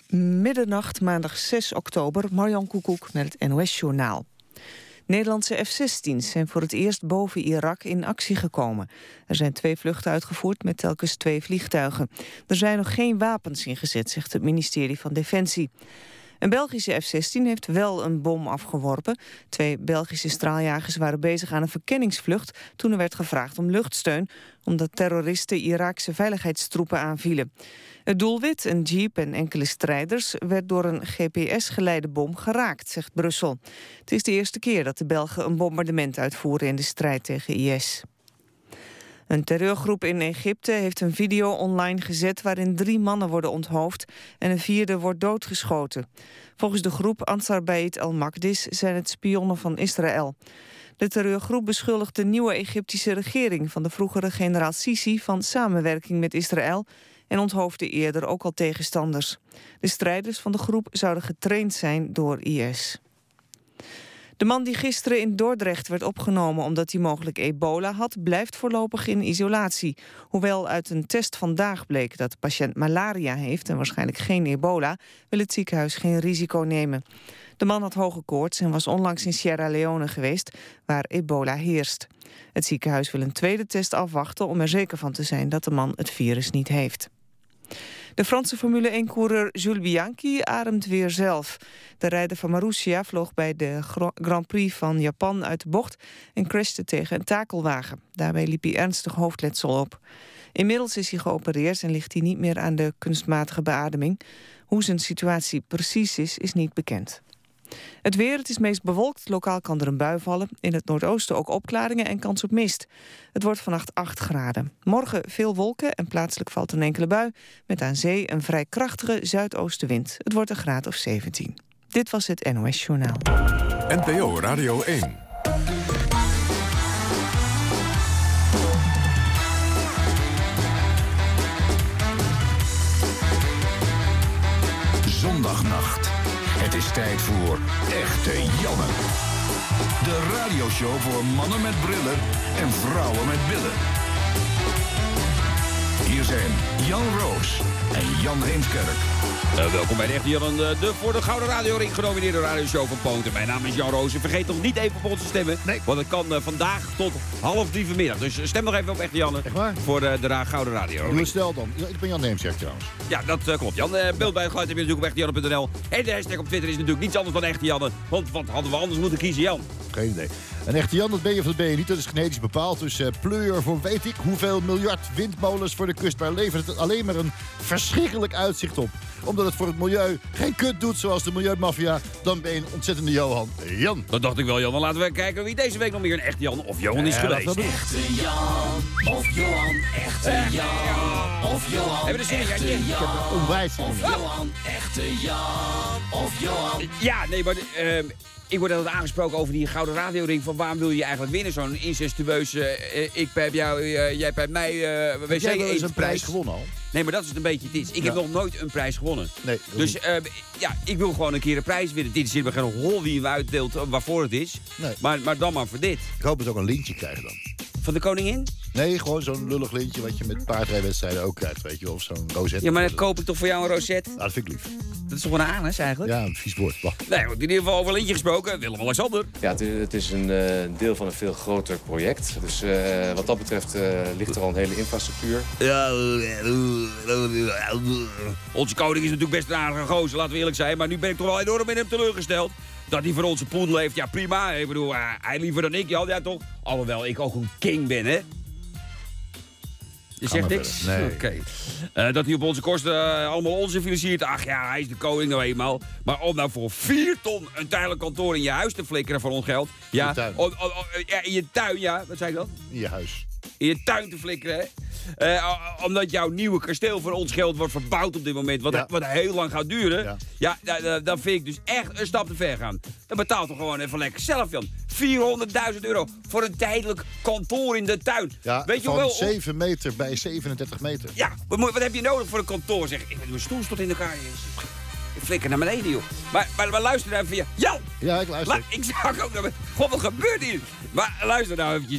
Middernacht, maandag 6 oktober, Marjan Koekoek met het NOS-journaal. Nederlandse F-16's zijn voor het eerst boven Irak in actie gekomen. Er zijn 2 vluchten uitgevoerd met telkens 2 vliegtuigen. Er zijn nog geen wapens ingezet, zegt het ministerie van Defensie. Een Belgische F-16 heeft wel een bom afgeworpen. 2 Belgische straaljagers waren bezig aan een verkenningsvlucht toen er werd gevraagd om luchtsteun, omdat terroristen Iraakse veiligheidstroepen aanvielen. Het doelwit, een jeep en enkele strijders, werd door een GPS-geleide bom geraakt, zegt Brussel. Het is de eerste keer dat de Belgen een bombardement uitvoeren in de strijd tegen IS. Een terreurgroep in Egypte heeft een video online gezet waarin 3 mannen worden onthoofd en een 4e wordt doodgeschoten. Volgens de groep Ansar Bait al-Maqdis zijn het spionnen van Israël. De terreurgroep beschuldigt de nieuwe Egyptische regering van de vroegere generaal Sisi van samenwerking met Israël en onthoofde eerder ook al tegenstanders. De strijders van de groep zouden getraind zijn door IS. De man die gisteren in Dordrecht werd opgenomen omdat hij mogelijk ebola had, blijft voorlopig in isolatie. Hoewel uit een test vandaag bleek dat de patiënt malaria heeft en waarschijnlijk geen ebola, wil het ziekenhuis geen risico nemen. De man had hoge koorts en was onlangs in Sierra Leone geweest, waar ebola heerst. Het ziekenhuis wil een tweede test afwachten om er zeker van te zijn dat de man het virus niet heeft. De Franse Formule 1-coureur Jules Bianchi ademt weer zelf. De rijder van Marussia vloog bij de Grand Prix van Japan uit de bocht en crashte tegen een takelwagen. Daarbij liep hij ernstig hoofdletsel op. Inmiddels is hij geopereerd en ligt hij niet meer aan de kunstmatige beademing. Hoe zijn situatie precies is niet bekend. Het weer, het is meest bewolkt. Lokaal kan er een bui vallen. In het noordoosten ook opklaringen en kans op mist. Het wordt vannacht 8 graden. Morgen veel wolken en plaatselijk valt een enkele bui. Met aan zee een vrij krachtige zuidoostenwind. Het wordt een graad of 17. Dit was het NOS Journaal. NPO Radio 1. Zondagnacht. Het is tijd voor Echte Janne. De radioshow voor mannen met brillen en vrouwen met billen. Hier zijn Jan Roos en Jan Heemskerk. Welkom bij de Echte Jan, de voor de Gouden Radio-ring genomineerde radioshow van Poont. Mijn naam is Jan Roos. En vergeet nog niet even op ons te stemmen. Nee. Want het kan vandaag tot 2:30 vanmiddag. Dus stem nog even op Echte Jan voor de Gouden Radio. Doe stel dan. Ik ben Jan Heemskerk trouwens. Ja, dat klopt Jan. Beeld bij het geluid heb je natuurlijk op echtejanne.nl. En de hashtag op Twitter is natuurlijk niets anders dan Echte Janne. Want wat hadden we anders moeten kiezen, Jan? Geen idee. Een echte Jan, dat ben je of dat ben je niet. Dat is genetisch bepaald. Dus pleur voor weet ik hoeveel miljard windmolens voor de kust. Maar levert het alleen maar een verschrikkelijk uitzicht op. Omdat het voor het milieu geen kut doet zoals de milieumafia. Dan ben je een ontzettende Johan. Jan. Dat dacht ik wel, Jan. Dan laten we kijken wie deze week nog meer een Echte Jan of Johan is geweest. Echte Jan of Johan. Echte Jan of Johan. Hebben we de zin? Echte Jan onwijs. of Johan. Echte Jan of Johan. Ja, nee, maar ik word altijd aangesproken over die Gouden Radioring. Van waarom wil je eigenlijk winnen? Zo'n incestueuze, ik bij jou, jij bij mij. Heb jij wel eens een prijs gewonnen al? Nee, maar dat is het een beetje dit. Ik heb nog nooit een prijs gewonnen. Nee, dus ik wil gewoon een keer een prijs winnen. Dit is in geen hol wie hem uitdeelt waarvoor het is. Nee. Maar dan maar voor dit. Ik hoop dat ze ook een lintje krijgen dan. Van de koningin? Nee, gewoon zo'n lullig lintje wat je met paardrijwedstrijden ook krijgt, weet je. Of zo'n rosette. Ja, maar dan koop ik toch voor jou een rosette? dat vind ik lief. Dat is toch wel een anus eigenlijk? Ja, een vies woord. Wacht. Nee, in ieder geval over een lintje gesproken. Willem-Alexander. Ja, het is een deel van een veel groter project. Dus wat dat betreft ligt er al een hele infrastructuur. Ja, onze koning is natuurlijk best een aardige gozer, laten we eerlijk zijn. Maar nu ben ik toch wel enorm in hem teleurgesteld. Dat hij voor onze poedel heeft, ja prima. Ik bedoel, hij liever dan ik, ja toch? Alhoewel ik ook een king ben, hè? Je zegt niks? Nee. Oké. Dat hij op onze kosten allemaal onzin financiert. Ach ja, hij is de koning nou eenmaal. Maar om nou voor 4 ton een tijdelijk kantoor in je huis te flikkeren voor ons geld. Ja, in je tuin. In je tuin, ja. Wat zei ik dan? In je huis. In je tuin te flikkeren, hè? Omdat jouw nieuwe kasteel voor ons geld wordt verbouwd op dit moment. Wat heel lang gaat duren. Ja, dan vind ik dus echt een stap te ver gaan. Dan betaalt toch gewoon even lekker zelf, Jan. €400.000 voor een tijdelijk kantoor in de tuin. Ja, weet je van wel, 7 meter bij 37 meter. Ja, wat heb je nodig voor een kantoor? Zeg, mijn stoel stond in elkaar. Ik flikker naar beneden, joh. Maar luister nou even. Jan! Ja, ik luister. Ik zag ook naar beneden. God, wat gebeurt hier? Maar luister nou eventjes, vriend.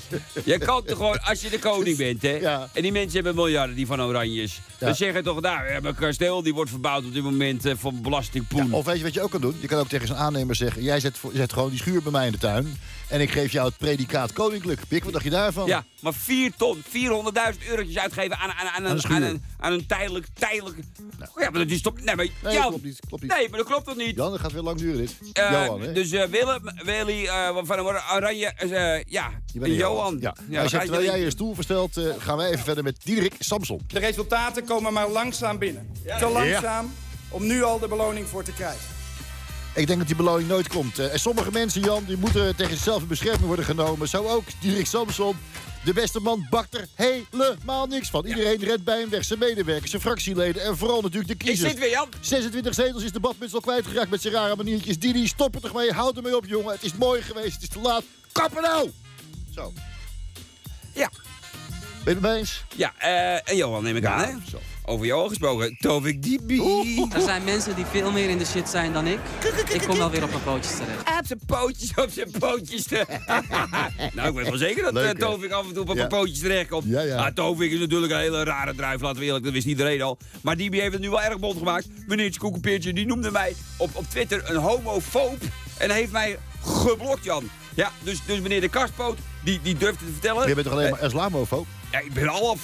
Je kan toch gewoon, als je de koning bent, hè. Ja. En die mensen hebben miljarden, die van Oranjes. Ja. Dan zeggen toch, nou, we hebben een kasteel, die wordt verbouwd op dit moment van belastingpoen. Ja, of weet je wat je ook kan doen? Je kan ook tegen zijn aannemer zeggen... jij zet gewoon die schuur bij mij in de tuin... en ik geef jou het predicaat koninklijk. Pik, wat dacht je daarvan? Ja, maar 4 ton, 400.000 eurotjes uitgeven aan een tijdelijk... Nou. Ja, maar dat is toch... Nee, maar, Nee, Jan, klopt niet. Nee, maar dat klopt toch niet? Jan, dat gaat weer lang duren dit. Johan, hè? Dus Willy van Oranje, Je bent een Johan. Ja. Ja, Terwijl jij je stoel verstelt, gaan wij even verder met Diederik Samson. De resultaten komen maar langzaam binnen. Te langzaam om nu al de beloning voor te krijgen. Ik denk dat die beloning nooit komt. En sommige mensen, Jan, die moeten tegen zichzelf in bescherming worden genomen. Zo ook Diederik Samson. De beste man bakt er helemaal niks van. Iedereen rent bij hem weg. Zijn medewerkers, zijn fractieleden en vooral natuurlijk de kiezers. Ik zit weer, Jan. 26 zetels is de badmuts al kwijtgeraakt met zijn rare maniertjes. Didi, stop er toch mee. Houd ermee op, jongen. Het is mooi geweest. Het is te laat. Kappen nou! Zo. Ja. Ben je het mee eens? Ja, en Johan neem ik aan, hè? Zo. Over Johan gesproken. Tovik Dibi. Er zijn mensen die veel meer in de shit zijn dan ik. Ik kom wel weer op mijn pootjes terecht. Op zijn pootjes. Nou, ik weet wel zeker dat Leuk, hè? Tovik af en toe op zijn pootjes terecht komt. Ja, ja. Maar Tovik is natuurlijk een hele rare druif, laten we eerlijk, dat wist iedereen al. Maar Dibi heeft het nu wel erg bond gemaakt. Meneertje Koekenpeertje, die noemde mij op Twitter een homofoob. En heeft mij geblokt, Jan. Ja, dus meneer de Kastpoot, die durft het te vertellen. Je bent toch alleen maar islamofoob? Ja, ik ben al...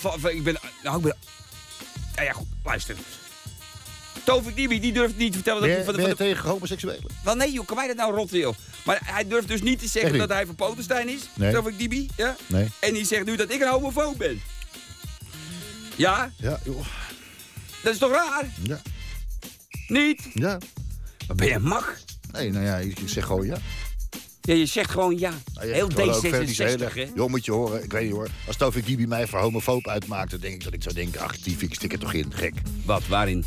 Ja, goed, luister. Tovik Dibi, die durft niet te vertellen dat hij Ben je tegen homoseksuelen? Wel nee, joh, kan mij dat nou rotten, joh. Maar hij durft dus niet te zeggen Echt niet? dat hij van Potenstein is. Nee. Tovik Dibi, ja? Nee. En die zegt nu dat ik een homofoob ben. Ja? Ja, joh. Dat is toch raar? Ja. Niet? Ja. Maar ben je mak? Nee, nou ja, ik zeg gewoon ja. Ja, je zegt gewoon ja. Nou ja, Heel ik wil ook verder niet zo heel D66, erg- hè? Joh, moet je horen. Ik weet niet hoor. Als Tovik Dibi mij voor homofoob uitmaakt, dan denk ik dat ik zou denken... ach, die ik stik er toch in, gek. Wat, waarin?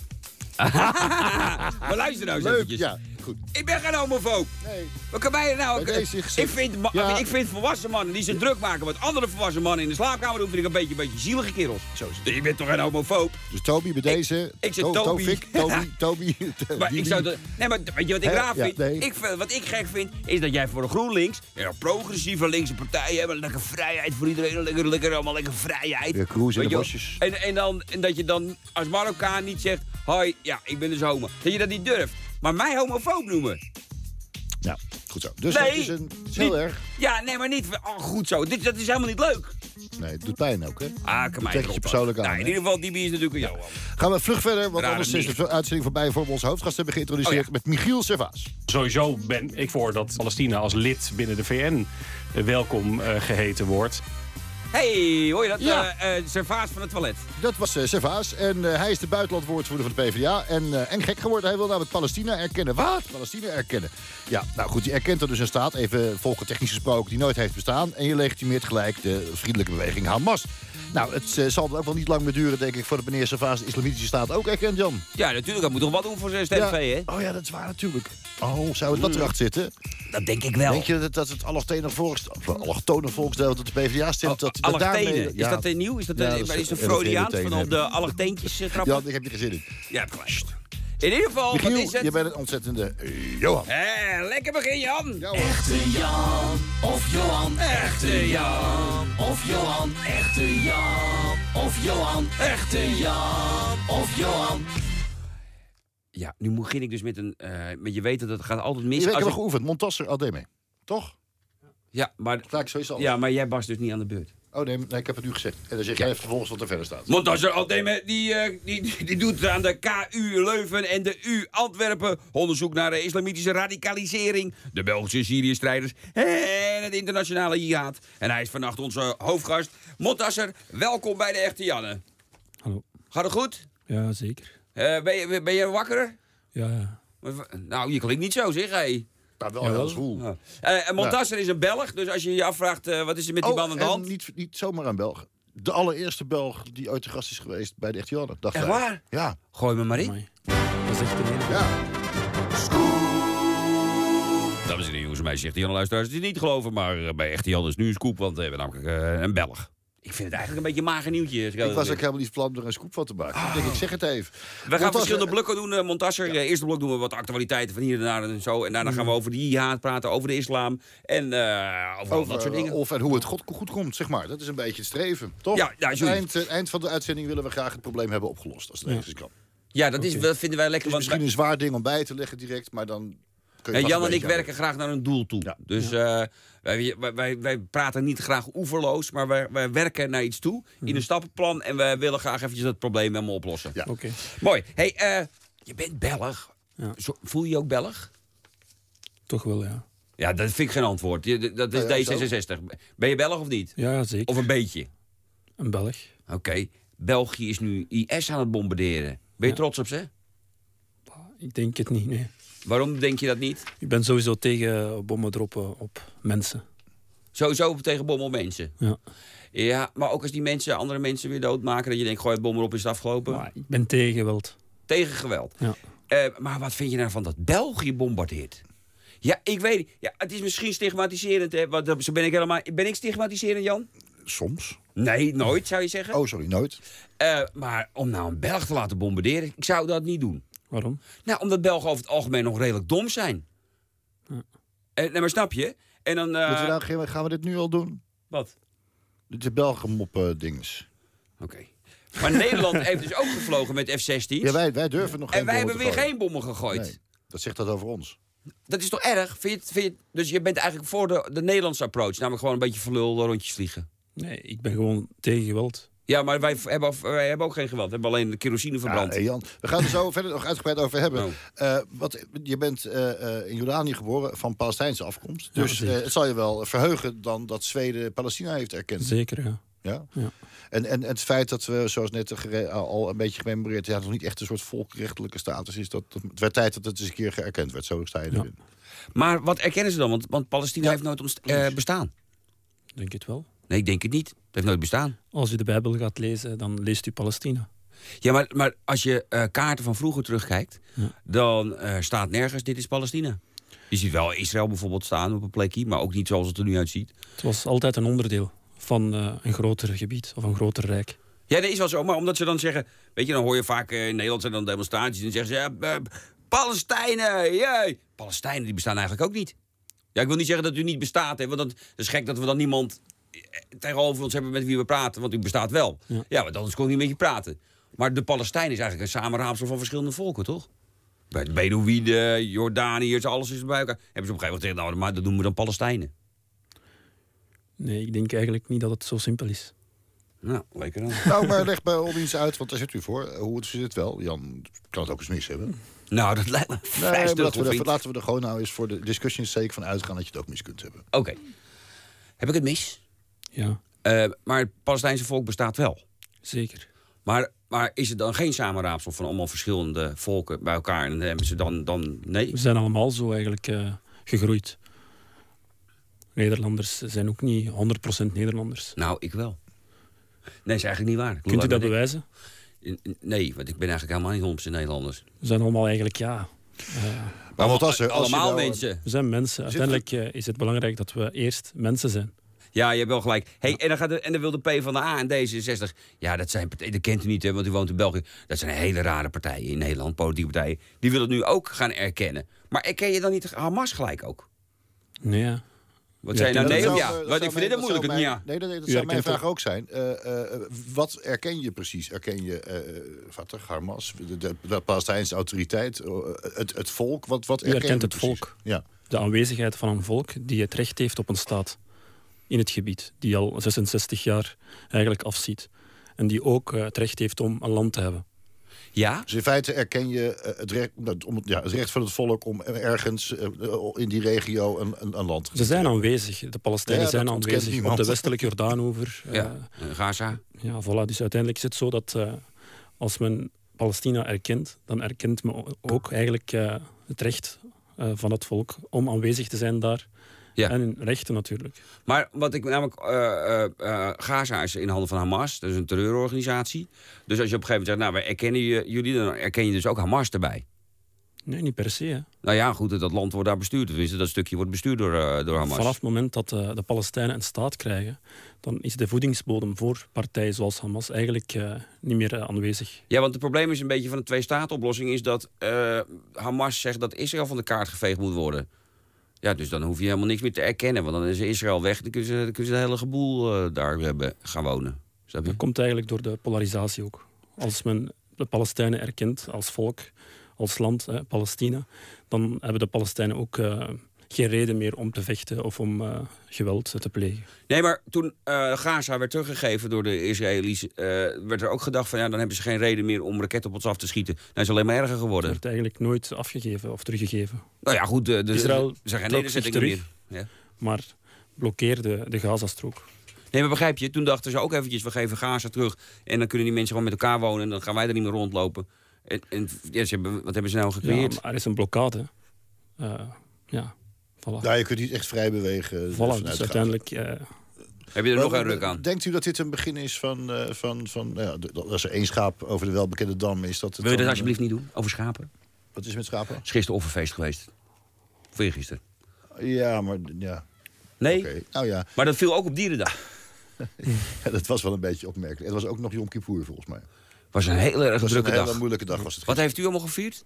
Maar luister nou eens Leuk, eventjes. ja, goed. Ik ben geen homofoob. Nee. Wat kan mij nou... Bij deze gezegd. Ik vind volwassen mannen die zich druk maken met andere volwassen mannen in de slaapkamer doen, vind ik een beetje zielige kerels. Zo is het. Dus ik ben toch geen homofoob? Dus Toby, bij deze... ik zeg Toby. Toby. Maar ik zou nee, maar weet je wat ik Hè? raar Ja, vind? nee. Wat ik gek vind, is dat jij voor de GroenLinks, een progressieve linkse partij hebben, lekker vrijheid voor iedereen, lekker allemaal lekker vrijheid. Ja, cruise in de Weet je bosjes. wel? En dat je dan als Marokkaan niet zegt, hoi, ja, ik ben dus homo. Dat je dat niet durft. Maar mij homofoob noemen. Ja, goed zo. Dus Nee, het is heel niet- erg. Ja, nee, maar niet, goed zo. Dat is helemaal niet leuk. Nee, het doet pijn ook, hè? Kan mij trek je persoonlijk aan, Nou, in hè? ieder geval, die is natuurlijk een Johan. Gaan we vlug verder, want Rare anders is nier. de uitzending voorbij voor we onze hoofdgast hebben geïntroduceerd Oh ja. met Michiel Servaas. Sowieso ben ik voor dat Palestina als lid binnen de VN welkom geheten wordt. Hey, hoor je dat? Ja. Servaas van het toilet. Dat was Servaas en hij is de buitenlandwoordvoerder van de PvdA. En gek geworden, hij wil namelijk Palestina erkennen. Wat? Palestina erkennen. Ja, nou goed, die erkent er dus een staat, even volkentechnisch gesproken, die nooit heeft bestaan. En je legitimeert gelijk de vriendelijke beweging Hamas. Nou, het zal ook wel niet lang meer duren, denk ik, voordat meneer Servaas de islamitische staat ook erkent, Jan. Ja, natuurlijk. Dat moet toch wat doen voor zijn stemvee, hè? Oh ja, dat is waar natuurlijk. Oh, zou het dat erachter zitten? Dat denk ik wel. Denk je dat het allochtone volksdeel dat de PvdA stemt? dat Allochtenen. daarmee- Is dat nieuw? Is dat Ja, een, dat is is een een Freudiaans hele van op de tenen allochtheentjes trappen? Ja, ik heb je gezin in. Ja, hebt gelijk. In ieder geval, wat Michiel, is het? je bent een ontzettende Johan. Lekker begin, Jan. Ja, hoor. Echte Jan of Johan. Echte Jan. Of Johan. Echte Jan of Johan. Echte Jan of Johan. Ja, nu begin ik dus met een... met je weten dat het gaat altijd mis. Je hebt als wel ik- geoefend, Montasser Aldeme. Toch? Ja, maar... Vaak sowieso. Ja, maar jij was dus niet aan de beurt. Oh nee, ik heb het nu gezegd. En dan zeg jij even vervolgens wat er verder staat. Montasser Aldeme, die doet aan de KU Leuven en de U Antwerpen onderzoek naar de islamitische radicalisering, de Belgische Syrië-strijders en het internationale jihad. En hij is vannacht onze hoofdgast. Montasser, welkom bij de Echte Janne. Hallo. Gaat het goed? Ja, zeker. Ben je wakker? Ja. Nou, je klinkt niet zo, zeg hé. Nou, wel Jawel. heel zwoel. En Montasser is een Belg, dus als je je afvraagt wat is er met die man aan de hand. En niet zomaar een Belg. De allereerste Belg die ooit te gast is geweest bij de Echte Janne. Dacht Echt hij. waar? Ja. Gooi me maar in. Amai. Dat is echt een hele... Ja. Dames en heren, jongens en meisjes, Echte Janne luisteraars. Het is niet te geloven, maar bij Echte Janne is nu een scoop, want we hebben namelijk een Belg. Ik vind het eigenlijk een beetje een mager nieuwtje. Ik was ook helemaal niet van plan er een scoop van te maken. Ik denk, ik zeg het even. We gaan verschillende blokken doen, Montasser. Eerste blok doen we wat actualiteiten van hier en daar en zo. En daarna gaan we over de jihad praten, over de islam. En over dat soort dingen. Of en hoe het goed komt, zeg maar. Dat is een beetje het streven, toch? Ja, eind van de uitzending willen we graag het probleem hebben opgelost. Als het ergens kan. Ja, dat vinden wij lekker. Het is misschien een zwaar ding om bij te leggen direct, maar dan... Jan en ik werken graag naar een doel toe. Ja. Dus wij praten niet graag oeverloos, maar wij werken naar iets toe in een stappenplan. En we willen graag eventjes dat probleem helemaal oplossen. Ja. Okay. Mooi. Hey, je bent Belg. Ja. Voel je je ook Belg? Toch wel, ja. Ja, dat vind ik geen antwoord. Dat is D66. Ben je Belg of niet? Ja, zeker. Of een beetje? Een Belg. Oké. België is nu IS aan het bombarderen. Ben je trots op ze? Ik denk het niet, nee. Waarom denk je dat niet? Ik ben sowieso tegen bommen droppen op mensen. Sowieso tegen bommen op mensen? Ja. Ja, maar ook als die andere mensen weer doodmaken... dat je denkt, gooi het bom erop, is het afgelopen? Maar ik ben tegen geweld. Tegen geweld? Ja. Maar wat vind je nou van dat België bombardeert? Ja, ik weet niet. Ja, het is misschien stigmatiserend, hè? Want zo ben ik helemaal... Ben ik stigmatiserend, Jan? Soms. Nee, nooit, zou je zeggen. Oh, sorry, nooit. Maar om nou een Belg te laten bombarderen... ik zou dat niet doen. Waarom? Nou, omdat Belgen over het algemeen nog redelijk dom zijn. Ja. Nee, maar snap je? En dan... gaan we dit nu al doen? Wat? Dit is Belgen-mop-dinges. Oké. Maar Nederland heeft dus ook gevlogen met F-16's. Ja, wij durven nog geen en wij hebben weer geen bommen gegooid. Nee, dat zegt dat over ons. Dat is toch erg? Vind je, dus je bent eigenlijk voor de Nederlandse approach. Namelijk gewoon een beetje verlul rondjes vliegen. Nee, ik ben gewoon tegen geweld. Ja, maar wij hebben ook geen geweld. We hebben alleen de kerosine verbrand. Ja, Jan, we gaan er zo verder nog uitgebreid over hebben. Je bent in Jordanië geboren van Palestijnse afkomst. Dus het zal je wel verheugen dan dat Zweden Palestina heeft erkend. Zeker, ja. Ja? En het feit dat we, zoals net al een beetje gememoreerd... nog niet echt een soort volkrechtelijke status is... het werd tijd dat het eens een keer geërkend werd. Zo sta je erin. Maar wat erkennen ze dan? Want Palestina heeft nooit bestaan. Denk het wel. Nee, ik denk het niet. Het heeft nooit bestaan. Als u de Bijbel gaat lezen, dan leest u Palestina. Ja, maar als je kaarten van vroeger terugkijkt... dan staat nergens, dit is Palestina. Je ziet wel Israël bijvoorbeeld staan op een plekje... maar ook niet zoals het er nu uitziet. Het was altijd een onderdeel van een groter gebied of een groter rijk. Ja, dat is wel zo. Maar omdat ze dan zeggen... Weet je, dan hoor je vaak in Nederland zijn dan demonstraties... en dan zeggen ze, ja, Palestijnen, jee. Palestijnen, die bestaan eigenlijk ook niet. Ja, ik wil niet zeggen dat u niet bestaat, hè, want dat is gek dat we dan niemand tegenover ons hebben met wie we praten, want u bestaat wel. Ja, want anders kon ik niet met je praten. Maar de Palestijnen is eigenlijk een samenraapsel van verschillende volken, toch? Bij de Bedoïden, Jordaniërs, alles is bij elkaar. Hebben ze op een gegeven moment gezegd, nou, maar dat noemen we dan Palestijnen. Nee, ik denk eigenlijk niet dat het zo simpel is. Nou, lekker dan. Nou, maar leg bij ons iets uit, want daar zit u voor. Hoe zit het wel? Jan kan het ook eens mis hebben. Nou, dat lijkt me vrij laten we er gewoon nou eens voor de discussie zeker van uitgaan dat je het ook mis kunt hebben. Oké. Heb ik het mis? Ja. Maar het Palestijnse volk bestaat wel. Zeker. Maar is het dan geen samenraapsel van allemaal verschillende volken bij elkaar? En hebben ze dan nee? We zijn allemaal zo eigenlijk gegroeid. Nederlanders zijn ook niet 100% Nederlanders. Nou, ik wel. Nee, is eigenlijk niet waar. Kunt u dat bewijzen? Nee, want ik ben eigenlijk helemaal niet 100% Nederlanders. We zijn allemaal eigenlijk, maar wat als allemaal mensen. We zijn mensen. Uiteindelijk is het belangrijk dat we eerst mensen zijn. Ja, je hebt wel gelijk. Hey, en dan wil de PvdA en D66... Ja, dat kent u niet, hè, want u woont in België. Dat zijn hele rare partijen in Nederland, politieke partijen. Die willen het nu ook gaan erkennen. Maar erken je dan niet Hamas gelijk ook? Nee, ja. Wat zijn nou nee of ja? Ik vind dit moeilijk. Nee, dat zou mijn vraag ook zijn. Wat erken je precies? Erken je Fatah, Hamas, de Palestijnse autoriteit, het volk? Wat erken je erkent het volk. Ja. De aanwezigheid van een volk die het recht heeft op een staat in het gebied. Die al 66 jaar eigenlijk afziet. En die ook het recht heeft om een land te hebben. Ja? Dus in feite erken je het recht van het volk om ergens in die regio een land te Ze zijn aanwezig. De Palestijnen zijn aanwezig op de westelijke Jordaanoever. Gaza. Ja, voilà. Dus uiteindelijk is het zo dat als men Palestina erkent, dan erkent men ook eigenlijk het recht van het volk om aanwezig te zijn daar. Ja. En hun rechten natuurlijk. Maar wat ik namelijk... Gaza is in handen van Hamas. Dat is een terreurorganisatie. Dus als je op een gegeven moment zegt... Nou, wij erkennen jullie, dan erken je dus ook Hamas erbij. Nee, niet per se. Hè. Nou ja, goed, dat land wordt daar bestuurd. Tenminste, dat stukje wordt bestuurd door Hamas. Vanaf het moment dat de Palestijnen een staat krijgen, dan is de voedingsbodem voor partijen zoals Hamas eigenlijk niet meer aanwezig. Ja, want het probleem is een beetje van de twee-staten-oplossing is dat Hamas zegt dat Israël van de kaart geveegd moet worden. Ja, dus dan hoef je helemaal niks meer te erkennen. Want dan is Israël weg, dan kunnen ze de hele geboel daar gaan wonen. Snap je? Dat komt eigenlijk door de polarisatie ook. Als men de Palestijnen erkent als volk, als land, Palestina, dan hebben de Palestijnen ook geen reden meer om te vechten of om geweld te plegen. Nee, maar toen Gaza werd teruggegeven door de Israëli's, werd er ook gedacht van ja, dan hebben ze geen reden meer om raketten op ons af te schieten. Dan is het alleen maar erger geworden. Het werd eigenlijk nooit afgegeven of teruggegeven. Nou ja, goed, Israël er zijn geen trok zich terug, meer. Ja. Maar blokkeerde de Gazastrook. Nee, maar begrijp je, toen dachten ze ook eventjes, we geven Gaza terug en dan kunnen die mensen gewoon met elkaar wonen en dan gaan wij er niet meer rondlopen. En ja, wat hebben ze nou gecreëerd? Ja, maar er is een blokkade. Ja, voilà. Ja, je kunt niet echt vrij bewegen. Voilà, dus uiteindelijk... Heb je er nog een ruk aan? Denkt u dat dit een begin is van als er één schaap over de welbekende dam is... Dat het wil je dat alsjeblieft niet doen? Over schapen? Wat is met schapen? Het is gisteren offerfeest geweest. Of gisteren? Ja, maar... Ja. Nee? Okay. Nou ja. Maar dat viel ook op Dierendag. Ja, dat was wel een beetje opmerkelijk. Het was ook nog Yom Kippur, volgens mij. Was een hele erg drukke dag. Een hele moeilijke dag was het. Wat heeft u allemaal gevierd?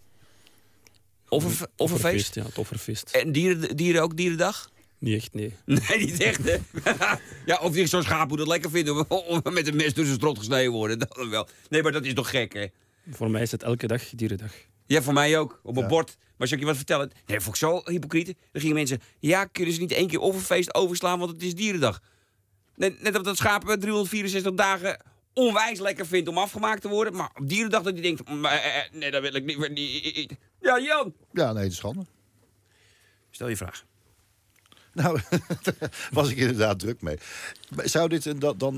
Offerfeest? Ja, het offerfeest. En dieren ook Dierendag? Niet echt, nee. Nee, niet echt, hè? Ja, of die zo'n schaap dat lekker vinden om met een mes tussen zijn strot gesneden worden. Dat dan wel. Nee, maar dat is toch gek, hè? Voor mij is het elke dag Dierendag. Ja, voor mij ook. Op een bord. Maar zal ik je wat vertellen? Nee, vond ik zo hypocriet. Dan gingen mensen... Ja, kunnen ze niet één keer offerfeest overslaan, want het is Dierendag. Net op dat schaap 364 dagen onwijs lekker vindt om afgemaakt te worden. Maar op Dierendag dat hij denkt... Nee, dat wil ik niet. Ja, Jan. Ja, nee, het is schande. Stel je vraag. Nou, daar was ik inderdaad druk mee. Zou dit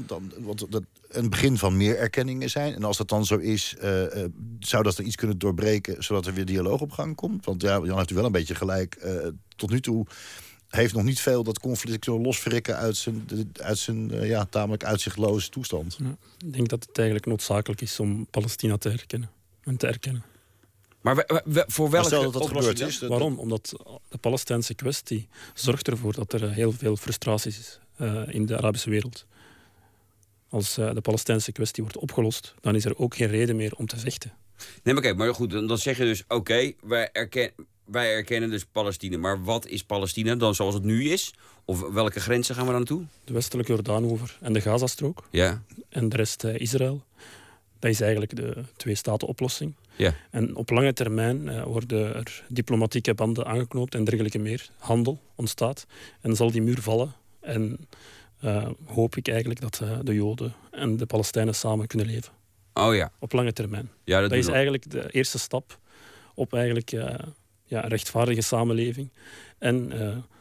een begin van meer erkenningen zijn? En als dat dan zo is, zou dat dan iets kunnen doorbreken... zodat er weer dialoog op gang komt? Want ja, Jan heeft u wel een beetje gelijk. Tot nu toe heeft nog niet veel dat conflict kunnen losfrikken... uit zijn tamelijk uitzichtloze toestand. Ja, ik denk dat het eigenlijk noodzakelijk is om Palestina te herkennen en te erkennen. Maar voor welke dat gebeurd is? Waarom? Omdat de Palestijnse kwestie zorgt ervoor dat er heel veel frustraties is in de Arabische wereld. Als de Palestijnse kwestie wordt opgelost, dan is er ook geen reden meer om te vechten. Nee, maar kijk, maar goed, dan zeg je dus... Oké, wij erkennen dus Palestina. Maar wat is Palestina dan zoals het nu is? Of welke grenzen gaan we dan naartoe? De westelijke Jordaanoever en de Gazastrook. Ja. En de rest Israël. Dat is eigenlijk de twee-staten-oplossing. Ja. En op lange termijn worden er diplomatieke banden aangeknoopt en dergelijke meer. Handel ontstaat. En zal die muur vallen. En hoop ik eigenlijk dat de Joden en de Palestijnen samen kunnen leven. Oh ja. Op lange termijn. Ja, dat is eigenlijk de eerste stap op eigenlijk, een rechtvaardige samenleving. En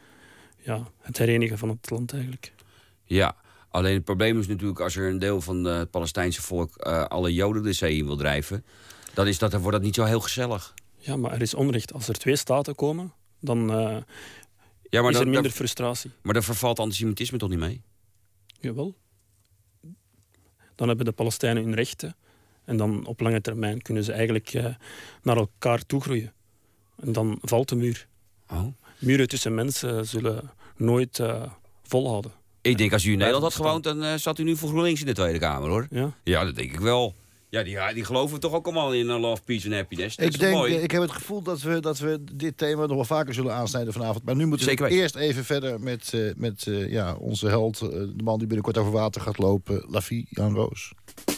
het herenigen van het land eigenlijk. Ja. Alleen het probleem is natuurlijk als er een deel van het Palestijnse volk alle Joden de zee in wil drijven, dan wordt dat niet zo heel gezellig. Ja, maar er is onrecht. Als er twee staten komen, dan is er minder frustratie. Maar daar vervalt antisemitisme toch niet mee? Jawel. Dan hebben de Palestijnen hun rechten en dan op lange termijn kunnen ze eigenlijk naar elkaar toegroeien. En dan valt de muur. Oh. Muren tussen mensen zullen nooit volhouden. Ik denk als u in Nederland had gewoond, dan zat u nu voor GroenLinks in de Tweede Kamer, hoor. Ja? Ja, dat denk ik wel. Ja, die geloven toch ook allemaal in love, peace en happiness. Dat is mooi. Ik heb het gevoel dat we dit thema nog wel vaker zullen aansnijden vanavond. Maar nu moeten we eerst even verder met onze held. De man die binnenkort over water gaat lopen. Lafie, Jan Roos.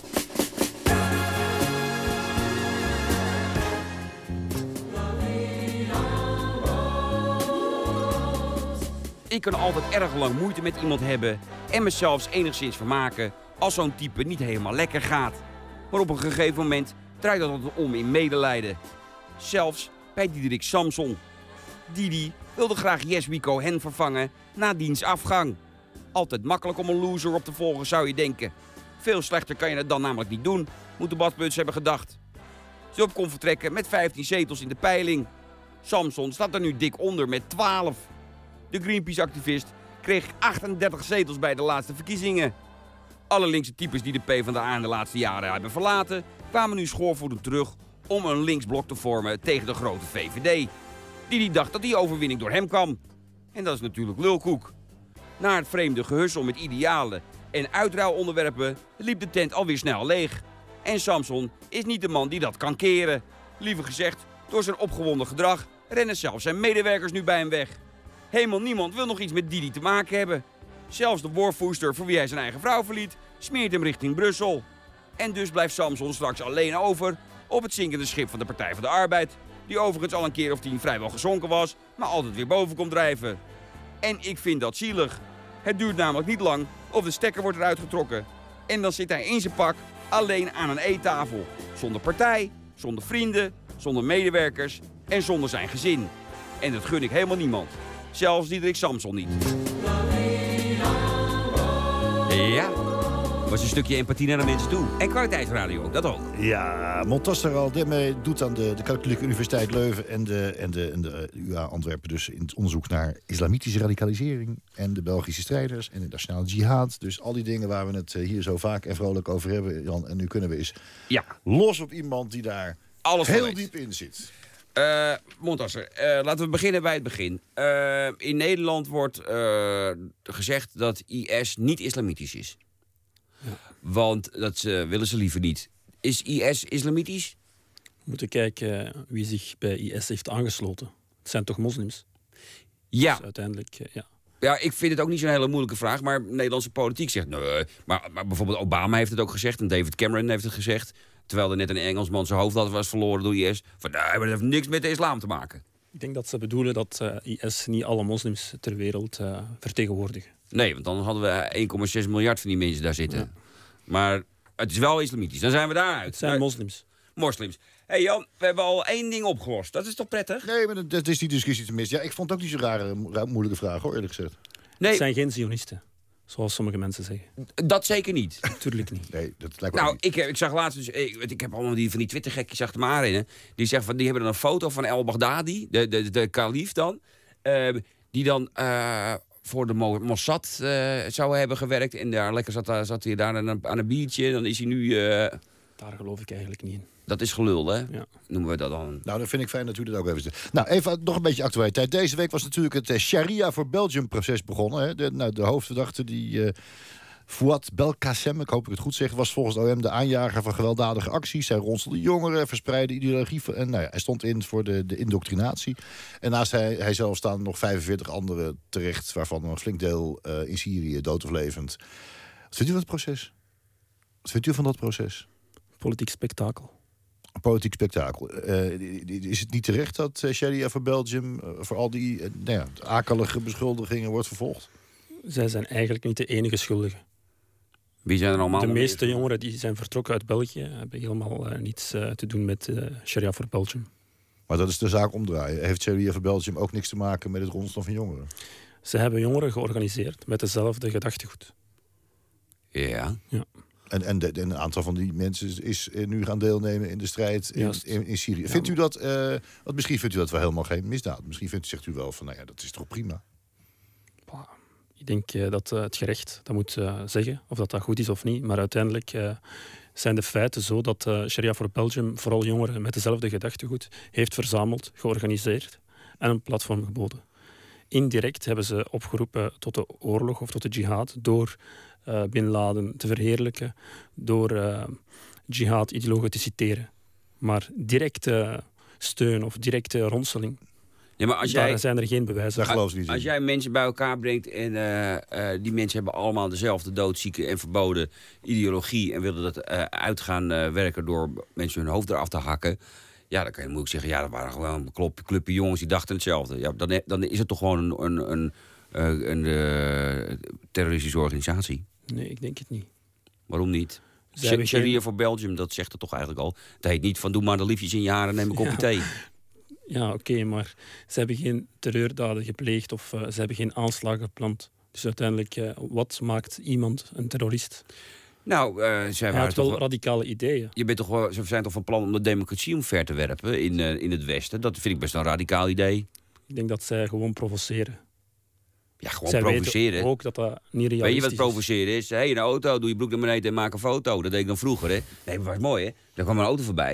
Ik kan altijd erg lang moeite met iemand hebben en me zelfs enigszins vermaken als zo'n type niet helemaal lekker gaat. Maar op een gegeven moment draait dat altijd om in medelijden. Zelfs bij Diederik Samson. Didi wilde graag Jesby Cohen vervangen na diens afgang. Altijd makkelijk om een loser op te volgen, zou je denken. Veel slechter kan je het dan namelijk niet doen, moet de badmuts hebben gedacht. Zulp kon vertrekken met 15 zetels in de peiling. Samson staat er nu dik onder met 12. De Greenpeace-activist kreeg 38 zetels bij de laatste verkiezingen. Alle linkse types die de PvdA in de laatste jaren hebben verlaten, kwamen nu schoorvoetend terug om een linksblok te vormen tegen de grote VVD. Die dacht dat die overwinning door hem kwam. En dat is natuurlijk lulkoek. Na het vreemde gehussel met idealen en uitruilonderwerpen liep de tent alweer snel leeg. En Samson is niet de man die dat kan keren. Liever gezegd, door zijn opgewonden gedrag rennen zelfs zijn medewerkers nu bij hem weg. Helemaal niemand wil nog iets met Didi te maken hebben. Zelfs de woordvoerster voor wie hij zijn eigen vrouw verliet, smeert hem richting Brussel. En dus blijft Samson straks alleen over op het zinkende schip van de Partij van de Arbeid, die overigens al een keer of 10 vrijwel gezonken was, maar altijd weer boven komt drijven. En ik vind dat zielig. Het duurt namelijk niet lang of de stekker wordt eruit getrokken. En dan zit hij in zijn pak alleen aan een eettafel. Zonder partij, zonder vrienden, zonder medewerkers en zonder zijn gezin. En dat gun ik helemaal niemand. Zelfs Diederik Samson niet. Ja, was een stukje empathie naar de mensen toe. En kwaliteitsradio, dat ook. Ja, Montasser al doet aan de Katholieke Universiteit Leuven en de UA Antwerpen dus in het onderzoek naar islamitische radicalisering en de Belgische strijders en de nationale jihad. Dus al die dingen waar we het hier zo vaak en vrolijk over hebben, Jan. En nu kunnen we eens los op iemand die daar alles heel diep in zit. Montasser, laten we beginnen bij het begin. In Nederland wordt gezegd dat IS niet islamitisch is. Ja. Want dat willen ze liever niet. Is IS islamitisch? We moeten kijken wie zich bij IS heeft aangesloten. Het zijn toch moslims? Ja. Dus uiteindelijk, ja. Ja, ik vind het ook niet zo'n hele moeilijke vraag. Maar Nederlandse politiek zegt nee. Maar bijvoorbeeld Obama heeft het ook gezegd. En David Cameron heeft het gezegd. Terwijl er net een Engelsman zijn hoofd was verloren door IS. Van nee, maar dat heeft niks met de islam te maken. Ik denk dat ze bedoelen dat IS niet alle moslims ter wereld vertegenwoordigen. Nee, want dan hadden we 1,6 miljard van die mensen daar zitten. Ja. Maar het is wel islamitisch. Dan zijn we daaruit. Het zijn moslims. Moslims. Hé Jan, we hebben al 1 ding opgelost. Dat is toch prettig? Nee, maar dat is die discussie tenminste. Ja, ik vond het ook niet zo'n rare moeilijke vraag, hoor, eerlijk gezegd. Nee. Het zijn geen Zionisten, zoals sommige mensen zeggen. Dat zeker niet. Natuurlijk niet. Nee, dat lijkt me nou, niet. Ik zag laatst dus... Ik heb allemaal van die Twitter-gekjes achter me aan in. Die zeggen van, die hebben dan een foto van El-Baghdadi, de kalif dan. Die dan voor de Mossad zou hebben gewerkt. En daar lekker zat hij daar aan een biertje. Dan is hij nu... Daar geloof ik eigenlijk niet in. Dat is gelul, hè? Ja. Noemen we dat dan. Nou, dan vind ik fijn dat u dat ook even zegt. Nou, even nog een beetje actualiteit. Deze week was natuurlijk het Sharia voor Belgium-proces begonnen. Hè? De hoofdverdachte, die Fouad Belkacem, ik hoop dat ik het goed zeg, was volgens OM de aanjager van gewelddadige acties. Hij ronselde jongeren, verspreidde ideologie. En hij stond in voor de indoctrinatie. En naast hij zelf staan er nog 45 anderen terecht, waarvan een flink deel in Syrië, dood of levend. Wat vindt u van het proces? Wat vindt u van dat proces? Politiek spektakel. Politiek spektakel. Is het niet terecht dat Sharia voor Belgium voor al die akelige beschuldigingen wordt vervolgd? Zij zijn eigenlijk niet de enige schuldigen. Wie zijn er allemaal? De meeste jongeren die zijn vertrokken uit België hebben helemaal niets te doen met Sharia voor Belgium. Maar dat is de zaak omdraaien. Heeft Sharia voor Belgium ook niks te maken met het ronselen van jongeren? Ze hebben jongeren georganiseerd met dezelfde gedachtegoed. Ja. En een aantal van die mensen is nu gaan deelnemen in de strijd in Syrië. Vindt u dat, want misschien vindt u dat wel helemaal geen misdaad. Misschien zegt u wel van, nou ja, dat is toch prima. Ik denk dat het gerecht dat moet zeggen of dat goed is of niet. Maar uiteindelijk zijn de feiten zo dat Sharia voor Belgium vooral jongeren met dezelfde gedachtegoed heeft verzameld, georganiseerd en een platform geboden. Indirect hebben ze opgeroepen tot de oorlog of tot de jihad door Bin Laden te verheerlijken, door jihad-ideologen te citeren. Maar directe steun of directe ronseling, ja, maar daar zijn er geen bewijzen voor. Als jij mensen bij elkaar brengt en die mensen hebben allemaal dezelfde doodzieke en verboden ideologie en willen dat uit gaan werken door mensen hun hoofd eraf te hakken, ja, dan kan je moeilijk zeggen, ja, dat waren gewoon een clubje jongens die dachten hetzelfde. Ja, dan is het toch gewoon een terroristische organisatie. Nee, ik denk het niet. Waarom niet? Sharia voor Belgium, dat zegt het toch eigenlijk al. Het heet niet van doe maar de liefjes in je haren en neem een kopje thee. Ja, oké, maar ze hebben geen terreurdaden gepleegd of ze hebben geen aanslagen gepland. Dus uiteindelijk, wat maakt iemand een terrorist? Nou, zij waren wel radicale ideeën. Ze zijn toch van plan om de democratie omver te werpen in het Westen? Dat vind ik best een radicaal idee. Ik denk dat zij gewoon provoceren. Ja, gewoon zij provoceren. Ook dat dat niet realistisch is. Weet je wat provoceren is? Hey, in een auto, doe je broek naar beneden en maak een foto. Dat deed ik dan vroeger, hè? Nee, maar was mooi, hè? Daar kwam een auto voorbij.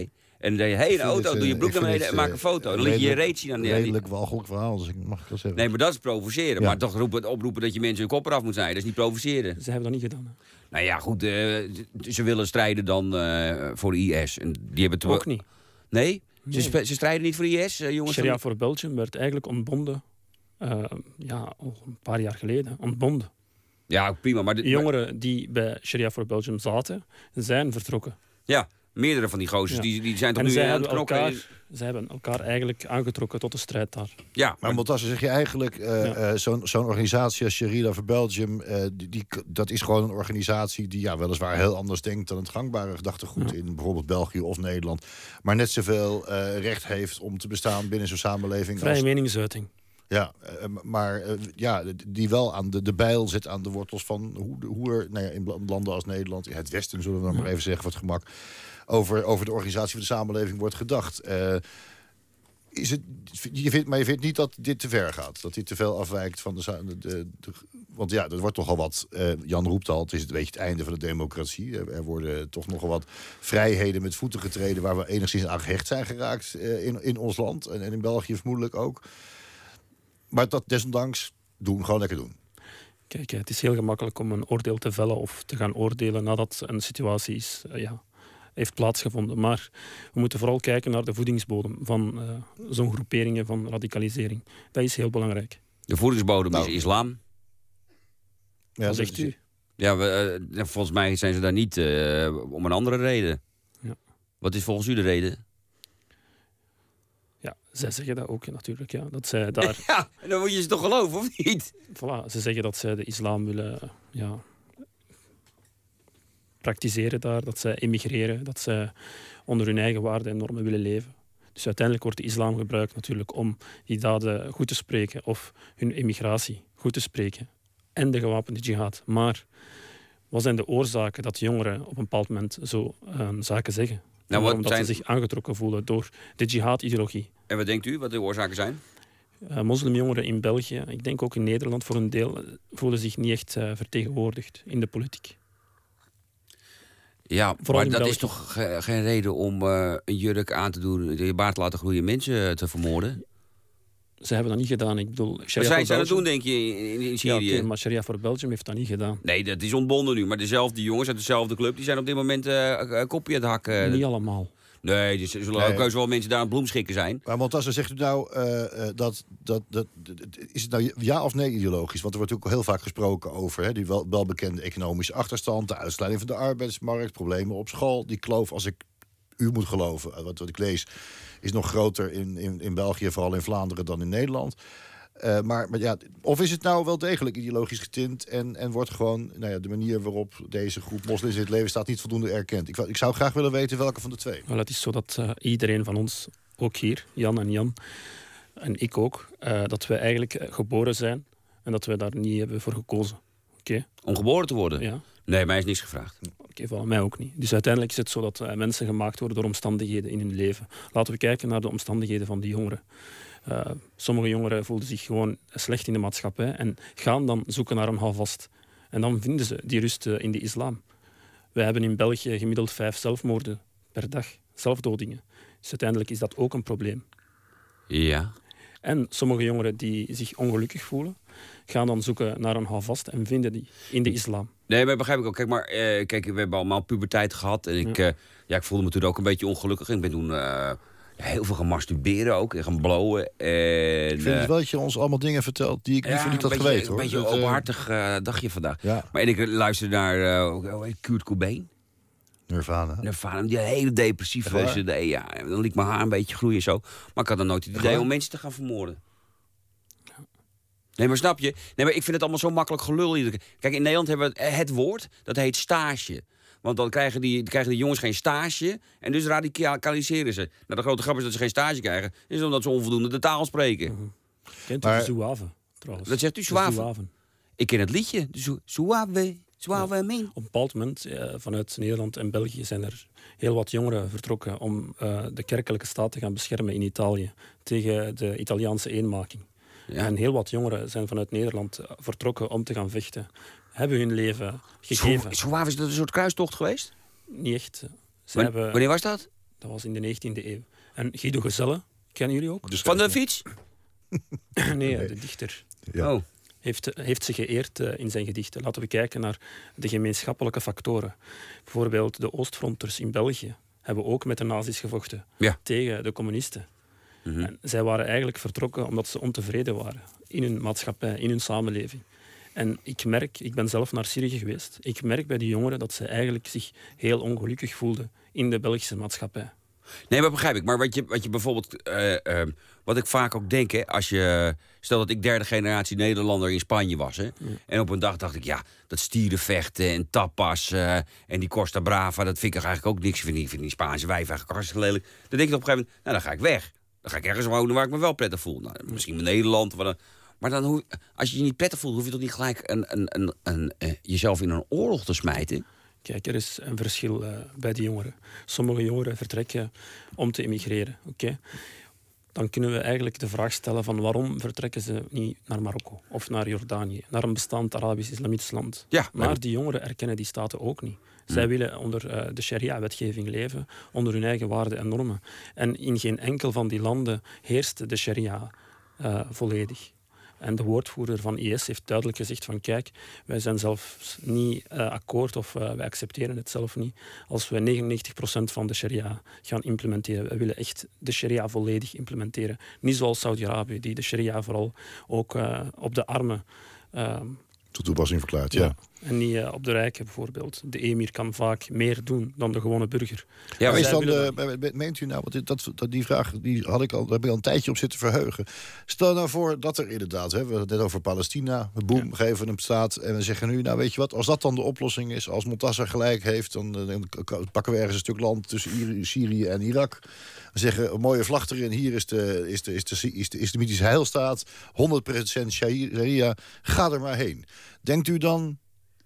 En dan een auto, doe je broek naar beneden en maak een foto. En dan liet je reet zien aan de... Redelijk walgelijk verhaal, dus mag ik dat zeggen. Nee, maar dat is provoceren. Ja. Maar toch oproepen dat je mensen hun kop eraf moet snijden. Dat is niet provoceren. Ze hebben dat niet gedaan. Hè? Nou ja, goed. Ze willen strijden dan voor de IS. En die hebben ook niet. Nee? Ze strijden niet voor de IS, jongens? Sharia voor Belgium werd eigenlijk ontbonden. Al een paar jaar geleden. Ontbonden. Ja, prima. Maar de jongeren die bij Sharia for Belgium zaten, zijn vertrokken. Ja, meerdere van die gozers die zijn toch nu aan het knokken. Ze hebben elkaar eigenlijk aangetrokken tot de strijd daar. Ja, maar Montasse, zeg je eigenlijk, zo'n organisatie als Sharia for Belgium, dat is gewoon een organisatie die weliswaar heel anders denkt dan het gangbare gedachtegoed in bijvoorbeeld België of Nederland, maar net zoveel recht heeft om te bestaan binnen zo'n samenleving. Vrije meningsuiting. Ja, maar die wel aan de bijl zit aan de wortels van hoe er in landen als Nederland, het Westen zullen we dan maar even zeggen voor het gemak, over de organisatie van de samenleving wordt gedacht. Je vindt niet dat dit te ver gaat? Dat dit te veel afwijkt van want ja, dat wordt toch al wat. Jan roept al, het is het einde van de democratie. Er worden toch nogal wat vrijheden met voeten getreden waar we enigszins aan gehecht zijn geraakt in ons land. En in België vermoedelijk ook. Maar dat desondanks gewoon lekker doen. Kijk, het is heel gemakkelijk om een oordeel te vellen of te gaan oordelen nadat een situatie heeft plaatsgevonden. Maar we moeten vooral kijken naar de voedingsbodem van zo'n groeperingen van radicalisering. Dat is heel belangrijk. De voedingsbodem is islam. Ja, wat zegt u? Ja, volgens mij zijn ze daar niet om een andere reden. Ja. Wat is volgens u de reden? Ja, zij zeggen dat ook natuurlijk. Ja, dat zij daar... Ja, en dan moet je ze toch geloven, of niet? Voilà, ze zeggen dat zij de islam willen praktiseren daar. Dat zij emigreren. Dat zij onder hun eigen waarden en normen willen leven. Dus uiteindelijk wordt de islam gebruikt natuurlijk om die daden goed te spreken. Of hun emigratie goed te spreken. En de gewapende jihad. Maar wat zijn de oorzaken dat jongeren op een bepaald moment zo zaken zeggen? Omdat ze zich aangetrokken voelen door de jihad-ideologie. En wat denkt u, wat de oorzaken zijn? Moslimjongeren in België, ik denk ook in Nederland voor een deel, voelen zich niet echt vertegenwoordigd in de politiek. Ja, maar dat is toch geen reden om een jurk aan te doen, je baard te laten groeien, mensen te vermoorden? Ze hebben dat niet gedaan. Ik bedoel, wat zijn ze aan het doen, denk je, in Syrië? Ja, maar Sharia for Belgium heeft dat niet gedaan. Nee, dat is ontbonden nu. Maar dezelfde jongens uit dezelfde club, die zijn op dit moment kopje aan het hakken. Niet allemaal. Nee, er zullen ook wel mensen daar aan het bloemschikken zijn. Maar Montasse, zegt u nou is het nou ja of nee ideologisch? Want er wordt ook heel vaak gesproken over die welbekende economische achterstand, de uitsluiting van de arbeidsmarkt, problemen op school. Die kloof, als ik u moet geloven, wat ik lees, is nog groter in België, vooral in Vlaanderen, dan in Nederland. Maar of is het nou wel degelijk ideologisch getint en wordt gewoon de manier waarop deze groep moslims in het leven staat niet voldoende erkend? Ik zou graag willen weten welke van de twee. Wel, het is zo dat iedereen van ons, ook hier, Jan en ik ook, dat we eigenlijk geboren zijn en dat we daar niet hebben voor gekozen. Okay? Om geboren te worden? Ja. Nee, mij is niks gevraagd. Oké, van mij ook niet. Dus uiteindelijk is het zo dat mensen gemaakt worden door omstandigheden in hun leven. Laten we kijken naar de omstandigheden van die jongeren. Sommige jongeren voelden zich gewoon slecht in de maatschappij en gaan dan zoeken naar een houvast. En dan vinden ze die rust in de islam. We hebben in België gemiddeld 5 zelfmoorden per dag, zelfdodingen. Dus uiteindelijk is dat ook een probleem. Ja. En sommige jongeren die zich ongelukkig voelen, gaan dan zoeken naar een houvast en vinden die in de islam. Nee, maar begrijp ik ook. Kijk, we hebben allemaal puberteit gehad. En ik voelde me toen ook een beetje ongelukkig. Ik ben toen heel veel gaan masturberen ook. En gaan blowen. Ik vind het wel dat je ons allemaal dingen vertelt die ik niet had geweten. Een beetje openhartig dagje vandaag. Ja. Maar ik luisterde naar Kurt Cobain. Nirvana, die hele depressieve CD. Ja, dan liet mijn haar een beetje groeien en zo. Maar ik had dan nooit het idee om mensen te gaan vermoorden. Nee, maar snap je? Nee, maar ik vind het allemaal zo makkelijk gelul. Kijk, in Nederland hebben we het woord, dat heet stage. Want dan krijgen die jongens geen stage en dus radicaliseren ze. Nou, de grote grap is dat ze geen stage krijgen. Is omdat ze onvoldoende de taal spreken. Kent u de Zouave, trouwens? Dat zegt u, Zouave? Ik ken het liedje, Zouave. Op een bepaald moment, vanuit Nederland en België, zijn er heel wat jongeren vertrokken om de kerkelijke staat te gaan beschermen in Italië tegen de Italiaanse eenmaking. Ja. En heel wat jongeren zijn vanuit Nederland vertrokken om te gaan vechten. Hebben hun leven gegeven. Zouave, is dat een soort kruistocht geweest? Niet echt. Wanneer was dat? Dat was in de 19e eeuw. En Guido Gezelle, kennen jullie ook? Dus van de fiets? Nee, de dichter. Ja. Oh. Heeft ze geëerd in zijn gedichten. Laten we kijken naar de gemeenschappelijke factoren. Bijvoorbeeld de Oostfronters in België hebben ook met de nazi's gevochten tegen de communisten. En zij waren eigenlijk vertrokken omdat ze ontevreden waren in hun maatschappij, in hun samenleving. En ik ben zelf naar Syrië geweest, ik merk bij die jongeren dat ze eigenlijk zich heel ongelukkig voelden in de Belgische maatschappij. Nee, maar begrijp ik. Maar wat je bijvoorbeeld... wat ik vaak ook denk, hè, als je... Stel dat ik 3e generatie Nederlander in Spanje was, hè. En op een dag dacht ik, ja, dat stierenvechten en tapas en die Costa Brava, dat vind ik eigenlijk ook niks. Ik vind die Spaanse wijf eigenlijk hartstikke lelijk. Dan denk ik op een gegeven moment, nou, dan ga ik weg. Dan ga ik ergens wonen waar ik me wel prettig voel. Nou, misschien in Nederland. Maar dan als je je niet prettig voelt, hoef je toch niet gelijk jezelf in een oorlog te smijten? Kijk, er is een verschil bij die jongeren. Sommige jongeren vertrekken om te emigreren. Okay? Dan kunnen we eigenlijk de vraag stellen van waarom vertrekken ze niet naar Marokko of naar Jordanië, naar een bestaand Arabisch-Islamitisch land. Ja, maar die jongeren erkennen die staten ook niet. Zij willen onder de sharia-wetgeving leven, onder hun eigen waarden en normen. En in geen enkel van die landen heerst de sharia volledig. En de woordvoerder van IS heeft duidelijk gezegd van kijk, wij zijn zelfs niet akkoord of wij accepteren het zelf niet als we 99% van de sharia gaan implementeren. We willen echt de sharia volledig implementeren. Niet zoals Saudi-Arabië, die de sharia vooral ook op de armen tot toepassing verklaart, ja. En niet op de rijken bijvoorbeeld. De emir kan vaak meer doen dan de gewone burger. Ja, maar is dan, meent u nou, want die vraag daar heb ik al een tijdje op zitten verheugen. Stel nou voor dat er inderdaad, we hadden het net over Palestina, boem, geven hem staat en we zeggen nu, nou weet je wat, als dat dan de oplossing is, als Montasser gelijk heeft, dan pakken we ergens een stuk land tussen Syrië en Irak. We zeggen, een mooie vlag erin, hier is de islamitische heilstaat, 100% sharia, ga er maar heen. Denkt u dan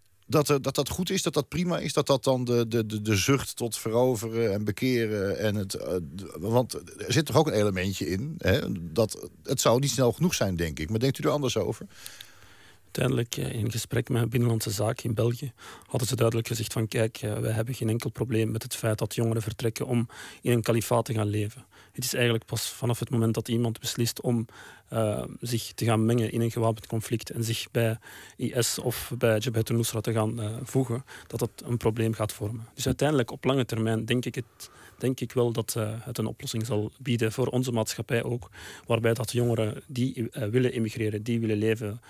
dat goed is, dat dat prima is, dat dan de zucht tot veroveren en bekeren en want er zit toch ook een elementje in, hè, dat het zou niet snel genoeg zijn, denk ik. Maar denkt u er anders over? Uiteindelijk, in een gesprek met Binnenlandse Zaken in België, hadden ze duidelijk gezegd van kijk, wij hebben geen enkel probleem met het feit dat jongeren vertrekken om in een kalifaat te gaan leven. Het is eigenlijk pas vanaf het moment dat iemand beslist om zich te gaan mengen in een gewapend conflict en zich bij IS of bij Jabhat al-Nusra te gaan voegen, dat het een probleem gaat vormen. Dus uiteindelijk, op lange termijn, denk ik wel dat het een oplossing zal bieden voor onze maatschappij ook, waarbij dat jongeren die willen emigreren, die willen leven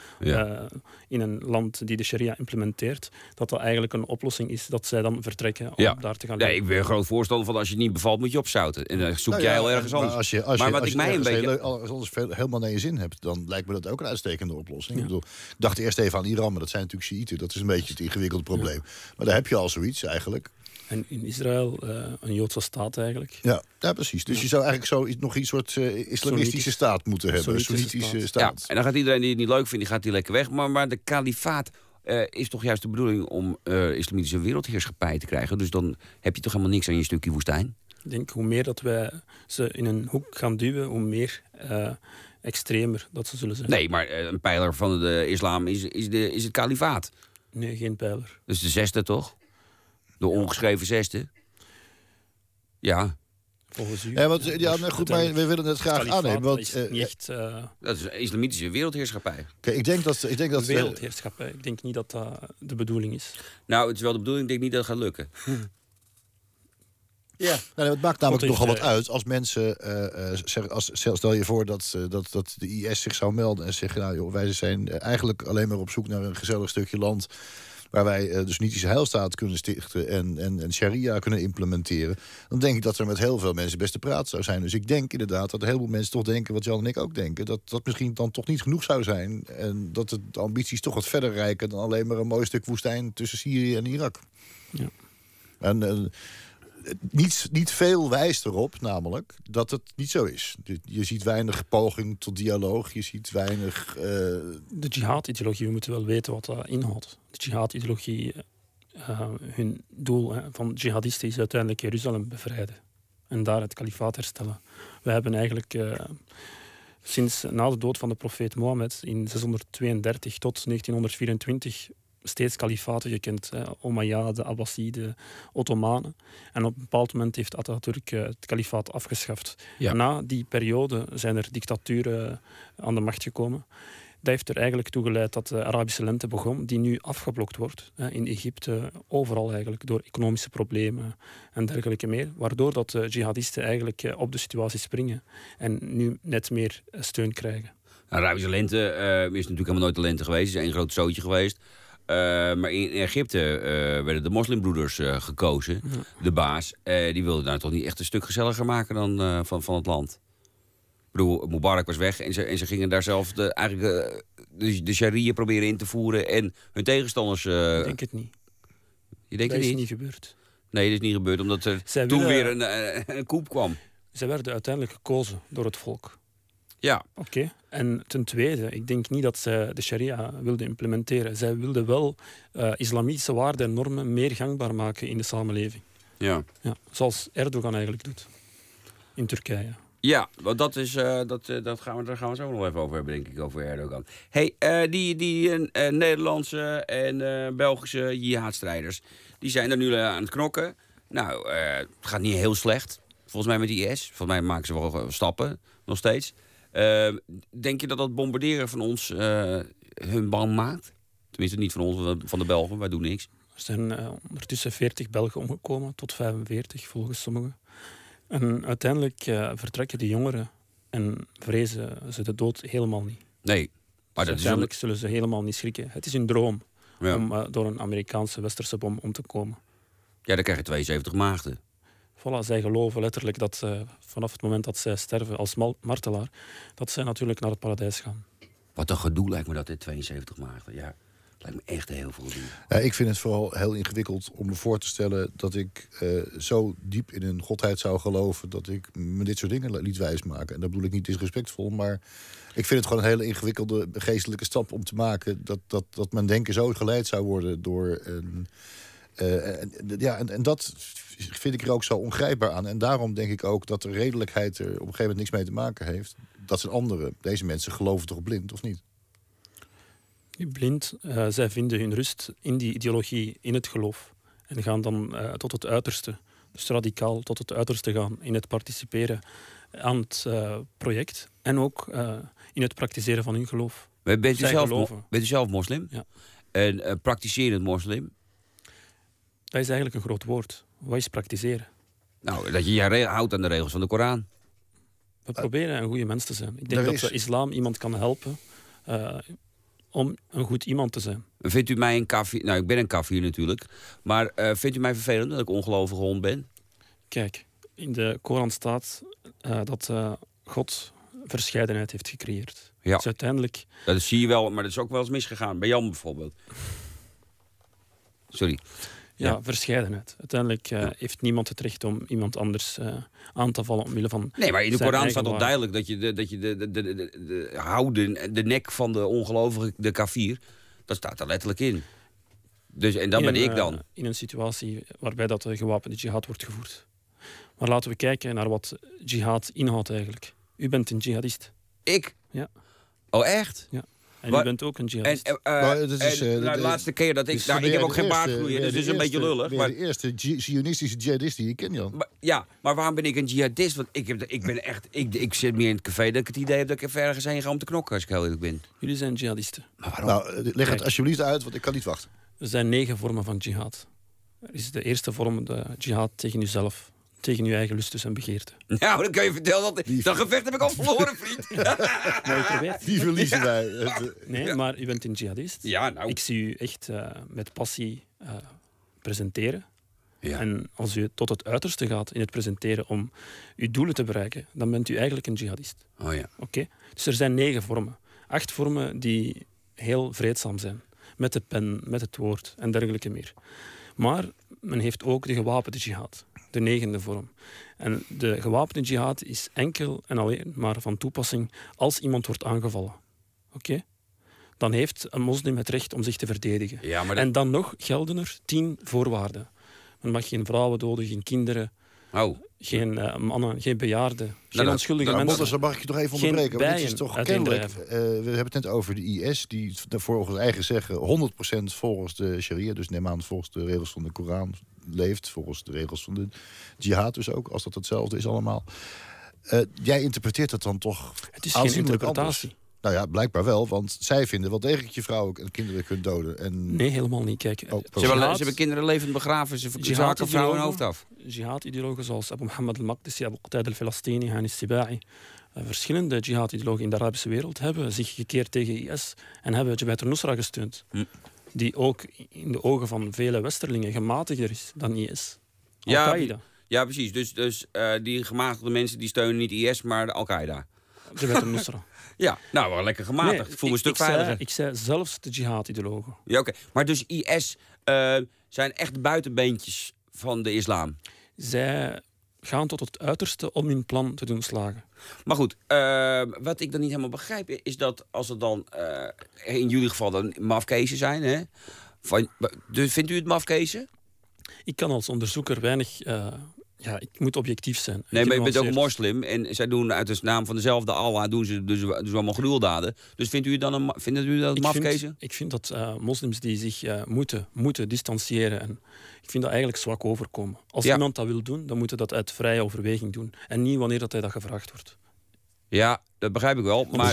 in een land die de sharia implementeert, dat eigenlijk een oplossing is dat zij dan vertrekken om daar te gaan leven. Nee, ik ben een groot voorstander van als je het niet bevalt, moet je opzouten. En dan zoek jij heel ergens anders. Als alles helemaal naar je zin hebt, dan lijkt me dat ook een uitstekende oplossing. Ja. Ik dacht eerst even aan Iran, maar dat zijn natuurlijk Sjiïten. Dat is een beetje het ingewikkelde probleem. Ja. Maar daar heb je al zoiets eigenlijk. En in Israël een Joodse staat eigenlijk. Ja, precies. Dus je zou eigenlijk nog een soort islamistische staat moeten hebben. Een Soenitische staat. Ja, en dan gaat iedereen die het niet leuk vindt, die gaat die lekker weg. Maar de kalifaat is toch juist de bedoeling om islamitische wereldheerschappij te krijgen. Dus dan heb je toch helemaal niks aan je stukje woestijn? Ik denk, hoe meer dat wij ze in een hoek gaan duwen, hoe meer extremer dat ze zullen zijn. Nee, maar een pijler van de islam is het kalifaat. Nee, geen pijler. Dus de 6e toch? De ongeschreven 6e? Ja. Volgens u. Goed, maar we willen het graag aannemen. Want, dat is een islamitische wereldheerschappij. Okay, ik denk dat wereldheerschappij. Ik denk niet dat dat de bedoeling is. Nou, het is wel de bedoeling. Ik denk niet dat het gaat lukken. Ja. Het maakt namelijk nogal wat uit als mensen, stel je voor dat de IS zich zou melden en zeggen, nou joh, wij zijn eigenlijk alleen maar op zoek naar een gezellig stukje land waar wij de Soenitische heilstaat kunnen stichten en sharia kunnen implementeren, dan denk ik dat er met heel veel mensen best te praten zou zijn. Dus ik denk inderdaad dat een heleboel mensen toch denken, wat Jan en ik ook denken, dat misschien dan toch niet genoeg zou zijn en dat de ambities toch wat verder reiken dan alleen maar een mooi stuk woestijn tussen Syrië en Irak. Ja. En niet veel wijst erop, namelijk, dat het niet zo is. Je ziet weinig poging tot dialoog, je ziet weinig De jihad-ideologie, we moeten wel weten wat dat inhoudt. De jihad-ideologie, hun doel van jihadisten is uiteindelijk Jeruzalem bevrijden. En daar het kalifaat herstellen. We hebben eigenlijk sinds na de dood van de profeet Mohammed in 632 tot 1924 steeds kalifaten gekend. Omeyyade, Abbasiden, Ottomanen. En op een bepaald moment heeft Atatürk het kalifaat afgeschaft. Ja. Na die periode zijn er dictaturen aan de macht gekomen. Dat heeft er eigenlijk toe geleid dat de Arabische lente begon, die nu afgeblokt wordt. In Egypte, overal eigenlijk, door economische problemen en dergelijke meer. Waardoor dat de jihadisten eigenlijk op de situatie springen en nu net meer steun krijgen. De Arabische lente is natuurlijk helemaal nooit de lente geweest. Het is één groot zootje geweest. Maar in Egypte werden de moslimbroeders gekozen, de baas. Die wilden daar toch niet echt een stuk gezelliger maken dan van het land. Ik bedoel, Mubarak was weg en ze gingen daar zelf de sharia proberen in te voeren en hun tegenstanders... Ik denk het niet. Je denkt dat het is niet? niet gebeurd. Nee, dat is niet gebeurd, omdat er toen weer een coup kwam. Zij werden uiteindelijk gekozen door het volk. Ja. Oké. En ten tweede, ik denk niet dat zij de sharia wilden implementeren. Zij wilden wel islamitische waarden en normen meer gangbaar maken in de samenleving. Ja. Zoals Erdogan eigenlijk doet. In Turkije. Ja, want daar gaan we zo nog even over hebben, denk ik, over Erdogan. Hey, die Nederlandse en Belgische jihadstrijders, die zijn er nu aan het knokken. Nou, het gaat niet heel slecht, volgens mij met IS. Volgens mij maken ze wel stappen, nog steeds. Denk je dat dat bombarderen van ons hun bang maakt? Tenminste, niet van ons, van de Belgen, wij doen niks. Er zijn ondertussen 40 Belgen omgekomen, tot 45 volgens sommigen. En uiteindelijk vertrekken de jongeren en vrezen ze de dood helemaal niet. Nee. Maar dus uiteindelijk zullen ze helemaal niet schrikken. Het is een droom om door een Amerikaanse westerse bom om te komen. Ja, dan krijg je 72 maagden. Voilà, zij geloven letterlijk dat vanaf het moment dat zij sterven als martelaar, dat zij natuurlijk naar het paradijs gaan. Wat een gedoe lijkt me dat, 72 maagden. Ja. Lijkt me echt heel veel doen. Ja, ik vind het vooral heel ingewikkeld om me voor te stellen dat ik zo diep in een godheid zou geloven dat ik me dit soort dingen liet wijsmaken. En dat bedoel ik niet disrespectvol, maar ik vind het gewoon een hele ingewikkelde geestelijke stap om te maken dat mijn denken zo geleid zou worden door een... En dat vind ik er ook zo ongrijpbaar aan. En daarom denk ik ook dat de redelijkheid er op een gegeven moment niks mee te maken heeft. Dat zijn anderen. Deze mensen geloven toch blind, of niet? Blind. Zij vinden hun rust in die ideologie, in het geloof. En gaan dan tot het uiterste, dus radicaal tot het uiterste gaan in het participeren aan het project. En ook in het praktiseren van hun geloof. Bent u zelf moslim? Ja. En praktiserend moslim? Dat is eigenlijk een groot woord. Wat is praktiseren? Nou, dat je je houdt aan de regels van de Koran. We proberen een goede mens te zijn. Ik denk dat de islam iemand kan helpen om een goed iemand te zijn. Vindt u mij een kafir? Nou, ik ben een kafir natuurlijk. Maar vindt u mij vervelend dat ik ongelovige hond ben? Kijk, in de Koran staat dat God verscheidenheid heeft gecreëerd. Ja. Dus uiteindelijk... Dat zie je wel, maar dat is ook wel eens misgegaan. Bij Jan bijvoorbeeld. Sorry. Ja, verscheidenheid. Uiteindelijk heeft niemand het recht om iemand anders aan te vallen omwille van... Nee, maar in de Koran staat al duidelijk dat je houden, de nek van de ongelovige, de kafir, dat staat er letterlijk in. Dus, en dan ben ik dan. In een situatie waarbij dat de gewapende jihad wordt gevoerd. Maar laten we kijken naar wat jihad inhoudt eigenlijk. U bent een jihadist. Ik? Ja. Oh, echt? Ja. En u bent ook een jihadist. De laatste keer dat ik... ik heb ook geen baard groeien, dus het is een beetje lullig. Maar de eerste Zionistische jihadist die je kent, Jan. Maar waarom ben ik een jihadist? Want ik zit meer in het café dat ik het idee heb dat ik even ergens heen ga om te knokken, als ik heel eerlijk ben. Jullie zijn jihadisten. Maar waarom? Nou, leg het alsjeblieft uit, want ik kan niet wachten. Er zijn 9 vormen van jihad. Er is de eerste vorm, de jihad tegen uzelf. Tegen uw eigen lusten en begeerten. Nou, dan kan je vertellen dat gevecht heb ik al verloren, vriend. Die verliezen wij. Nee, maar u bent een jihadist. Ja, nou. Ik zie u echt met passie presenteren. Ja. En als u tot het uiterste gaat in het presenteren om uw doelen te bereiken, dan bent u eigenlijk een jihadist. Oh ja. Oké? Dus er zijn 9 vormen. 8 vormen die heel vreedzaam zijn. Met de pen, met het woord en dergelijke meer. Maar men heeft ook de gewapende jihad. De 9e vorm. En de gewapende jihad is enkel en alleen maar van toepassing als iemand wordt aangevallen. Oké? Dan heeft een moslim het recht om zich te verdedigen. Ja, maar En dan nog gelden er 10 voorwaarden. Men mag geen vrouwen doden, geen kinderen, Geen mannen, geen bejaarden, geen onschuldige mensen. Dan mag ik je toch even onderbreken. Want het is toch kennelijk, we hebben het net over de IS, die volgens eigen zeggen 100% volgens de sharia, dus neem aan volgens de regels van de Koran, leeft, volgens de regels van de jihad dus ook, als dat hetzelfde is allemaal. Jij interpreteert het dan toch. Het is geen interpretatie. Anders. Nou ja, blijkbaar wel, want zij vinden wel degelijk je vrouwen en kinderen kunt doden. En... Nee, helemaal niet. Kijk, ze hebben kinderen levend begraven, ze zaken vrouwen hun hoofd af. Jihad-ideologen zoals Abu Muhammad al-Maqdisi, Abu Qatadah al-Falastini, Hani Sibai, verschillende jihad-ideologen in de Arabische wereld hebben zich gekeerd tegen IS en hebben Jabhat al-Nusra gesteund. Die ook in de ogen van vele westerlingen gematigder is dan IS. Al-Qaeda. Ja, precies. Dus die gematigde mensen die steunen niet IS, maar de Al-Qaeda. Jabhat al-Nusra. Ja, nou, wel lekker gematigd. Nee, ik voel me een stuk veiliger. Ik zei zelfs de jihad-ideologen. Ja, oké. Maar dus IS zijn echt de buitenbeentjes van de islam? Zij gaan tot het uiterste om hun plan te doen slagen. Maar goed, wat ik dan niet helemaal begrijp, is dat als er dan in jullie geval dan mafkezen zijn, hè? Dus vindt u het mafkezen? Ik kan als onderzoeker weinig... ik moet objectief zijn. Nee, maar je bent ook een moslim en zij doen uit de naam van dezelfde Allah doen ze dus allemaal gruweldaden. Dus vindt u dat mafkezen? Ik vind dat moslims die zich moeten distancieren en ik vind dat eigenlijk zwak overkomen. Als iemand dat wil doen, dan moet hij dat uit vrije overweging doen en niet wanneer dat hij dat gevraagd wordt. Ja, dat begrijp ik wel. Maar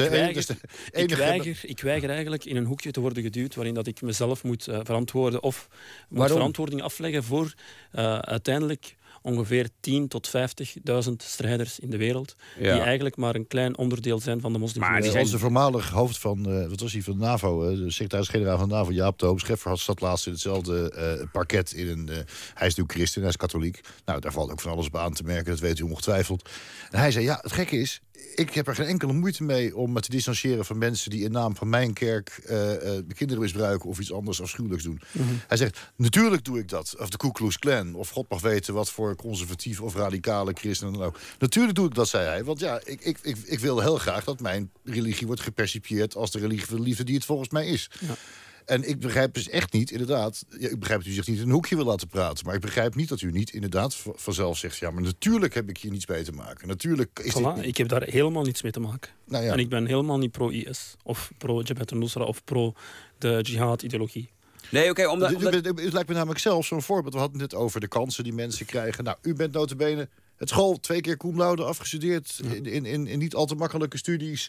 ik weiger eigenlijk in een hoekje te worden geduwd waarin dat ik mezelf moet verantwoorden of moet verantwoording afleggen voor uiteindelijk ongeveer 10.000 tot 50.000 strijders in de wereld, die eigenlijk maar een klein onderdeel zijn van de moslims. Maar onze voormalig hoofd van, wat was hij, van de NAVO, de secretaris-generaal van de NAVO, Jaap Thoom Scheffer, zat laatst in hetzelfde parket in een... hij is natuurlijk christen, hij is katholiek. Nou, daar valt ook van alles op aan te merken, dat weet u ongetwijfeld. En hij zei, ja, het gekke is, ik heb er geen enkele moeite mee om me te distancieren van mensen die in naam van mijn kerk kinderen misbruiken of iets anders afschuwelijks doen. Hij zegt, natuurlijk doe ik dat. Of de Ku Klux Klan, of God mag weten wat voor conservatief of radicale christenen dan ook. Natuurlijk doe ik dat, zei hij. Want ja, ik wil heel graag dat mijn religie wordt gepercipieerd als de religie van de liefde die het volgens mij is. Ja. En ik begrijp dus echt niet, inderdaad... Ja, ik begrijp dat u zich niet in een hoekje wil laten praten. Maar ik begrijp niet dat u niet inderdaad vanzelf zegt... ja, maar natuurlijk heb ik hier niets mee te maken. Natuurlijk is ik heb daar helemaal niets mee te maken. Nou ja. En ik ben helemaal niet pro-IS. Of pro-Jabhat al-Nusra. Of pro de jihad-ideologie. Nee, oké, Het lijkt me namelijk zelf zo'n voorbeeld. We hadden het over de kansen die mensen krijgen. Nou, u bent nota bene... Het school 2 keer cum laude afgestudeerd in niet al te makkelijke studies.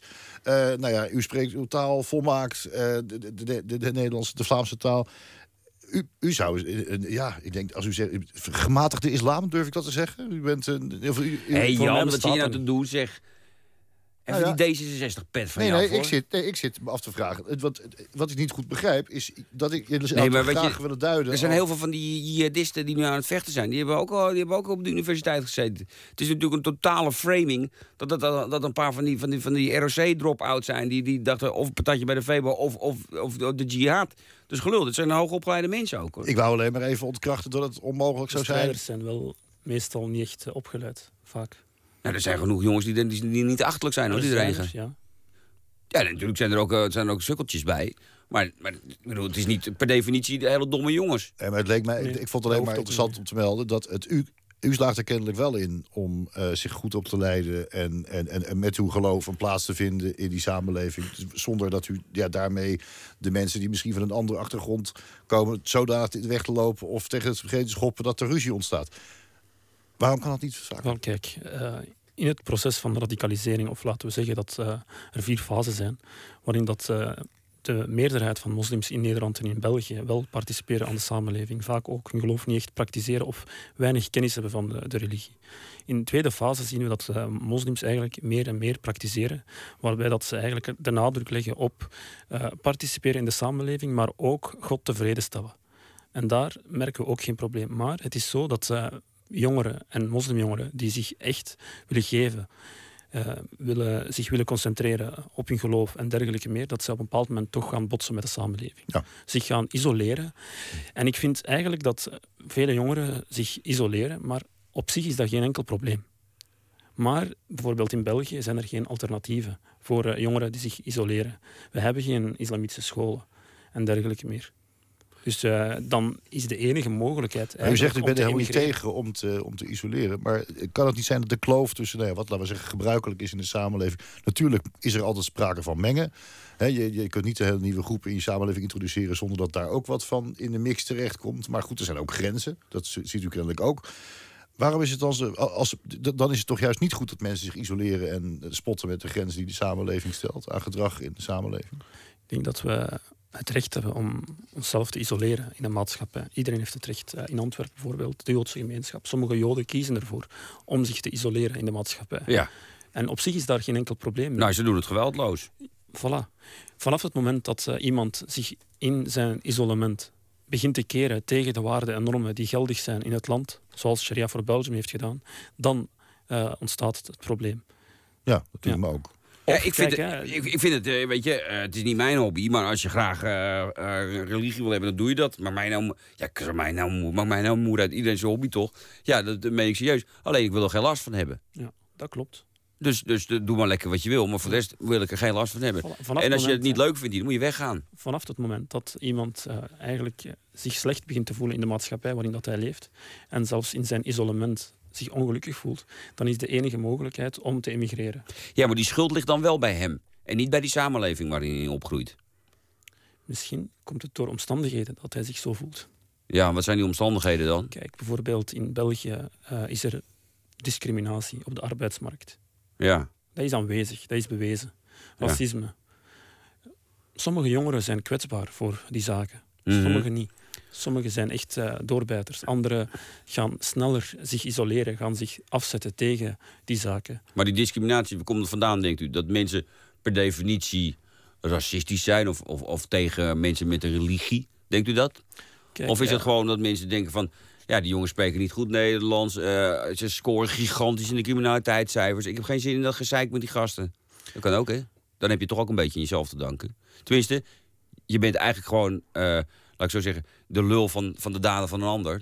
U spreekt uw taal volmaakt, de Nederlandse, de Vlaamse taal. U zou, ik denk, als u zegt, gematigde islam, durf ik dat te zeggen? U bent Jan, wat zie je nou te doen, zeg? Even die D66-pet van jou. Ik zit me af te vragen. Wat ik niet goed begrijp, is dat ik graag willen duiden. Er zijn heel veel van die jihadisten die nu aan het vechten zijn. Die hebben ook op de universiteit gezeten. Het is natuurlijk een totale framing dat een paar van die ROC-drop-outs zijn. Die dachten of een patatje bij de VEBO of de jihad. Dus gelul, dat zijn hoogopgeleide mensen ook. Hoor. Ik wou alleen maar even ontkrachten dat het onmogelijk zou zijn. De strijders zijn wel meestal niet echt opgeleid, vaak. Nou, er zijn genoeg jongens die niet achterlijk zijn, hoor, die erin gaan. Ja, natuurlijk zijn er ook sukkeltjes bij. Maar ik bedoel, het is niet per definitie de hele domme jongens. Maar het leek mij, ik vond het alleen maar interessant om te melden... dat u slaagt er kennelijk wel in om zich goed op te leiden... en met uw geloof een plaats te vinden in die samenleving... zonder dat u daarmee de mensen die misschien van een andere achtergrond komen... zodanig in de weg te lopen of tegen het vergeten schoppen dat er ruzie ontstaat. Waarom kan dat niet verzaken? Wel, kijk, in het proces van radicalisering, of laten we zeggen dat er 4 fasen zijn, waarin dat de meerderheid van moslims in Nederland en in België wel participeren aan de samenleving, vaak ook hun geloof niet echt praktiseren of weinig kennis hebben van de religie. In de tweede fase zien we dat moslims eigenlijk meer en meer praktiseren, waarbij dat ze eigenlijk de nadruk leggen op participeren in de samenleving, maar ook God tevreden stellen. En daar merken we ook geen probleem. Maar het is zo dat jongeren en moslimjongeren die zich echt willen geven, zich willen concentreren op hun geloof en dergelijke meer, dat ze op een bepaald moment toch gaan botsen met de samenleving. Ja. Zich gaan isoleren. En ik vind eigenlijk dat vele jongeren zich isoleren, maar op zich is dat geen enkel probleem. Maar bijvoorbeeld in België zijn er geen alternatieven voor jongeren die zich isoleren. We hebben geen islamitische scholen en dergelijke meer. Dus dan is de enige mogelijkheid... U zegt, ik ben er helemaal niet tegen om te isoleren. Maar kan het niet zijn dat de kloof tussen wat laten we zeggen gebruikelijk is in de samenleving... Natuurlijk is er altijd sprake van mengen. Je kunt niet een hele nieuwe groep in je samenleving introduceren... zonder dat daar ook wat van in de mix terechtkomt. Maar goed, er zijn ook grenzen. Dat ziet u kennelijk ook. Waarom is het dan is het toch juist niet goed dat mensen zich isoleren... en spotten met de grenzen die de samenleving stelt... aan gedrag in de samenleving? Ik denk dat we het recht hebben om onszelf te isoleren in de maatschappij. Iedereen heeft het recht. In Antwerpen bijvoorbeeld, de Joodse gemeenschap. Sommige Joden kiezen ervoor om zich te isoleren in de maatschappij. Ja. En op zich is daar geen enkel probleem mee. Nou, ze doen het geweldloos. Voilà. Vanaf het moment dat iemand zich in zijn isolement begint te keren tegen de waarden en normen die geldig zijn in het land, zoals Sharia voor Belgium heeft gedaan, dan ontstaat het probleem. Ja, dat doen we ook. Ja, ik vind het, weet je, het is niet mijn hobby, maar als je graag religie wil hebben, dan doe je dat. Maar maakt mij nou moer uit iedereen zijn hobby toch? Ja, dat meen ik serieus. Alleen ik wil er geen last van hebben. Ja, dat klopt. Dus doe maar lekker wat je wil, maar voor de rest wil ik er geen last van hebben. En als je het niet leuk vindt, dan moet je weggaan. Vanaf het moment dat iemand eigenlijk zich slecht begint te voelen in de maatschappij waarin dat hij leeft, en zelfs in zijn isolement zich ongelukkig voelt, dan is de enige mogelijkheid om te emigreren. Ja, maar die schuld ligt dan wel bij hem. En niet bij die samenleving waarin hij opgroeit. Misschien komt het door omstandigheden dat hij zich zo voelt. Ja, wat zijn die omstandigheden dan? Kijk, bijvoorbeeld in België is er discriminatie op de arbeidsmarkt. Ja. Dat is aanwezig, dat is bewezen. Racisme. Ja. Sommige jongeren zijn kwetsbaar voor die zaken. Sommigen niet. Sommigen zijn echt doorbijters. Anderen gaan sneller zich isoleren, gaan zich afzetten tegen die zaken. Maar die discriminatie, waar komt het vandaan, denkt u? Dat mensen per definitie racistisch zijn of tegen mensen met een religie? Denkt u dat? Kijk, of is het gewoon dat mensen denken van... Ja, die jongens spreken niet goed Nederlands. Ze scoren gigantisch in de criminaliteitscijfers. Ik heb geen zin in dat gezeik met die gasten. Dat kan ook, hè? Dan heb je toch ook een beetje in jezelf te danken. Tenminste, je bent eigenlijk gewoon... laat ik zo zeggen, de lul van de daden van een ander.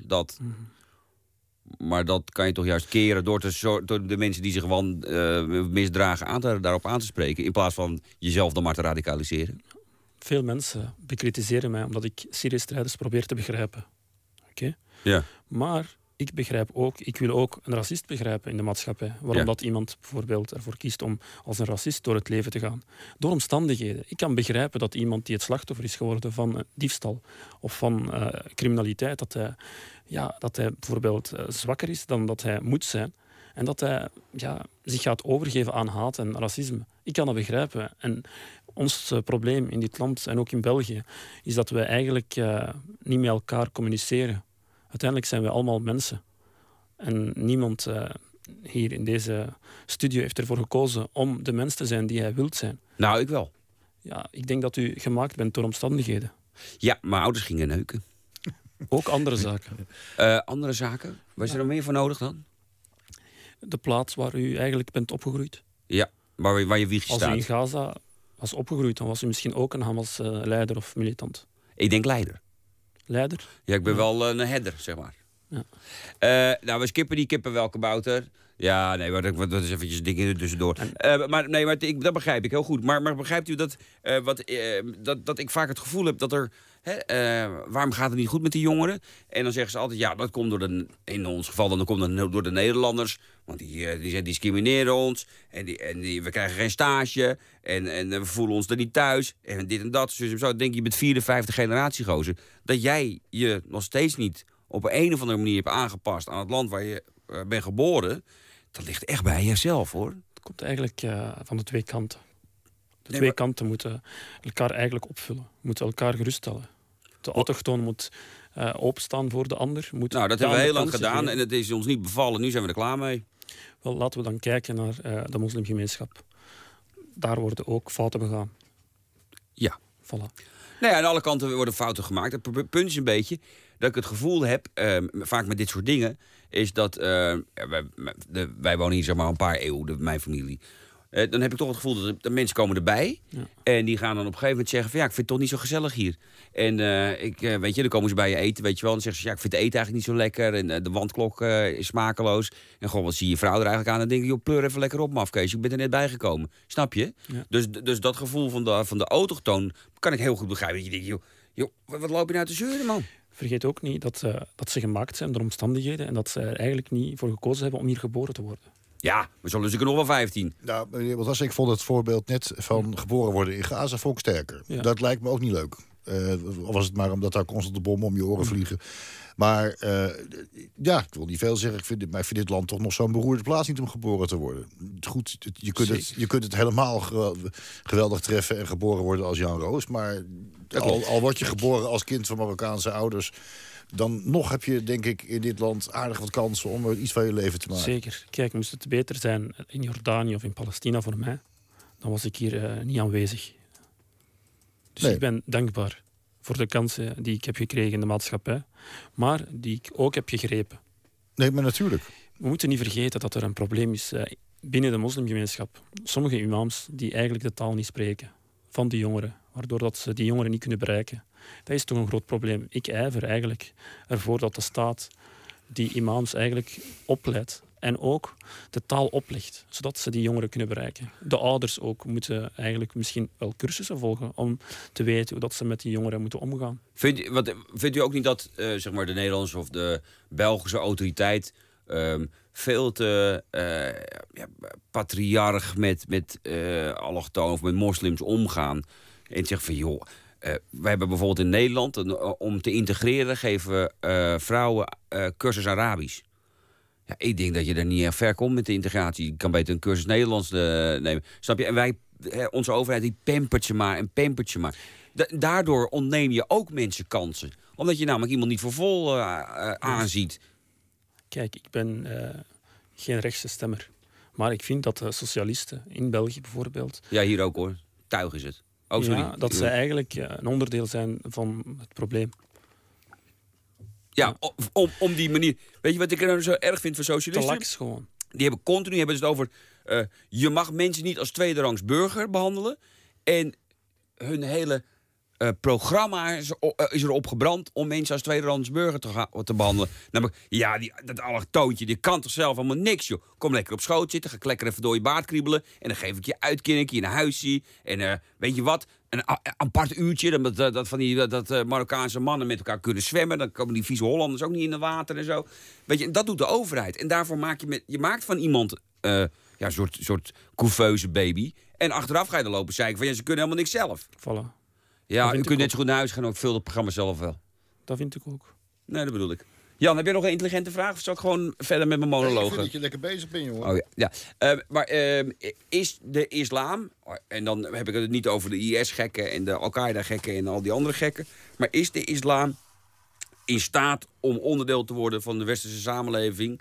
Maar dat kan je toch juist keren door de mensen die zich gewoon misdragen daarop aan te spreken. In plaats van jezelf dan maar te radicaliseren. Veel mensen bekritiseren mij omdat ik Syrië-strijders probeer te begrijpen. Oké? Ja. Maar ik wil ook een racist begrijpen in de maatschappij. Waarom dat iemand bijvoorbeeld ervoor kiest om als een racist door het leven te gaan. Door omstandigheden. Ik kan begrijpen dat iemand die het slachtoffer is geworden van diefstal of van criminaliteit, dat hij bijvoorbeeld zwakker is dan dat hij moet zijn. En dat hij zich gaat overgeven aan haat en racisme. Ik kan dat begrijpen. En ons probleem in dit land en ook in België is dat wij eigenlijk niet met elkaar communiceren. Uiteindelijk zijn we allemaal mensen. En niemand hier in deze studio heeft ervoor gekozen om de mens te zijn die hij wilt zijn. Nou, ik wel. Ja, ik denk dat u gemaakt bent door omstandigheden. Ja, mijn ouders gingen neuken. Ook andere zaken. Andere zaken? Waar is er nog meer voor nodig dan? De plaats waar u eigenlijk bent opgegroeid. Ja, waar je wiegje staat. Als u in Gaza was opgegroeid, dan was u misschien ook een Hamas-leider of militant. Ik denk leider. Leider? Ja, ik ben wel een herder, zeg maar. Ja. Nou, we skippen die kippen wel kabouter. Ja, nee, dat is eventjes dingen er tussendoor. Maar dat begrijp ik heel goed. Maar begrijpt u dat ik vaak het gevoel heb dat er... waarom gaat het niet goed met die jongeren? En dan zeggen ze altijd, ja, dat komt in ons geval dan komt dat door de Nederlanders. Want die discrimineren ons. En we krijgen geen stage. En we voelen ons er niet thuis. En dit en dat. Dus zo denk je met 54 generatie gozer. Dat jij je nog steeds niet op een of andere manier hebt aangepast aan het land waar je bent geboren. Dat ligt echt bij jezelf, hoor. Het komt eigenlijk van de twee kanten. Twee kanten moeten elkaar eigenlijk opvullen. Moeten elkaar geruststellen. De autochtoon moet openstaan voor de ander. Nou, dat hebben we heel lang gedaan en het is ons niet bevallen. Nu zijn we er klaar mee. Wel, laten we dan kijken naar de moslimgemeenschap. Daar worden ook fouten begaan. Ja. Voilà. Nou ja, aan alle kanten worden fouten gemaakt. Het punt is een beetje dat ik het gevoel heb, vaak met dit soort dingen, is dat wij wonen hier zeg maar een paar eeuwen, mijn familie. Dan heb ik toch het gevoel dat de mensen komen erbij. Ja. En die gaan dan op een gegeven moment zeggen van ja, ik vind het toch niet zo gezellig hier. En weet je, dan komen ze bij je eten, weet je wel. En dan zeggen ze ja, ik vind het eten eigenlijk niet zo lekker. En de wandklok is smakeloos. En gewoon, wat zie je vrouw er eigenlijk aan? En dan denk ik, joh, pleur even lekker op, mafkees. Ik ben er net bijgekomen. Snap je? Ja. Dus dat gevoel van de autochtoon kan ik heel goed begrijpen. Dat je denkt, joh, Joh, wat loop je nou te zeuren, man? Vergeet ook niet dat ze gemaakt zijn door omstandigheden en dat ze er eigenlijk niet voor gekozen hebben om hier geboren te worden. Ja, maar zo lust ik er nog wel 15. Nou, meneer Bottas, ik vond het voorbeeld net van geboren worden in Gaza vond ik sterker. Ja. Dat lijkt me ook niet leuk. Al was het maar omdat daar constant de bommen om je oren vliegen. Maar ik wil niet veel zeggen. Ik vind dit land toch nog zo'n beroerde plaats niet om geboren te worden. Goed, je kunt het helemaal geweldig treffen en geboren worden als Jan Roos. Maar al word je geboren als kind van Marokkaanse ouders, dan nog heb je, denk ik, in dit land aardig wat kansen om er iets van je leven te maken. Zeker. Kijk, moest het beter zijn in Jordanië of in Palestina voor mij, dan was ik hier niet aanwezig. Dus ik ben dankbaar voor de kansen die ik heb gekregen in de maatschappij, maar die ik ook heb gegrepen. Nee, maar natuurlijk. We moeten niet vergeten dat er een probleem is binnen de moslimgemeenschap. Sommige imams die eigenlijk de taal niet spreken van die jongeren, waardoor dat ze die jongeren niet kunnen bereiken. Dat is toch een groot probleem. Ik ijver eigenlijk ervoor dat de staat die imams eigenlijk opleidt en ook de taal oplegt, zodat ze die jongeren kunnen bereiken. De ouders ook moeten eigenlijk misschien wel cursussen volgen om te weten hoe dat ze met die jongeren moeten omgaan. Vindt u ook niet dat zeg maar de Nederlandse of de Belgische autoriteit veel te patriarch met allochtonen of met moslims omgaan? En zegt van, joh, wij hebben bijvoorbeeld in Nederland, om te integreren, geven vrouwen cursus Arabisch. Ja, ik denk dat je er niet erg ver komt met de integratie. Je kan beter een cursus Nederlands nemen. Snap je? En wij, onze overheid, die pampert je maar en pampert je maar. Daardoor ontneem je ook mensen kansen. Omdat je namelijk iemand niet voor vol aanziet. Kijk, ik ben geen rechtse stemmer. Maar ik vind dat de socialisten in België bijvoorbeeld... Ja, hier ook hoor. Tuig is het. Oh, sorry. Ja, dat zij eigenlijk een onderdeel zijn van het probleem. Ja, om die manier... Weet je wat ik er zo erg vind van socialisten? Te laks gewoon. Die hebben continu het over... je mag mensen niet als tweederangs burger behandelen. En hun hele programma is erop gebrand om mensen als tweederangs burger te behandelen. Namelijk, ja, dat allochtoontje, die kan toch zelf allemaal niks, joh. Kom lekker op schoot zitten, ga lekker even door je baard kriebelen. En dan geef ik je uitkering, je een huisje. En weet je wat? Een apart uurtje, dat Marokkaanse mannen met elkaar kunnen zwemmen. Dan komen die vieze Hollanders ook niet in het water en zo. Weet je, dat doet de overheid. En daarvoor maakt van iemand een soort couveuse baby. En achteraf ga je er lopen zeiken van, ja, ze kunnen helemaal niks zelf. Voilà. Ja, u kunt net zo goed naar huis gaan, ook veel het programma zelf wel. Dat vind ik ook. Nee, dat bedoel ik. Jan, heb je nog een intelligente vraag? Of zal ik gewoon verder met mijn monologen? Ik vind dat je lekker bezig bent, jongen. Oh ja. Maar is de islam, en dan heb ik het niet over de IS-gekken en de Al-Qaeda-gekken en al die andere gekken, maar is de islam in staat om onderdeel te worden van de westerse samenleving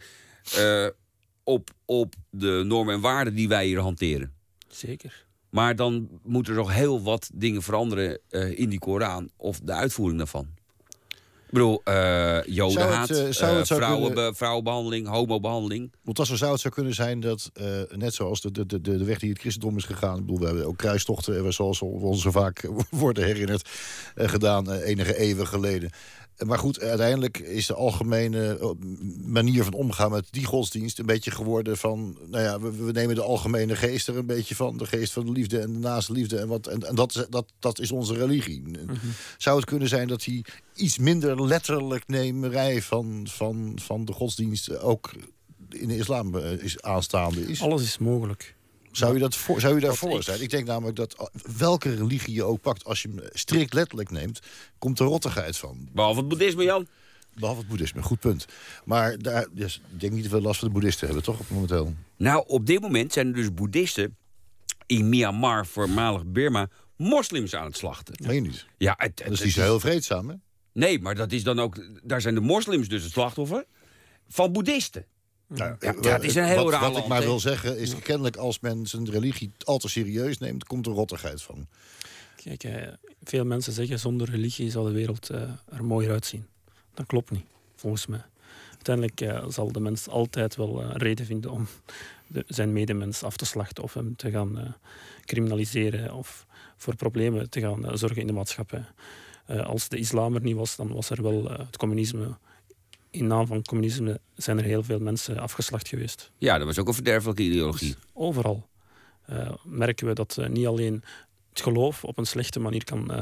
op de normen en waarden die wij hier hanteren? Zeker. Maar dan moeten er nog heel wat dingen veranderen in die Koran of de uitvoering daarvan. Ik bedoel, jodenhaat, vrouwenbehandeling, homobehandeling. Want als zou het zo kunnen zijn dat, net zoals de weg die het christendom is gegaan, ik bedoel, we hebben ook kruistochten, zoals ons zo vaak worden herinnerd, gedaan enige eeuwen geleden. Maar goed, uiteindelijk is de algemene manier van omgaan met die godsdienst een beetje geworden van, nou ja, we nemen de algemene geest er een beetje van, de geest van de liefde en de naaste liefde en dat is onze religie. Mm-hmm. Zou het kunnen zijn dat die iets minder letterlijk nemerij van de godsdienst ook in de islam aanstaande is? Alles is mogelijk. Zou je daarvoor zijn? Ik denk namelijk dat welke religie je ook pakt, als je hem strikt letterlijk neemt, komt er rottigheid van. Behalve het boeddhisme, Jan. Behalve het boeddhisme, goed punt. Maar ik denk niet dat we last van de boeddhisten hebben, toch? Momenteel. Nou, op dit moment zijn er dus boeddhisten in Myanmar, voormalig Birma, moslims aan het slachten. Meen je niet? Ja, dat is niet zo heel vreedzaam, hè? Nee, maar dat is dan ook, daar zijn de moslims dus het slachtoffer van boedisten. Nou, het is een heel raar land. Wat ik maar wil zeggen is, kennelijk als men zijn religie al te serieus neemt, komt er rottigheid van. Kijk, veel mensen zeggen, zonder religie zal de wereld er mooier uitzien. Dat klopt niet, volgens mij. Uiteindelijk zal de mens altijd wel een reden vinden om zijn medemens af te slachten of hem te gaan criminaliseren of voor problemen te gaan zorgen in de maatschappij. Als de islam er niet was, dan was er wel het communisme. In naam van communisme zijn er heel veel mensen afgeslacht geweest. Ja, dat was ook een verderfelijke ideologie. Dus overal merken we dat niet alleen het geloof op een slechte manier kan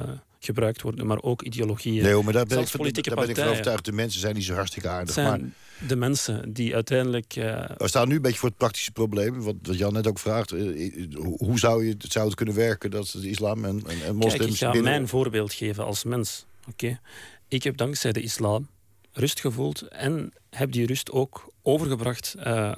gebruikt worden, maar ook ideologieën. Nee, maar daar ben ik politieke van overtuigd. De mensen zijn niet zo hartstikke aardig. Het zijn de mensen die uiteindelijk... We staan nu een beetje voor het praktische probleem. Wat Jan net ook vraagt. Hoe zou het kunnen werken dat de islam en moslims... Kijk, ik ga mijn voorbeeld geven als mens. Okay? Ik heb dankzij de islam rust gevoeld en heb die rust ook overgebracht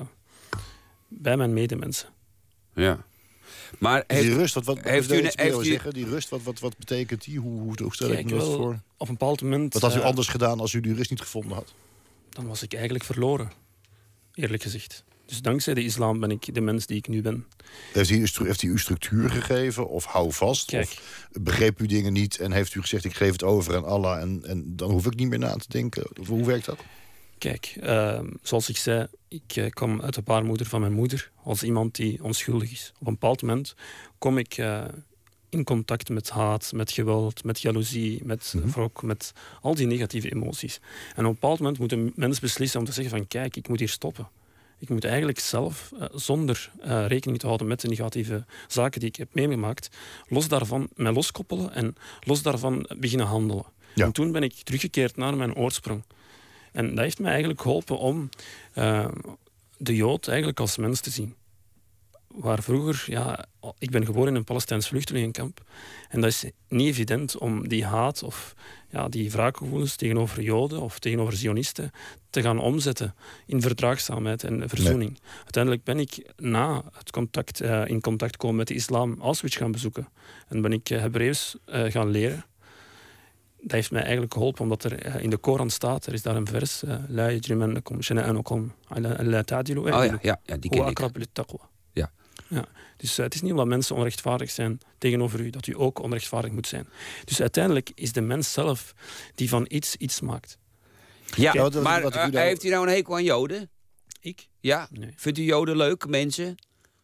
bij mijn medemensen. Ja. Maar die rust, wat zeggen? Die rust, wat betekent die? Hoe stel ik me dat voor? Op een bepaald moment... Wat had u anders gedaan als u die rust niet gevonden had? Dan was ik eigenlijk verloren, eerlijk gezegd. Dus dankzij de islam ben ik de mens die ik nu ben. Heeft hij u structuur gegeven of hou vast? Kijk. Of begreep u dingen niet en heeft u gezegd ik geef het over aan Allah en dan hoef ik niet meer na te denken? Of hoe werkt dat? Kijk, zoals ik zei, ik kom uit de baarmoeder van mijn moeder als iemand die onschuldig is. Op een bepaald moment kom ik in contact met haat, met geweld, met jaloezie, met wrok, met al die negatieve emoties. En op een bepaald moment moet een mens beslissen om te zeggen van kijk, ik moet hier stoppen. Ik moet eigenlijk zelf, zonder rekening te houden met de negatieve zaken die ik heb meegemaakt, los daarvan mij loskoppelen en los daarvan beginnen handelen. Ja. En toen ben ik teruggekeerd naar mijn oorsprong. En dat heeft mij eigenlijk geholpen om de Jood eigenlijk als mens te zien. Waar vroeger, ik ben geboren in een Palestijns vluchtelingenkamp. En dat is niet evident om die haat of die wraakgevoelens tegenover Joden of tegenover Zionisten te gaan omzetten in verdraagzaamheid en verzoening. Nee. Uiteindelijk ben ik na het in contact komen met de islam Auschwitz gaan bezoeken. En ben ik Hebreeuws gaan leren. Dat heeft mij eigenlijk geholpen, omdat er in de Koran staat, er is daar een vers, La yajrimannakum shana'anukum ala alla ta'dilu i'dilu die ken ik. Ja, dus het is niet omdat mensen onrechtvaardig zijn tegenover u, dat u ook onrechtvaardig moet zijn. Dus uiteindelijk is de mens zelf die van iets maakt. Ja, kijk, maar heeft u nou een hekel aan Joden? Ik? Ja, nee. Vindt u Joden leuke mensen?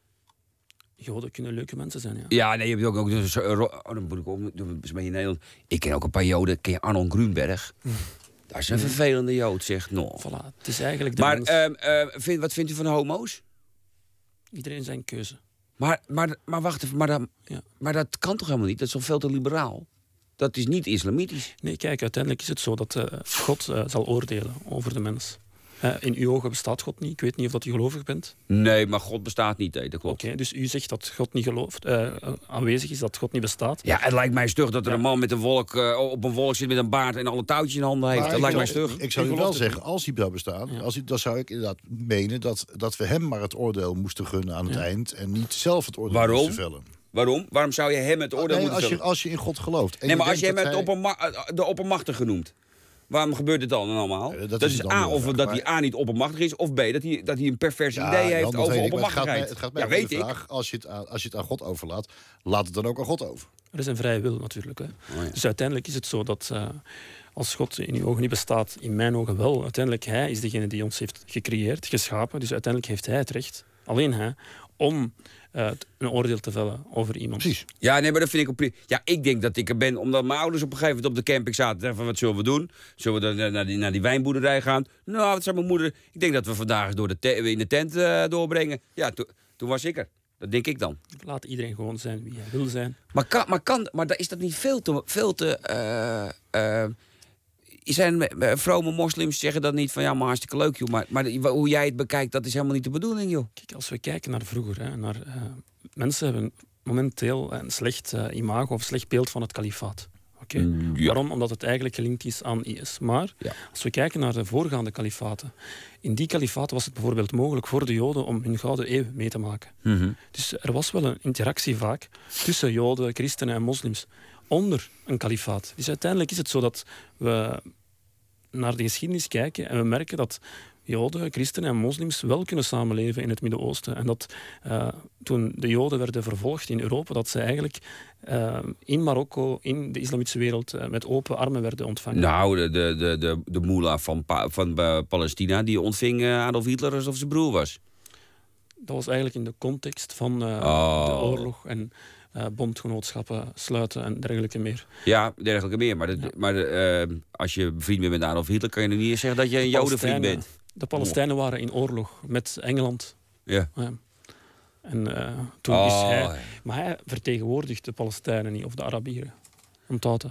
Joden kunnen leuke mensen zijn, ja. Ja, nee, je hebt ook dan moet ik ook een beetje in Nederland. Ik ken ook een paar Joden. Ken je Arnold Grunberg? Dat is een vervelende Jood, zegt no. Voilà, het is eigenlijk de mens. Wat vindt u van de homo's? Iedereen zijn keuze. Maar wacht even, maar dat kan toch helemaal niet? Dat is toch veel te liberaal? Dat is niet islamitisch. Nee, kijk, uiteindelijk is het zo dat God zal oordelen over de mens. In uw ogen bestaat God niet. Ik weet niet of dat u gelovig bent. Nee, maar God bestaat niet. Nee, dat klopt. Oké, dus u zegt dat God niet aanwezig is, dat God niet bestaat. Ja, het lijkt mij stug dat er een man met een wolk op een wolk zit met een baard en alle touwtjes in handen heeft. Dat lijkt mij stug. Ik zou u wel zeggen, als hij zou bestaan, dan zou ik inderdaad menen dat we hem maar het oordeel moesten gunnen aan het eind en niet zelf het oordeel moesten vellen. Waarom? Waarom zou je hem het oordeel moeten vellen? Als je in God gelooft. En nee, maar als je hem de oppermachtige noemt. Waarom gebeurt het dan allemaal? Dat is A, of dat hij A niet oppermachtig is, of B, dat hij een pervers idee heeft over oppermachtigheid. Het gaat mij om de vraag, als je het aan God overlaat, laat het dan ook aan God over. Er is een vrije wil natuurlijk. Hè. Dus uiteindelijk is het zo dat als God in uw ogen niet bestaat, in mijn ogen wel. Uiteindelijk, hij is degene die ons heeft gecreëerd, geschapen. Dus uiteindelijk heeft hij het recht, alleen hij, om een oordeel te vellen over iemand. Precies. Ja, nee, maar dat vind ik ook... Ja, ik denk dat ik er ben, omdat mijn ouders op een gegeven moment op de camping zaten. Van, wat zullen we doen? Zullen we naar die wijnboerderij gaan? Nou, wat zei mijn moeder? Ik denk dat we vandaag in de tent doorbrengen. Ja, toen was ik er. Dat denk ik dan. Laat iedereen gewoon zijn wie hij wil zijn. Maar is dat niet veel te zijn vrome moslims zeggen dat niet van ja, maar hartstikke leuk, joh. Maar hoe jij het bekijkt, dat is helemaal niet de bedoeling, joh. Kijk, als we kijken naar vroeger, mensen hebben momenteel een slecht imago of slecht beeld van het kalifaat. Okay? Ja. Waarom? Omdat het eigenlijk gelinkt is aan IS. Maar als we kijken naar de voorgaande kalifaten, in die kalifaten was het bijvoorbeeld mogelijk voor de Joden om hun gouden eeuw mee te maken. Dus er was wel een interactie vaak tussen Joden, christenen en moslims onder een kalifaat. Dus uiteindelijk is het zo dat we naar de geschiedenis kijken en we merken dat Joden, christenen en moslims wel kunnen samenleven in het Midden-Oosten. En dat toen de Joden werden vervolgd in Europa, dat ze eigenlijk in Marokko, in de islamitische wereld, met open armen werden ontvangen. Nou, de moela van Palestina, die ontving Adolf Hitler alsof zijn broer was. Dat was eigenlijk in de context van de oorlog en bondgenootschappen sluiten en dergelijke meer. Ja, dergelijke meer. Maar als je vriend bent met Adolf Hitler, kan je nog niet zeggen dat je een Jodenvriend bent. De Palestijnen waren in oorlog met Engeland. Ja. En toen is hij... Maar hij vertegenwoordigt de Palestijnen niet, of de Arabieren. Onthoud dat.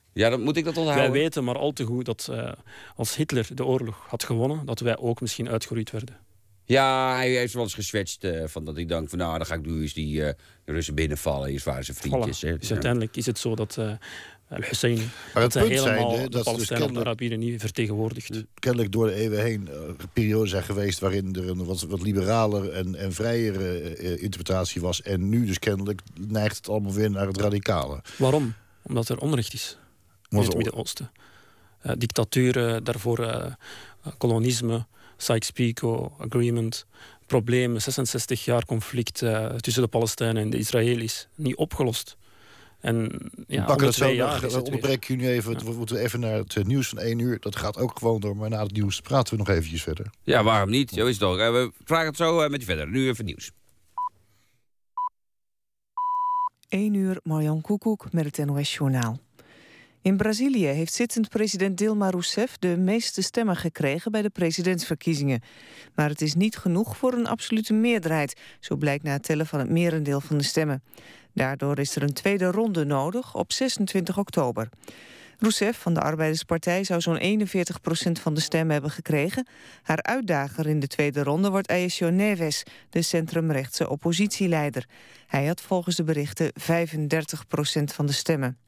Ja, dan moet ik dat onthouden. Wij weten maar al te goed dat als Hitler de oorlog had gewonnen, dat wij ook misschien uitgeroeid werden. Ja, hij heeft wel eens geswetst van dat ik denk van nou, dan ga ik nu eens die Russen binnenvallen. Hier waren zijn vriendjes. Voilà. Dus uiteindelijk is het zo dat Al-Hussein het punt helemaal zijn, de Palestijnen en de Arabieren niet vertegenwoordigt. Kennelijk door de eeuwen heen perioden zijn geweest waarin er een wat liberaler en vrijere interpretatie was. En nu dus kennelijk neigt het allemaal weer naar het radicale. Waarom? Omdat er onrecht is in het Midden-Oosten. Dictaturen, daarvoor kolonisme, Sykes-Picot Agreement, problemen, 66 jaar conflict tussen de Palestijnen en de Israëli's, niet opgelost. En ja, pakken het zo jaar onderbreek ik u nu even. We moeten even naar het nieuws van 1 uur. Dat gaat ook gewoon door, maar na het nieuws praten we nog eventjes verder. Ja, waarom niet? Zo is het toch. We vragen het zo met je verder. Nu even nieuws. 1 uur, Marjan Koekoek met het NOS-journaal. In Brazilië heeft zittend president Dilma Rousseff de meeste stemmen gekregen bij de presidentsverkiezingen. Maar het is niet genoeg voor een absolute meerderheid, zo blijkt na het tellen van het merendeel van de stemmen. Daardoor is er een tweede ronde nodig op 26 oktober. Rousseff van de Arbeiderspartij zou zo'n 41% van de stemmen hebben gekregen. Haar uitdager in de tweede ronde wordt Aécio Neves, de centrumrechtse oppositieleider. Hij had volgens de berichten 35% van de stemmen.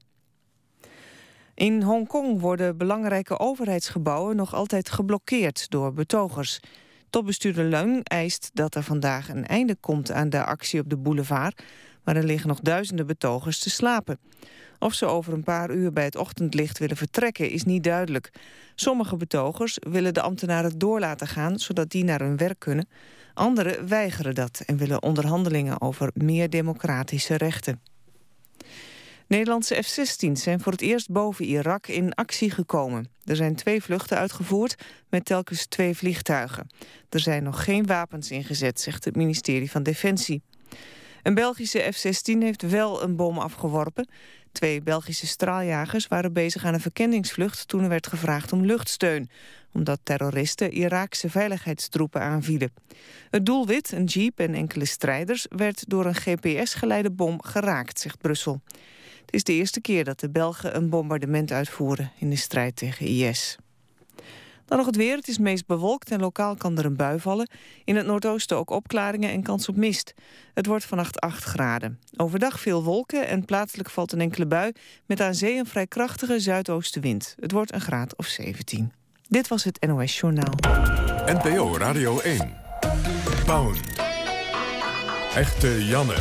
In Hongkong worden belangrijke overheidsgebouwen nog altijd geblokkeerd door betogers. Topbestuurder Leung eist dat er vandaag een einde komt aan de actie op de boulevard, maar er liggen nog duizenden betogers te slapen. Of ze over een paar uur bij het ochtendlicht willen vertrekken is niet duidelijk. Sommige betogers willen de ambtenaren door laten gaan, zodat die naar hun werk kunnen. Anderen weigeren dat en willen onderhandelingen over meer democratische rechten. Nederlandse F-16's zijn voor het eerst boven Irak in actie gekomen. Er zijn 2 vluchten uitgevoerd met telkens 2 vliegtuigen. Er zijn nog geen wapens ingezet, zegt het ministerie van Defensie. Een Belgische F-16 heeft wel een bom afgeworpen. 2 Belgische straaljagers waren bezig aan een verkenningsvlucht toen er werd gevraagd om luchtsteun, omdat terroristen Iraakse veiligheidstroepen aanvielen. Het doelwit, een jeep en enkele strijders, werd door een GPS-geleide bom geraakt, zegt Brussel. Het is de eerste keer dat de Belgen een bombardement uitvoeren in de strijd tegen IS. Dan nog het weer. Het is meest bewolkt en lokaal kan er een bui vallen. In het noordoosten ook opklaringen en kans op mist. Het wordt vannacht 8 graden. Overdag veel wolken en plaatselijk valt een enkele bui, met aan zee een vrij krachtige zuidoostenwind. Het wordt een graad of 17. Dit was het NOS Journaal. NPO Radio 1. Pound. Echte Janne.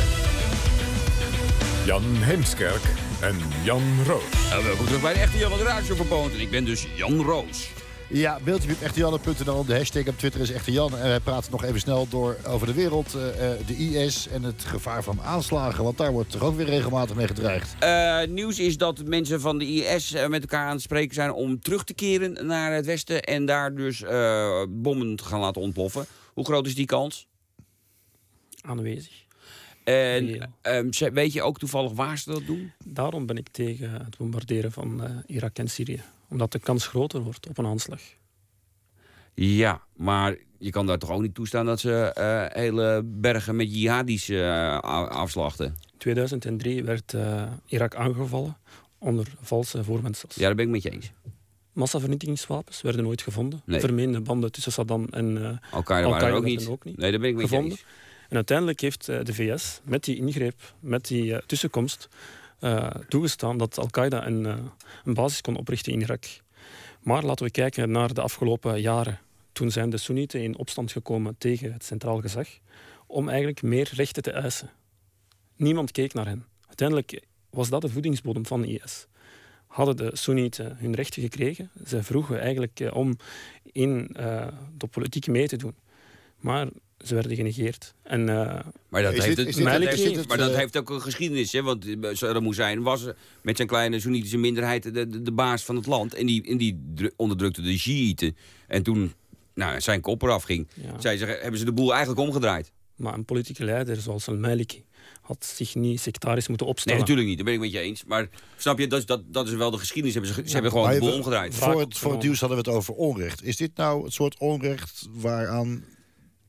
Jan Heemskerk en Jan Roos. Welkom terug bij de Echte Janne Radio van Pound. En ik ben dus Jan Roos. Ja, beeldje op echtejanne.nl. De hashtag op Twitter is Echte Jan. En wij praten nog even snel door over de wereld. De IS en het gevaar van aanslagen. Want daar wordt toch ook weer regelmatig mee gedreigd. Nieuws is dat mensen van de IS met elkaar aan het spreken zijn om terug te keren naar het westen. En daar dus bommen te gaan laten ontploffen. Hoe groot is die kans? Aanwezig. En weet je ook toevallig waar ze dat doen? Daarom ben ik tegen het bombarderen van Irak en Syrië. Omdat de kans groter wordt op een aanslag. Ja, maar je kan daar toch ook niet toestaan dat ze hele bergen met jihadis afslachten? In 2003 werd Irak aangevallen onder valse voorwendsels. Ja, daar ben ik met je eens. Massavernietigingswapens werden nooit gevonden. Nee. Vermeende banden tussen Saddam en Al-Qaeda waren ook niet. Nee, daar ben ik met gevonden. je eens. En uiteindelijk heeft de VS met die ingreep, met die tussenkomst, toegestaan dat Al-Qaeda een basis kon oprichten in Irak. Maar laten we kijken naar de afgelopen jaren. Toen zijn de Soenieten in opstand gekomen tegen het centraal gezag om eigenlijk meer rechten te eisen. Niemand keek naar hen. Uiteindelijk was dat de voedingsbodem van IS. Hadden de Soenieten hun rechten gekregen, ze vroegen eigenlijk om in de politiek mee te doen. Maar ze werden genegeerd. Maar dat heeft ook een geschiedenis. Hè? Want Saddam Hussein was met zijn kleine Soenitische minderheid de baas van het land. En die onderdrukte de Shiiten. En toen zijn kop eraf ging, hebben ze de boel eigenlijk omgedraaid. Maar een politieke leider zoals al-Maliki had zich niet sectarisch moeten opstellen. Nee, natuurlijk niet. Daar ben ik met je eens. Maar snap je, dat is wel de geschiedenis. Ze hebben gewoon de boel omgedraaid. Voor het nieuws hadden we het over onrecht. Is dit nou het soort onrecht waaraan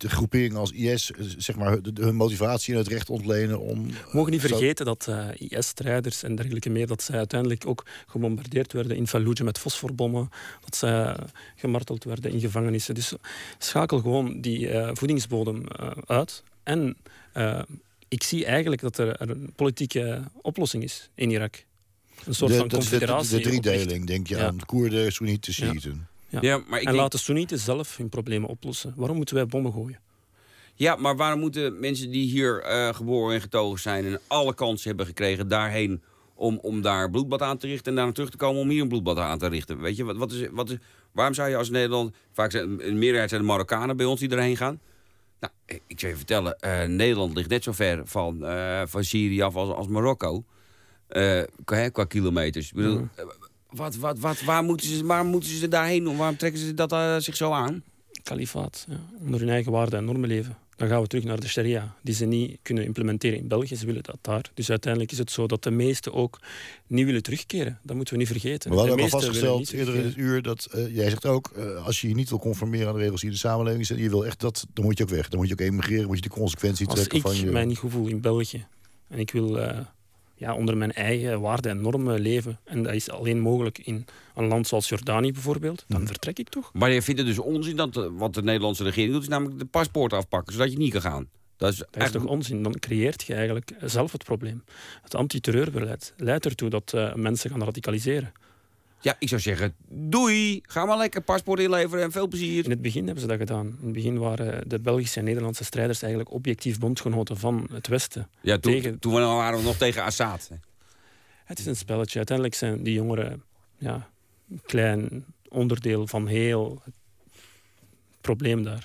de groeperingen als IS, zeg maar, hun motivatie en het recht ontlenen om... We mogen niet vergeten dat IS-strijders en dergelijke meer, dat zij uiteindelijk ook gebombardeerd werden in Fallujah met fosforbommen, dat zij gemarteld werden in gevangenissen. Dus schakel gewoon die voedingsbodem uit. En ik zie eigenlijk dat er een politieke oplossing is in Irak. Een soort van confederatie. De driedeling, denk je aan Koerden, Soenieten, Shiiten. Ja, maar en laat de Soenieten zelf hun problemen oplossen. Waarom moeten wij bommen gooien? Ja, maar waarom moeten mensen die hier geboren en getogen zijn en alle kansen hebben gekregen daarheen om daar bloedbad aan te richten en daar terug te komen om hier een bloedbad aan te richten? Weet je, wat is, waarom zou je als Nederland, vaak zijn een meerderheid zijn de Marokkanen bij ons die erheen gaan? Nou, ik zou je vertellen, Nederland ligt net zo ver van Syrië af als Marokko. Qua kilometers. Ik bedoel, waar moeten ze daarheen? Waarom trekken ze dat zich zo aan? Kalifaat, onder hun eigen waarden en normen leven. Dan gaan we terug naar de sharia, die ze niet kunnen implementeren in België. Ze willen dat daar. Dus uiteindelijk is het zo dat de meesten ook niet willen terugkeren. Dat moeten we niet vergeten. Maar we hadden al vastgesteld eerder in het uur dat jij zegt ook, als je je niet wil conformeren aan de regels die in de samenleving zijn, je wil echt dat, dan moet je ook weg. Dan moet je ook emigreren, moet je de consequentie trekken van je... Als ik mij niet goed voel in België en ik wil onder mijn eigen waarden en normen leven, en dat is alleen mogelijk in een land zoals Jordanië bijvoorbeeld, dan vertrek ik toch. Maar je vindt het dus onzin dat wat de Nederlandse regering doet, is namelijk de paspoort afpakken, zodat je niet kan gaan. Dat is toch onzin? Dan creëert je eigenlijk zelf het probleem. Het antiterreurbeleid leidt ertoe dat mensen gaan radicaliseren. Ja, ik zou zeggen, doei, ga maar lekker paspoort inleveren en veel plezier. In het begin hebben ze dat gedaan. In het begin waren de Belgische en Nederlandse strijders eigenlijk objectief bondgenoten van het Westen. Ja, toen waren we nog tegen Assad. Het is een spelletje. Uiteindelijk zijn die jongeren een klein onderdeel van heel het probleem daar.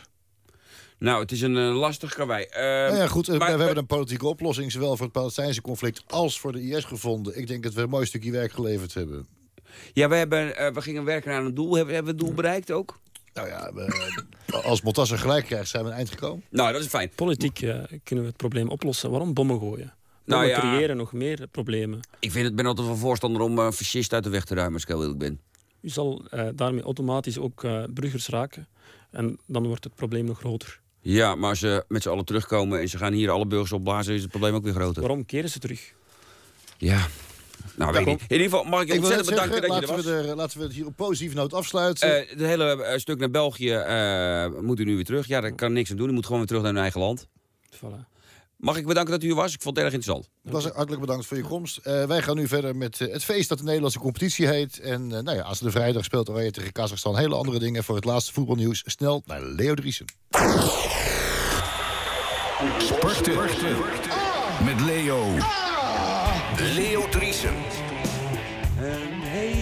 Nou, het is een lastig karwei. Goed, we hebben een politieke oplossing, zowel voor het Palestijnse conflict als voor de IS gevonden. Ik denk dat we een mooi stukje werk geleverd hebben. Ja, we gingen werken aan een doel. Hebben we het doel bereikt ook? Nou ja, als Montasser gelijk krijgt, zijn we een eind gekomen. Nou, dat is fijn. Politiek kunnen we het probleem oplossen. Waarom bommen gooien? Bommen creëren nog meer problemen. Ik ben altijd wel voorstander om fascisten uit de weg te ruimen, als ik heel eerlijk ben. U zal daarmee automatisch ook burgers raken. En dan wordt het probleem nog groter. Ja, maar als ze met z'n allen terugkomen en ze gaan hier alle burgers opblazen, is het probleem ook weer groter. Waarom keren ze terug? Ja... Nou, weet ik niet. In ieder geval mag ik je ontzettend bedanken dat je er was. Laten we het hier op positieve noot afsluiten. Het hele stuk naar België moet u nu weer terug. Ja, daar kan niks aan doen. U moet gewoon weer terug naar uw eigen land. Voilà. Mag ik bedanken dat u er was? Ik vond het erg interessant. Hartelijk bedankt voor je komst. Wij gaan nu verder met het feest dat de Nederlandse competitie heet. En als de vrijdag speelt Oranje tegen Kazachstan, hele andere dingen. Voor het laatste voetbalnieuws snel naar Leo Driesen. Sporten met Leo. Leo Driesen. Een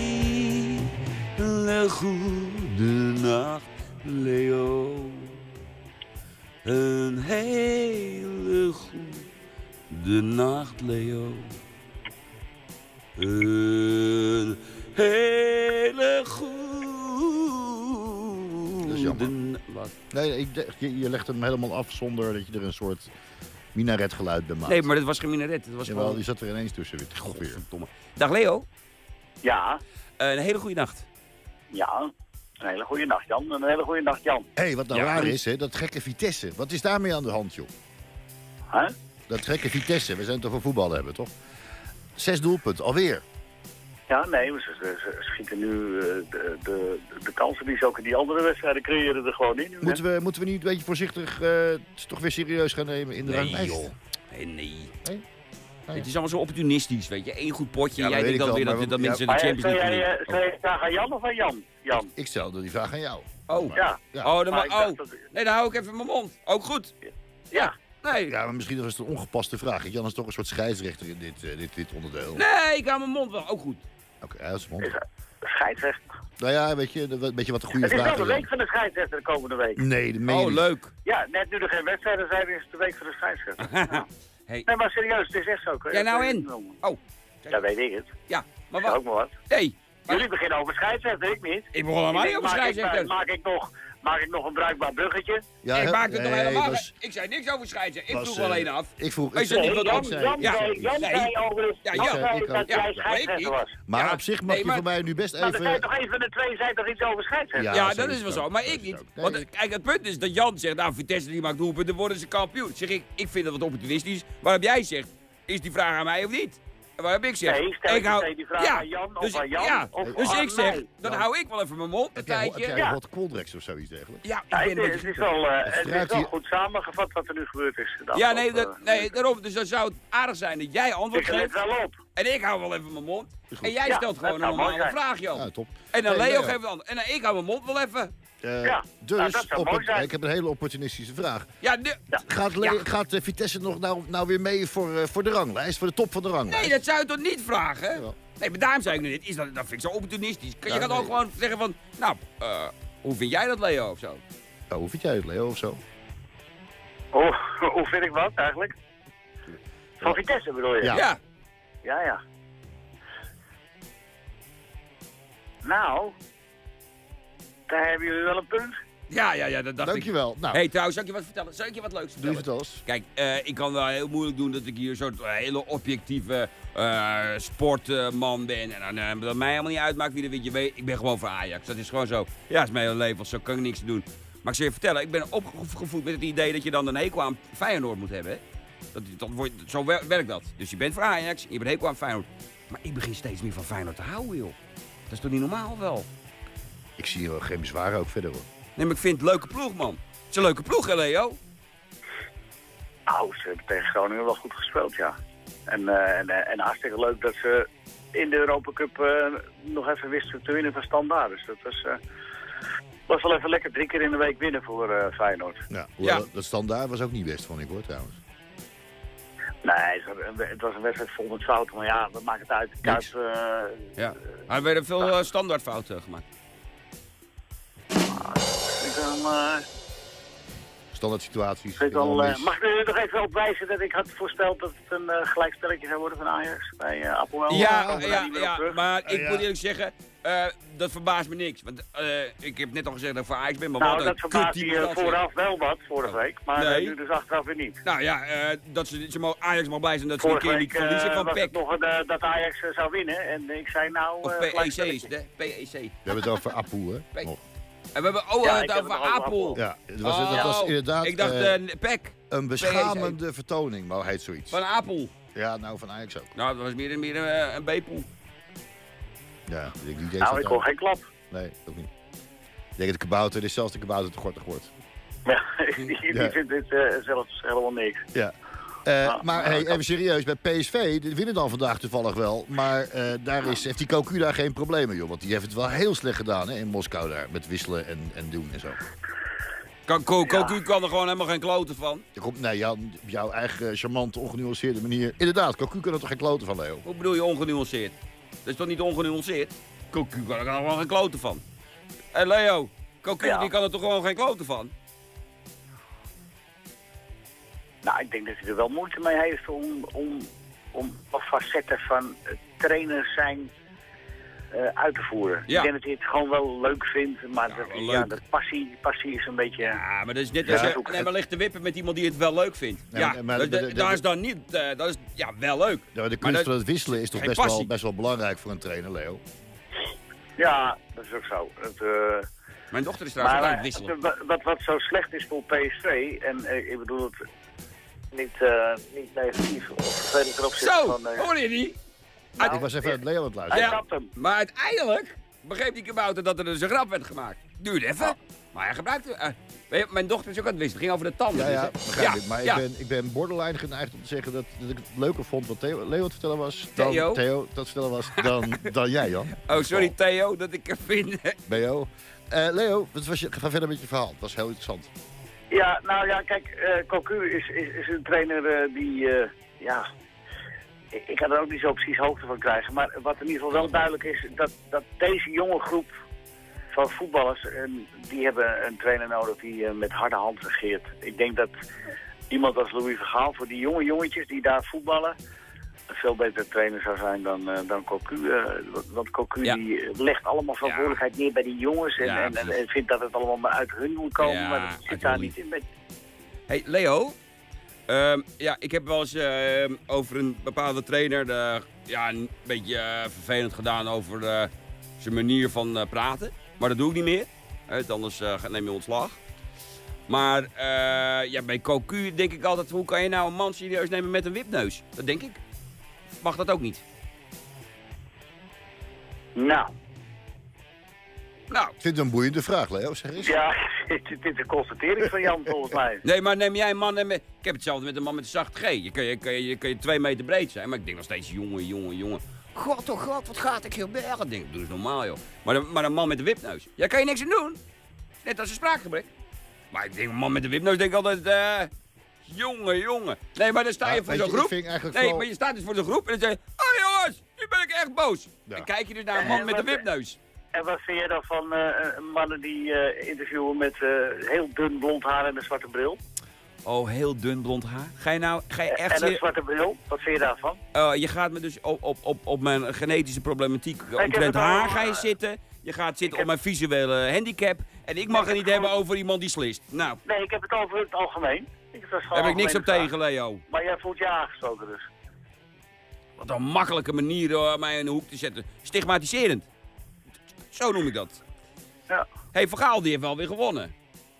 hele goede nacht, Leo. Een hele goede nacht, Leo. Een hele goede... Dat is jammer. Nee, je legt hem helemaal af zonder dat je er een soort minaretgeluid bij maakt. Nee, maar dit was geen minaret. Het was Jawel, die zat er ineens tussen. Godverdomme. Dag Leo. Ja. Een hele goede nacht. Ja, een hele goede nacht Jan. Een hele goede nacht Jan. Hé, wat nou raar is, hè, dat gekke Vitesse. Wat is daarmee aan de hand, joh? Huh? Dat gekke Vitesse, we zijn toch voor voetbal hebben, toch? 6 doelpunten, alweer. Ja, nee, ze schieten nu de kansen die ze ook in die andere wedstrijden creëren er gewoon in. Moeten we niet een beetje voorzichtig toch weer serieus gaan nemen in de ranglijst? Joh. Nee. Het is allemaal zo opportunistisch, weet je. Eén goed potje en jij denkt dan weer dat mensen de Champions League... Stel je vraag aan Jan of aan Jan? Ik stelde die vraag aan jou. Oh. Ja. Nee, dan hou ik even mijn mond. Ook goed. Ja. Nee. Ja, maar misschien was het een ongepaste vraag. Jan is toch een soort scheidsrechter in dit onderdeel. Nee, ik hou mijn mond wel. Ook goed. Oké, dat is mond. Scheidsrechter. Nou ja, weet je wat een goede vraag is. Het is wel de week van de scheidsrechter de komende week. Nee, de meen niet. Leuk. Ja, net nu er geen wedstrijden zijn, is het de week van de scheidsrechter. Ja. Hey. Nee, maar serieus, het is echt zo. Jij nou in? Oh. Ja, weet ik het. Ja, maar wat? Ook maar wat. Nee. Jullie beginnen over scheidsrechter, ik niet. Ik begon helemaal niet over scheidsrechter. Maak ik nog een bruikbaar bruggetje? Ja, ik maakte het nog helemaal. Ik zei niks over scheidsrechter. Ik vroeg alleen af. Ik vroeg. Jan zei over dat jij scheidsrechter was. Maar op zich mag je voor mij nu best even... Maar dan zei toch een van de twee zei toch iets over scheidsrechter? Ja, dat is wel zo. Maar ik niet. Want kijk, het punt is dat Jan zegt, nou, Vitesse die maakt doelpunten, dan worden ze kampioen. Zeg ik vind dat wat opportunistisch. Waarop jij zegt, is die vraag aan mij of niet? En waar heb ik zeg? Nee, stel die vraag aan Jan of aan Jan. Ja, of dus ik zeg, mij. dan hou ik wel even mijn mond een tijdje. Heb jij wat Coldrex of zoiets dergelijks? Ja, het is wel goed samengevat wat er nu gebeurd is. Ja, nee, daarom. Dus dan zou het aardig zijn dat jij antwoord geeft. Ik let wel op. En ik hou wel even mijn mond. En jij stelt gewoon een normale vraag, Jan. Ja, top. En dan Leo geeft het antwoord. En ik hou mijn mond wel even. Dus, ik heb een hele opportunistische vraag. Ja, gaat Vitesse nog nou weer mee voor de ranglijst, voor de top van de ranglijst? Nee, dat zou je toch niet vragen? Ja. Nee, maar daarom zei ik nu net, dat vind ik zo opportunistisch. Je kan ook gewoon zeggen van, nou, hoe vind jij dat, Leo, of zo? Ja, hoe vind jij het, Leo, of zo? Hoe vind ik wat, eigenlijk? Van Vitesse bedoel je? Ja. Ja. Nou... Daar hebben jullie wel een punt. Ja, dat dacht Dankjewel. Nou. Hey, trouwens, zal ik je wat vertellen? Zal ik je wat leuks vertellen? Doe het eens. Kijk, ik kan wel heel moeilijk doen dat ik hier een soort hele objectieve sportman ben. En dat mij helemaal niet uitmaakt wie er wint. Je weet, ik ben gewoon voor Ajax. Dat is gewoon zo. Ja, is mijn hele leven. Zo kan ik niks doen. Maar ik zal je vertellen, ik ben opgevoed met het idee dat je dan een hekel aan Feyenoord moet hebben. Hè? Zo werkt dat. Dus je bent voor Ajax, je bent hekel aan Feyenoord. Maar ik begin steeds meer van Feyenoord te houden, joh. Dat is toch niet normaal wel? Ik zie hier geen bezwaren ook verder, hoor. Nee, maar ik vind het een leuke ploeg, man. Het is een leuke ploeg, hè, Leo? Nou, ze hebben tegen Groningen wel goed gespeeld, ja. En hartstikke leuk dat ze in de Europa Cup nog even wisten te winnen van Standaard. Dus dat was wel even lekker 3 keer in de week winnen voor Feyenoord. Ja, dat Standaard was ook niet best, vond ik, hoor, trouwens. Nee, het was een wedstrijd vol met fouten, maar ja, dat maakt het uit. Er werden veel standaardfouten gemaakt. Standaard situaties. Mag ik er nog even op wijzen dat ik had voorspeld dat het een gelijkspelletje zou worden van Ajax bij Appelwel? Ja, maar ik moet eerlijk zeggen, dat verbaast me niks. Want ik heb net al gezegd dat ik voor Ajax ben, maar nou, wat dat verbaast je vooraf wel wat, vorige week, maar nu dus achteraf weer niet. Nou ja, Ajax mag blij zijn dat ze een keer niet verliezen van PEC. Nog dat Ajax zou winnen en ik zei nou... Of PEC is het, hè? PEC. We hebben het over Apoel, hè? En we hebben het over Apel. Ja, dat was inderdaad ik dacht PEC. Een beschamende vertoning, maar heet zoiets. Van Apel. Ja, nou van Ajax ook. Nou, dat was meer een B-poel. Ja, ik hoor geen klap. Nee, ook niet. Ik denk dat de kabouter, dit is zelfs de kabouter te gortig wordt. Ja, die vindt dit zelfs helemaal niks. Ja. Maar hey, even serieus, bij PSV, die winnen dan vandaag toevallig wel. Maar heeft die Cocu daar geen problemen, joh. Want die heeft het wel heel slecht gedaan, hè, in Moskou daar. Met wisselen en doen en zo. Cocu kan er gewoon helemaal geen kloten van. Nee, Jan, op jouw eigen charmante, ongenuanceerde manier. Inderdaad, Cocu kan er toch geen kloten van, Leo? Hoe bedoel je ongenuanceerd? Dat is toch niet ongenuanceerd? Cocu kan er gewoon geen kloten van. Hé Leo, Cocu die kan er toch gewoon geen kloten van? Nou, ik denk dat hij er wel moeite mee heeft om facetten van trainer zijn uit te voeren. Ja. Ik denk dat hij het gewoon wel leuk vindt, maar de passie is een beetje... Ja, maar dat is net als maar ligt te wippen met iemand die het wel leuk vindt. Dat is dan niet... dat is wel leuk. Ja, de kunst van het wisselen is toch best wel belangrijk voor een trainer, Leo? Ja, dat is ook zo. Mijn dochter is trouwens aan het wisselen. Wat zo slecht is voor PSV, en ik bedoel het niet negatief of vervelend ten opzichte van... hoor je die? Ik was even aan Leo aan het luisteren. Maar uiteindelijk begreep die kabouter dat er dus een grap werd gemaakt. Duurde even, maar hij gebruikte... mijn dochter is ook aan het wisselen, ging over de tanden. Ja, begrijp ik. Maar ik ben borderline geneigd om te zeggen dat ik het leuker vond wat Leo te vertellen was. Theo dat vertellen was dan jij, Jan. Oh, sorry Theo, dat ik er vind. BO. Leo, ga verder met je verhaal. Het was heel interessant. Ja, nou ja, kijk, Cocu is een trainer die... Ik kan er ook niet zo precies hoogte van krijgen. Maar wat in ieder geval wel duidelijk is, dat deze jonge groep van voetballers, die hebben een trainer nodig die met harde hand regeert. Ik denk dat iemand als Louis van Gaal, voor die jonge jongetjes die daar voetballen, een veel betere trainer zou zijn dan Cocu. Want Cocu die legt allemaal verantwoordelijkheid neer bij die jongens en vindt dat het allemaal maar uit hun moet komen, maar dat zit daar niet in. Hey Leo, ik heb wel eens over een bepaalde trainer een beetje vervelend gedaan over zijn manier van praten. Maar dat doe ik niet meer, anders neem je ontslag. Maar bij Cocu denk ik altijd, hoe kan je nou een man serieus nemen met een wipneus? Dat denk ik. Mag dat ook niet? Nou. Ik vind het een boeiende vraag, Leo. Zeg eens. Ja, dit is een constatering van Jan volgens mij. Nee, maar neem jij een man... Ik heb hetzelfde met een man met een zachte G. Je kan je 2 meter breed zijn, maar ik denk nog steeds jongen. God, oh god, wat gaat ik heel bergen? Denk, doe eens normaal, joh. Maar een man met een wipneus, daar kan je niks aan doen. Net als een spraakgebrek. Maar ik denk, een man met een wipneus, denk ik altijd... Jongen. Nee, maar dan sta je voor zo'n groep. Maar je staat dus voor zo'n groep en dan zeg je... Oh jongens, nu ben ik echt boos. Ja. Dan kijk je dus naar een man met een wipneus. En wat vind je dan van mannen die interviewen met heel dun blond haar en een zwarte bril? Oh, heel dun blond haar? Ga je echt... En een zwarte bril, wat vind je daarvan? Je gaat me dus op mijn genetische problematiek omtrent haar ga je zitten. Je gaat zitten op mijn visuele handicap. En ik mag het niet hebben over iemand die slist. Nou. Nee, ik heb het over het algemeen. Daar heb ik niks op tegen, Leo. Maar jij voelt je aangesproken dus. Wat een makkelijke manier om mij in de hoek te zetten. Stigmatiserend. Zo noem ik dat. Ja. Hey, Van Gaal die heeft wel weer gewonnen.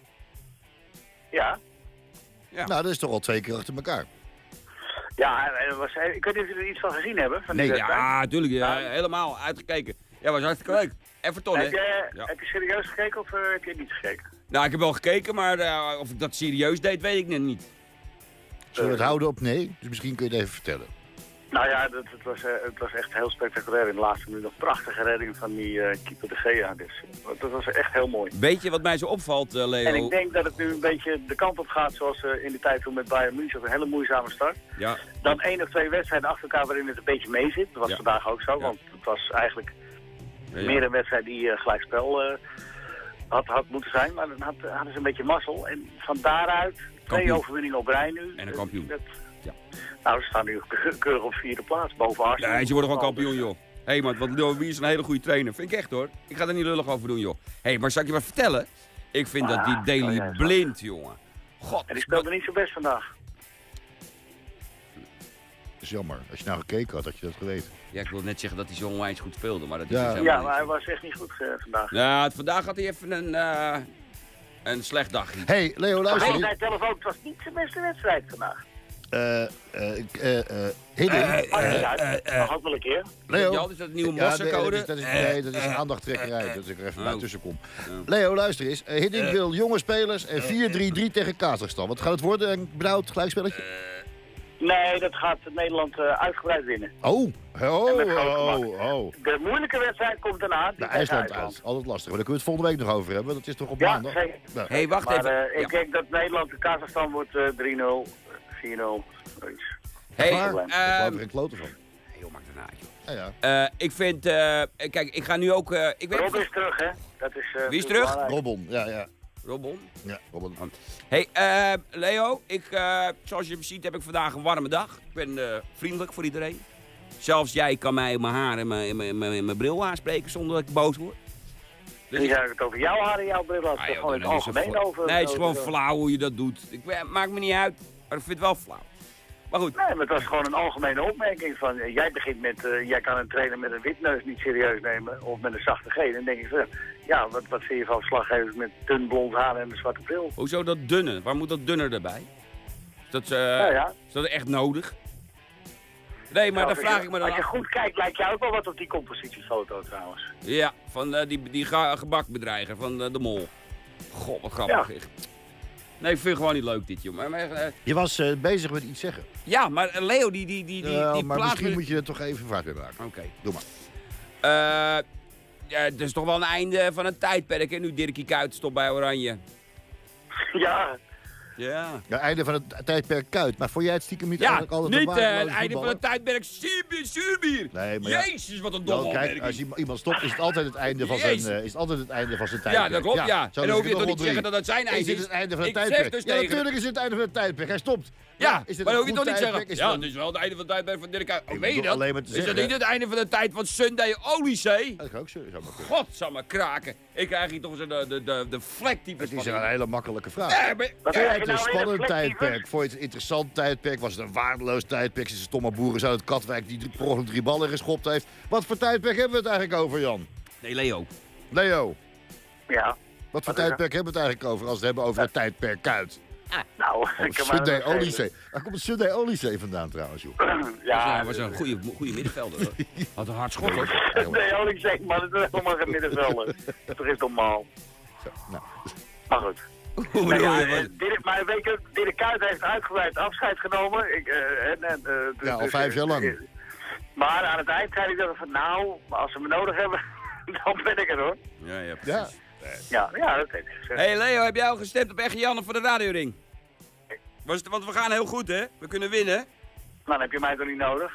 Ja. Nou, dat is toch al 2 keer achter elkaar. Ja, ik weet niet of jullie er iets van gezien hebben. Van nee, natuurlijk. Ja, helemaal uitgekeken. Ja, was hartstikke leuk. Everton, hè? Heb je serieus gekeken of heb je niet gekeken? Nou, ik heb wel gekeken, maar of ik dat serieus deed, weet ik net niet. Zullen we het houden op nee? Dus misschien kun je het even vertellen. Nou ja, het was echt heel spectaculair. In de laatste minuut nog prachtige redding van die keeper de Gea. Dus dat was echt heel mooi. Weet je wat mij zo opvalt, Leo? En ik denk dat het nu een beetje de kant op gaat zoals in de tijd toen met Bayern München. Een hele moeizame start. Ja. Dan 1 of 2 wedstrijden achter elkaar waarin het een beetje mee zit. Dat was vandaag ook zo, want het was eigenlijk meer een wedstrijd die gelijkspel had moeten zijn. Maar dan hadden ze een beetje mazzel. En van daaruit 2 overwinningen op rij nu. En een kampioen. Nou, ze staan nu keurig op 4e plaats, boven Arsenal. Nee, ze worden gewoon kampioen, joh. Hé, maar wie is een hele goede trainer? Vind ik echt, hoor. Ik ga er niet lullig over doen, joh. Hé, maar zal ik je wat vertellen? Ik vind dat die Daley Blind, jongen. God. En die speelde niet zo best vandaag. Dat is jammer. Als je nou gekeken had je dat geweten. Ja, ik wil net zeggen dat hij zo onwijs goed speelde, maar dat is dus helemaal niet. Maar hij was echt niet goed vandaag. Ja, vandaag had hij even een slecht dagje. Hé, Leo, luister. Hij zei zelf ook, het was niet zijn beste wedstrijd vandaag. Hiddink. Mag ook wel een keer. Leo. Is dat een nieuwe mossercode? Nee, dat is een aandachttrekkerij. Dat ik er even bij tussen kom. Leo, luister eens. Hiddink wil jonge spelers en 4-3-3 tegen Kazachstan. Wat gaat het worden? Een benauwd gelijkspelletje? Nee, dat gaat Nederland uitgebreid winnen. Oh. De moeilijke wedstrijd komt daarna. IJsland uit. Altijd lastig. Maar daar kunnen we het volgende week nog over hebben. Dat is toch op maandag? Zeker. Ja. Hey, wacht even. Ik denk dat Nederland de Kazachstan wordt 3-0, 4-0. Hey, ik wou er geen kloten van. Joh, maak daarna, joh. Ja. Ik vind, kijk, ik ga nu ook... Rob is terug, hè? Dat is, wie is terug? Robon, ja. Robon? Ja, Robon. Hey, Leo, zoals je ziet heb ik vandaag een warme dag. Ik ben vriendelijk voor iedereen. Zelfs jij kan mij in mijn haar en mijn bril aanspreken zonder dat ik boos word. Dus je zegt het over jouw haar en jouw bril, als het gewoon in het algemeen over... Nee, het is gewoon flauw hoe je dat doet. Maakt me niet uit, maar ik vind het wel flauw. Maar goed. Nee, maar het was gewoon een algemene opmerking van... jij begint met... jij kan een trainer met een witneus niet serieus nemen... of met een zachte G. Dan denk ik van... ja, wat vind je van slaggevers met dun blond haar en een zwarte bril? Hoezo dat dunne? Waar moet dat dunner erbij? Is dat echt nodig? Nee, maar dan vraag ik me dan als je goed kijkt, lijkt jou ook wel wat op die compositiefoto trouwens. Ja, van die gebakbedreiger van de Mol. God, wat grappig. Ja. Nee, ik vind het gewoon niet leuk dit, jongen. Je was bezig met iets zeggen. Ja, maar Leo, die maar misschien moet je er toch even vaart mee maken. Oké. Doe maar. Ja, het is toch wel een einde van een tijdperk, hè? Nu Dirkie Kuyt stopt bij Oranje. Ja, Ja. Het einde van het tijdperk Kuit. Maar vond jij het stiekem niet eigenlijk altijd niet een waardeloze het einde van het tijdperk Zuurbier. Nee, maar Jezus, wat een domme opmerking. Kijk, als iemand stopt, is het altijd het einde van zijn tijdperk. Ja, dat klopt, ja. Zo En dan hoef je nog toch niet te zeggen dat het zijn einde is. Is het einde van het Ik zeg tijdperk? dus Ja, tegen- natuurlijk is het het einde van het tijdperk. Hij stopt. Ja, is dit maar een dan hoef je goed toch niet te tijdperk? zeggen. Ja, het is wel het einde van het tijdperk van Dirk Kuyt. Oh, weet je dat? alleen maar te Is dat zeggen, niet het einde van de tijd van Sunday Odyssey? Dat kan ook zo. Godsamme kraken. Ik krijg hier toch eens de vlektypes Het is van. een hele makkelijke vraag. Ja, maar- Vond Ja, je het een nou weer spannend een tijdperk? flexieve? Vond je het een interessant tijdperk? Was het een waardeloos tijdperk? Is het stomme boeren uit het Katwijk die per ongeluk 3 ballen geschopt heeft? Wat voor tijdperk hebben we het eigenlijk over, Jan? Nee, Leo. Leo, Ja. wat voor tijdperk hebben we het eigenlijk over als we het hebben over het tijdperk Kuit? Nou, Oh, ik kan maar Sunday wat zeggen. Odyssey. Waar komt het Sunday Odyssey vandaan trouwens, joh? Ja, Dat was een goede middenvelder. Hoor. Had een hard schot, hoor. nee, ik zeg, maar het is helemaal geen middenvelder. Dat is normaal. Nou. Maar goed. Hoe Nou bedoel ja, je? maar weet je, Dirk Kuyt heeft uitgebreid afscheid genomen. Ja, al 5 jaar lang. Maar aan het eind zei hij dat van, nou, als ze me nodig hebben, dan ben ik er hoor. Ja, precies. Ja, dat heeft hij gezegd. Hey Leo, heb jij al gestemd op Echte Janne voor de radioring? Want we gaan heel goed, hè? We kunnen winnen. Nou, dan heb je mij toch niet nodig?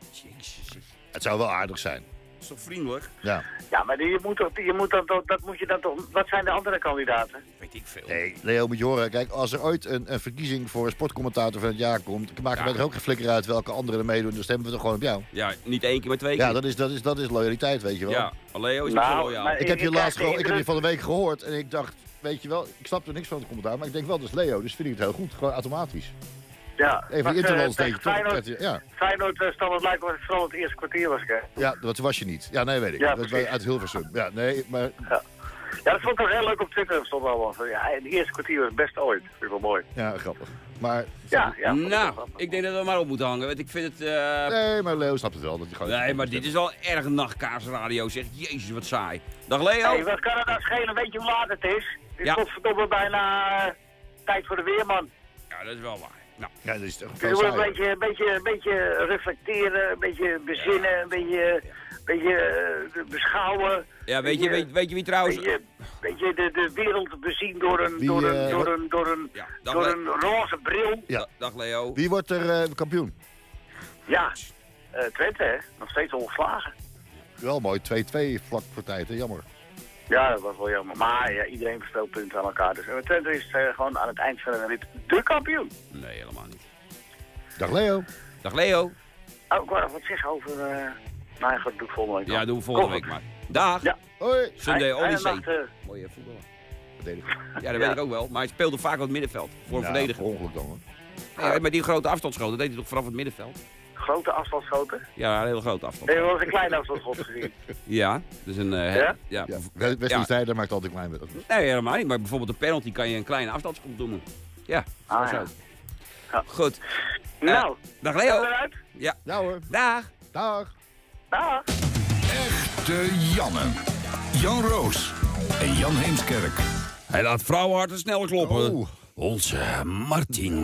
Het zou wel aardig zijn. Dat is toch vriendelijk? Ja. Ja, maar je moet dan toch, wat zijn de andere kandidaten? Weet ik veel. Nee, Leo, moet je horen. Kijk, als er ooit een verkiezing voor een sportcommentator van het jaar komt, maken wij er ook geen flikker uit welke anderen er meedoen. Dan stemmen we toch gewoon op jou. Ja, niet 1 keer, maar 2 keer. Ja, dat is loyaliteit, weet je wel. Ja, Leo is niet zo loyaal. Ik heb je van de week gehoord en ik dacht, weet je wel, ik snap er niks van het commentaar, maar ik denk wel, dat is Leo, dus vind ik het heel goed. Gewoon automatisch. Ja, Even interlands denk je toch? Feyenoord Standard lijkt was het vooral het eerste kwartier was, hè? Ja, dat was je niet. Ja, nee, weet ik. Ja, dat was uit Hilversum. Ja, nee, maar... Ja, dat vond ik toch heel leuk op Twitter. Dat stond wel van, ja, het eerste kwartier was het best ooit. Vind ik wel mooi. Ja, grappig. Maar... Ja. Nou, ik denk dat we maar op moeten hangen, want ik vind het... Nee, maar Leo snapt het wel. Dat hij gewoon nee, maar dit is wel erg nachtkaarsradio, zeg. Jezus, wat saai. Dag Leo. Hey, wat kan het nou schelen? Weet je hoe laat het is? Het is godverdomme bijna tijd voor de weerman. Ja, dat is wel waar. Nou. Ja, dat is toch Je moet een beetje reflecteren, een beetje bezinnen, een beetje beschouwen. Ja, weet je wie trouwens... Een beetje de wereld bezien door een roze bril. Ja. Dag Leo. Wie wordt er kampioen? Ja, Twente, hè? Nog steeds ongeslagen. Wel mooi, 2-2 vlak voor tijd, hè? Jammer. Ja, dat was wel jammer. Maar ja, iedereen verspeelt punten aan elkaar. Dus Twente is gewoon aan het eind van de rit de kampioen. Nee, helemaal niet. Dag Leo. Dag Leo. Oh, ik wou nog wat zeggen over... Nou, dat doe ik volgende week. Ja, doen we volgende week maar. Dag. Ja. Hoi. Sunday Odyssey. Mooie voetballer. Ja, dat weet ik ook wel. Maar hij speelde vaak op het middenveld. Voor een verdediger. Ongeluk dan, hoor. Ja, met die grote afstandsschoten, dat deed hij toch vanaf het middenveld? Grote afstandsschoten? Ja, een hele grote afstand. Heb je wel eens een kleine afstandsschot gezien? Ja, dus een... Ja? Wesley Sneijder maakt altijd klein met. Nee, helemaal niet. Maar bijvoorbeeld een penalty kan je een kleine afstandsschot doen. Ja, zo. Ja. Goed. Nou, dag Leo. Ja hoor. Dag. Dag. Dag. Echte Janne. Jan Roos en Jan Heemskerk. Hij laat vrouwenharten sneller kloppen. Oh. Onze Martin.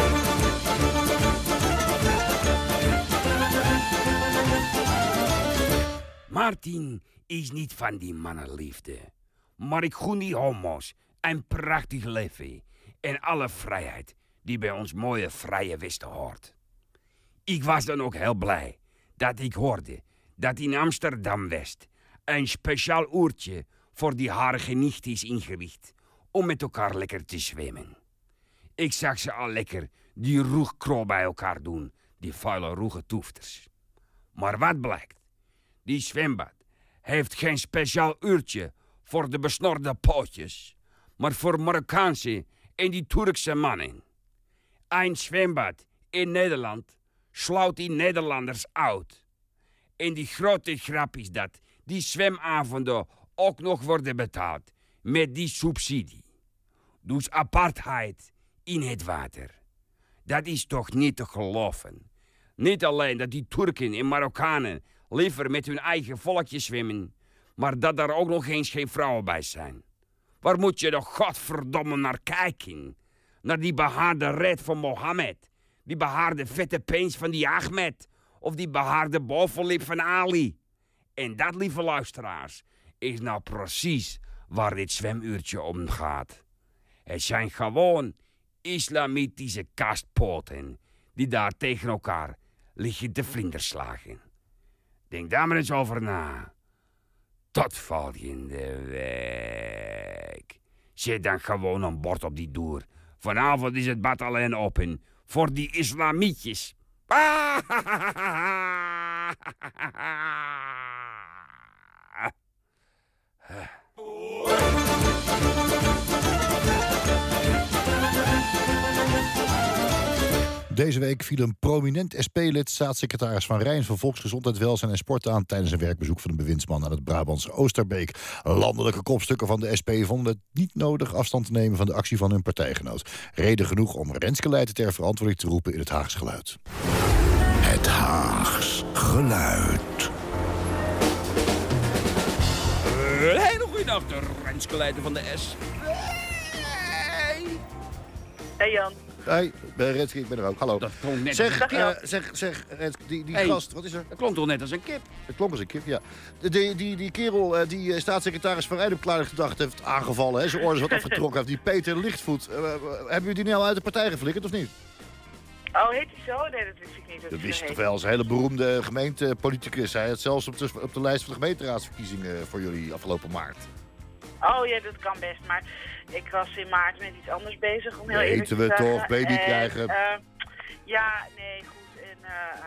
Martin is niet van die mannenliefde. Maar ik gun die homo's een prachtig leven en alle vrijheid die bij ons mooie vrije Westen hoort. Ik was dan ook heel blij dat ik hoorde dat in Amsterdam-West een speciaal uurtje voor die harige nicht is ingericht om met elkaar lekker te zwemmen. Ik zag ze al lekker die roegkrol bij elkaar doen, die vuile roege toefters. Maar wat blijkt? Die zwembad heeft geen speciaal uurtje voor de besnorde pootjes, maar voor Marokkaanse en die Turkse mannen. Een zwembad in Nederland sluit die Nederlanders uit. En die grote grap is dat die zwemavonden ook nog worden betaald met die subsidie. Dus apartheid in het water. Dat is toch niet te geloven. Niet alleen dat die Turken en Marokkanen liever met hun eigen volkje zwemmen, maar dat daar ook nog eens geen vrouwen bij zijn. Waar moet je toch godverdomme naar kijken? Naar die behaarde red van Mohammed, die behaarde vette peens van die Ahmed, of die behaarde bovenlip van Ali. En dat, lieve luisteraars, is nou precies waar dit zwemuurtje om gaat. Het zijn gewoon islamitische kastpoten die daar tegen elkaar liggen te vlinderslagen. Denk daar maar eens over na. Dat valt je in de wijk. Zet dan gewoon een bord op die doer. Vanavond is het bad alleen open voor die islamietjes. Deze week viel een prominent SP-lid, staatssecretaris Van Rijn van Volksgezondheid, Welzijn en Sport aan tijdens een werkbezoek van een bewindsman aan het Brabantse Oosterbeek. Landelijke kopstukken van de SP vonden het niet nodig afstand te nemen van de actie van hun partijgenoot. Reden genoeg om Renske Leijten ter verantwoording te roepen in het Haags Geluid. Het Haags Geluid. Hele goeiedag, de Renske Leijten van de SP. Hey Jan. Hey, Renske, ik ben er ook. Hallo. Dat klonk net zeg, als een kip. zeg, Renske, die Hey, gast, wat is er? Dat klonk toch net als een kip? Het klonk als een kip, ja. Die kerel die staatssecretaris Van Rijn op Klaargedacht heeft aangevallen, hè, zijn orders wat afgetrokken heeft, die Peter Lichtvoet. Hebben jullie die nou uit de partij geflikkerd, of niet? Oh, heet hij zo? Nee, dat wist ik niet. Dat wist je toch wel, als een hele beroemde gemeentepoliticus. Hij had zelfs op de lijst van de gemeenteraadsverkiezingen voor jullie afgelopen maart. Oh ja, dat kan best, maar ik was in maart met iets anders bezig om heel eerlijk te Weten we zeggen. toch, baby krijgen. Ja, nee, goed. En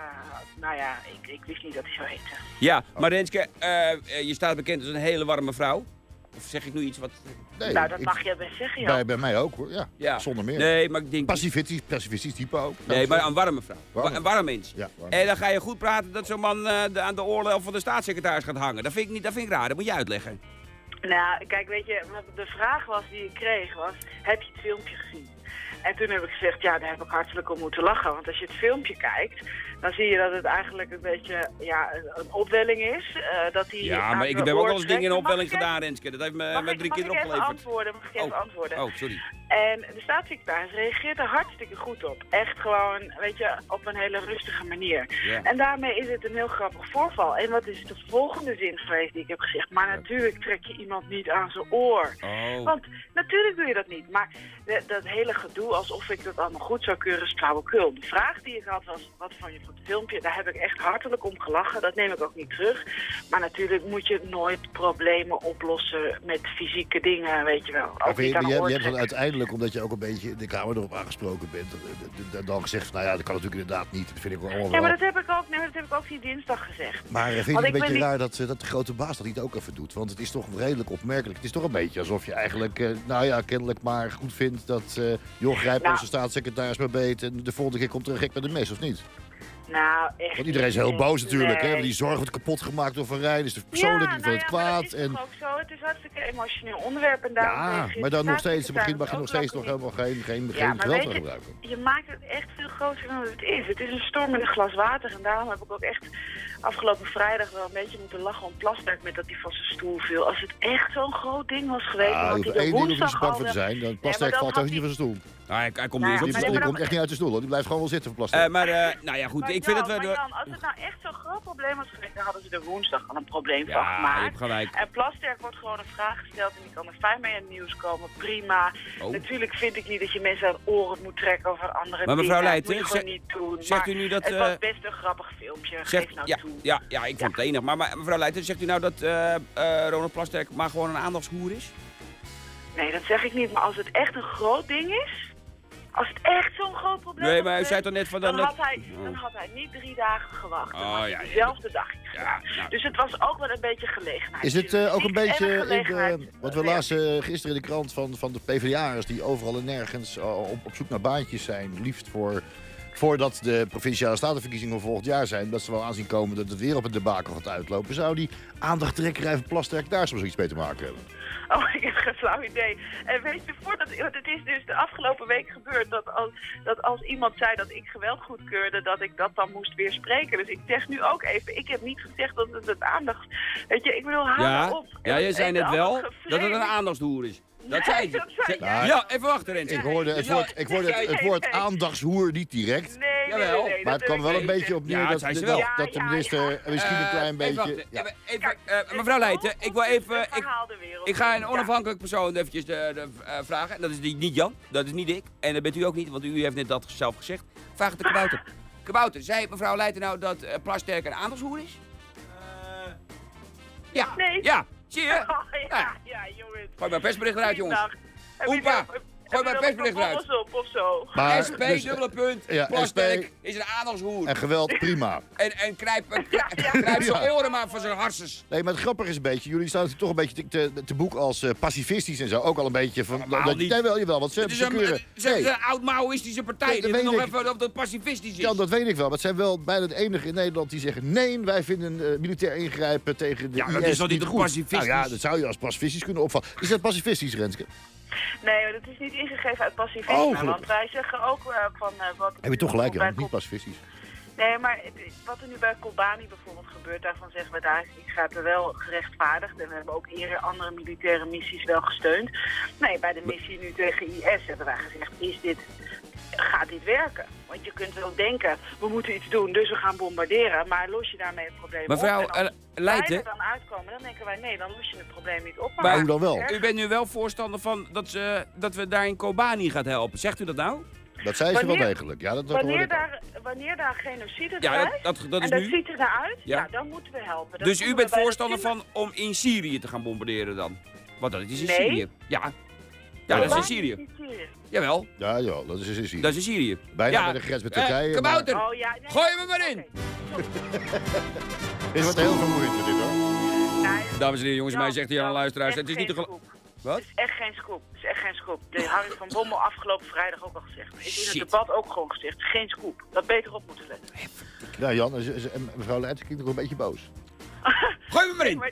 nou ja, ik wist niet dat hij zo heette. Ja, maar Renske, je staat bekend als een hele warme vrouw. Of zeg ik nu iets wat... Nee, nou, dat mag je best zeggen, Jan. Bij mij ook, hoor. Ja, zonder meer. Nee, maar ik denk... Pacifistisch type ook. Nee, maar een warme vrouw. Een warm mens. Ja, warm. En dan ga je goed praten dat zo'n man aan de oorlel van de staatssecretaris gaat hangen. Dat vind ik raar, dat moet je uitleggen. Nou, kijk, weet je, de vraag was die ik kreeg was, heb je het filmpje gezien? En toen heb ik gezegd, ja, daar heb ik hartelijk om moeten lachen. Want als je het filmpje kijkt, dan zie je dat het eigenlijk een beetje een opwelling is. Ja, maar ik heb ook wel eens dingen in opwelling gedaan, Renske. Dat heeft me 3 keer opgeleverd. Mag ik even antwoorden? Oh, sorry. En de staatssecretaris reageert er hartstikke goed op. Echt gewoon, weet je, op een hele rustige manier. Ja. En daarmee is het een heel grappig voorval. En wat is de volgende zin geweest die ik heb gezegd? Maar natuurlijk trek je iemand niet aan zijn oor. Oh. Want natuurlijk doe je dat niet. Maar dat hele gedoe alsof ik dat allemaal goed zou keuren is flauwekul. De vraag die ik had was, wat vond je van het filmpje? Daar heb ik echt hartelijk om gelachen. Dat neem ik ook niet terug. Maar natuurlijk moet je nooit problemen oplossen met fysieke dingen, weet je wel. Je hebt dan uiteindelijk, omdat je ook een beetje de Kamer erop aangesproken bent, dan gezegd van, nou ja, dat kan natuurlijk inderdaad niet. Dat vind ik wel allemaal wel. Ja, maar dat heb ik ook die dinsdag gezegd. Maar vind je het een beetje raar dat de grote baas dat niet ook even doet? Want het is toch redelijk opmerkelijk. Het is toch een beetje alsof je eigenlijk, kennelijk maar goed vindt dat Joch Grijp onze staatssecretaris maar beet en de volgende keer komt er een gek met een mes, of niet? Nou, echt. Want iedereen is heel boos natuurlijk, hè? Die zorg wordt kapot gemaakt door Van Rijn, is de persoonlijk van het kwaad. Maar dat is toch ook zo. Het is een hartstikke emotioneel onderwerp en daarom maar dan nog steeds, mag je nog steeds nog helemaal geen geweld aan gebruiken. Je maakt het echt veel groter dan het is. Het is een storm in een glas water en daarom heb ik ook echt afgelopen vrijdag wel een beetje moeten lachen om Plasterk met dat hij van zijn stoel viel. Als het echt zo'n groot ding was geweest, dan had hij de woensdag al... zijn, Plasterk valt toch niet van zijn stoel. Hij komt niet eens op die komt echt niet uit de stoel, hoor. Die blijft gewoon wel zitten voor Plasterk. nou ja, goed, ik vind dat we... Jan, als het nou echt zo'n groot probleem was geweest, dan hadden ze er woensdag al een probleem van gemaakt. Ja, je hebt gelijk. En Plasterk wordt gewoon een vraag gesteld en die kan er fijn mee in het nieuws komen. Prima. Natuurlijk vind ik niet dat je mensen aan het oren moet trekken over andere dingen. Maar mevrouw Leijten, dat moet je gewoon niet doen. Zegt u nu dat... Het was best een grappig filmpje, geef nou toe. Ja, ik vond het enig. Maar mevrouw Leijten, zegt u nou dat Ronald Plasterk maar gewoon een aandachtshoer is? Nee, dat zeg ik niet. Maar als het echt een groot ding is... Als het echt zo'n groot probleem is... Nee, maar u zei toch net van... Dan had hij niet 3 dagen gewacht. Dan had hij dezelfde dag gedaan. Dus het was ook wel een beetje gelegenheid. Is het ook een beetje... wat we lazen gisteren in de krant van de PvdA'ers... die overal en nergens op zoek naar baantjes zijn. Liefst voordat de provinciale statenverkiezingen van volgend jaar zijn... dat ze wel aanzien komen dat het weer op een debakel gaat uitlopen. Zou die aandachttrekkerij van Plasterk daar soms iets mee te maken hebben? Oh, ik heb geen flauw idee. En weet je, het is dus de afgelopen week gebeurd dat als iemand zei dat ik geweld goedkeurde, dat ik dat dan moest weerspreken. Dus ik zeg nu ook even, ik heb niet gezegd dat het aandacht... Weet je, ik bedoel, hou op. Ja, je zei net wel dat het een aandachtshoer is. Dat zei ze. Ja, even wachten, Rens. Ik hoorde het woord aandachtshoer niet direct. Nee, maar het kwam wel een beetje op neer dat de minister misschien een klein beetje... Even, mevrouw Leijten, ik wil even... Ik ga een onafhankelijk persoon eventjes vragen. En dat is niet Jan, dat is niet ik. En dat bent u ook niet, want u heeft net dat zelf gezegd. Vraag het de kabouter. Kabouter, zei mevrouw Leijten nou dat Plasterk een aandachtshoer is? Ja. Nee. Ja, zie je? Ja, jongens. Gooi mijn persbericht eruit, jongens. Oempa, gooi mijn persbericht eruit. Op of zo. Maar, SP, dubbele punt. Plasterk is een aandachtshoer. En geweld, prima. En krijp zijn oren maar van zijn harses. Nee, maar het grappige is een beetje, jullie staan natuurlijk toch een beetje te boek als pacifistisch en zo. Ook al een beetje van... Nee, wel, want ze zijn een oud-Maoïstische partij. Die is nog even op dat pacifistisch is. Ja, dat weet ik wel. Maar het zijn wel bijna de enige in Nederland die zeggen... Nee, wij vinden militair ingrijpen tegen de IS dat is toch niet goed. pacifistisch? Nou ja, dat zou je als pacifistisch kunnen opvallen. Is dat pacifistisch, Renske? Nee, dat is niet ingegeven uit pacifisme. Want wij zeggen ook van... Heb je toch gelijk, ja, niet pacifistisch. Nee, maar wat er nu bij Kobani bijvoorbeeld gebeurt, daarvan zeggen we daar ingrijpen wel gerechtvaardigd. En we hebben ook eerder andere militaire missies wel gesteund. Nee, bij de missie nu tegen IS hebben wij gezegd, gaat dit werken? Want je kunt wel denken, we moeten iets doen, dus we gaan bombarderen. Maar los je daarmee het probleem mevrouw, op? Als Leijten, wij er dan uitkomen, dan denken wij, nee, dan los je het probleem niet op. Maar hoe dan wel? U bent nu wel voorstander van dat we daar in Kobani gaan helpen. Zegt u dat nou? Dat zei ze wel degelijk. Ja, wanneer daar genocide dreigt, dat is en dat nu. ziet eruit, dan moeten we helpen. Dus u bent voorstander van om in Syrië te gaan bombarderen dan? Want dat is in Syrië. Ja, dat is in Syrië. Jawel. Ja, dat is in Syrië. Dat is in Syrië. Bijna bij de grens met Turkije. Kabouter, gooi hem er maar in. Dit wordt heel vermoeiend dit hoor. Dames en heren, jongens, mij zegt hier aan de luisteraars. Het is niet te Wat? Het is echt geen scoop. Het is echt geen scoop. De Harry van Bommel afgelopen vrijdag ook al gezegd. Is in het debat ook gewoon gezegd. Geen scoop. Dat beter op moeten letten. Ja, Jan, mevrouw Leijten klinkt nog een beetje boos. Gooi me maar in!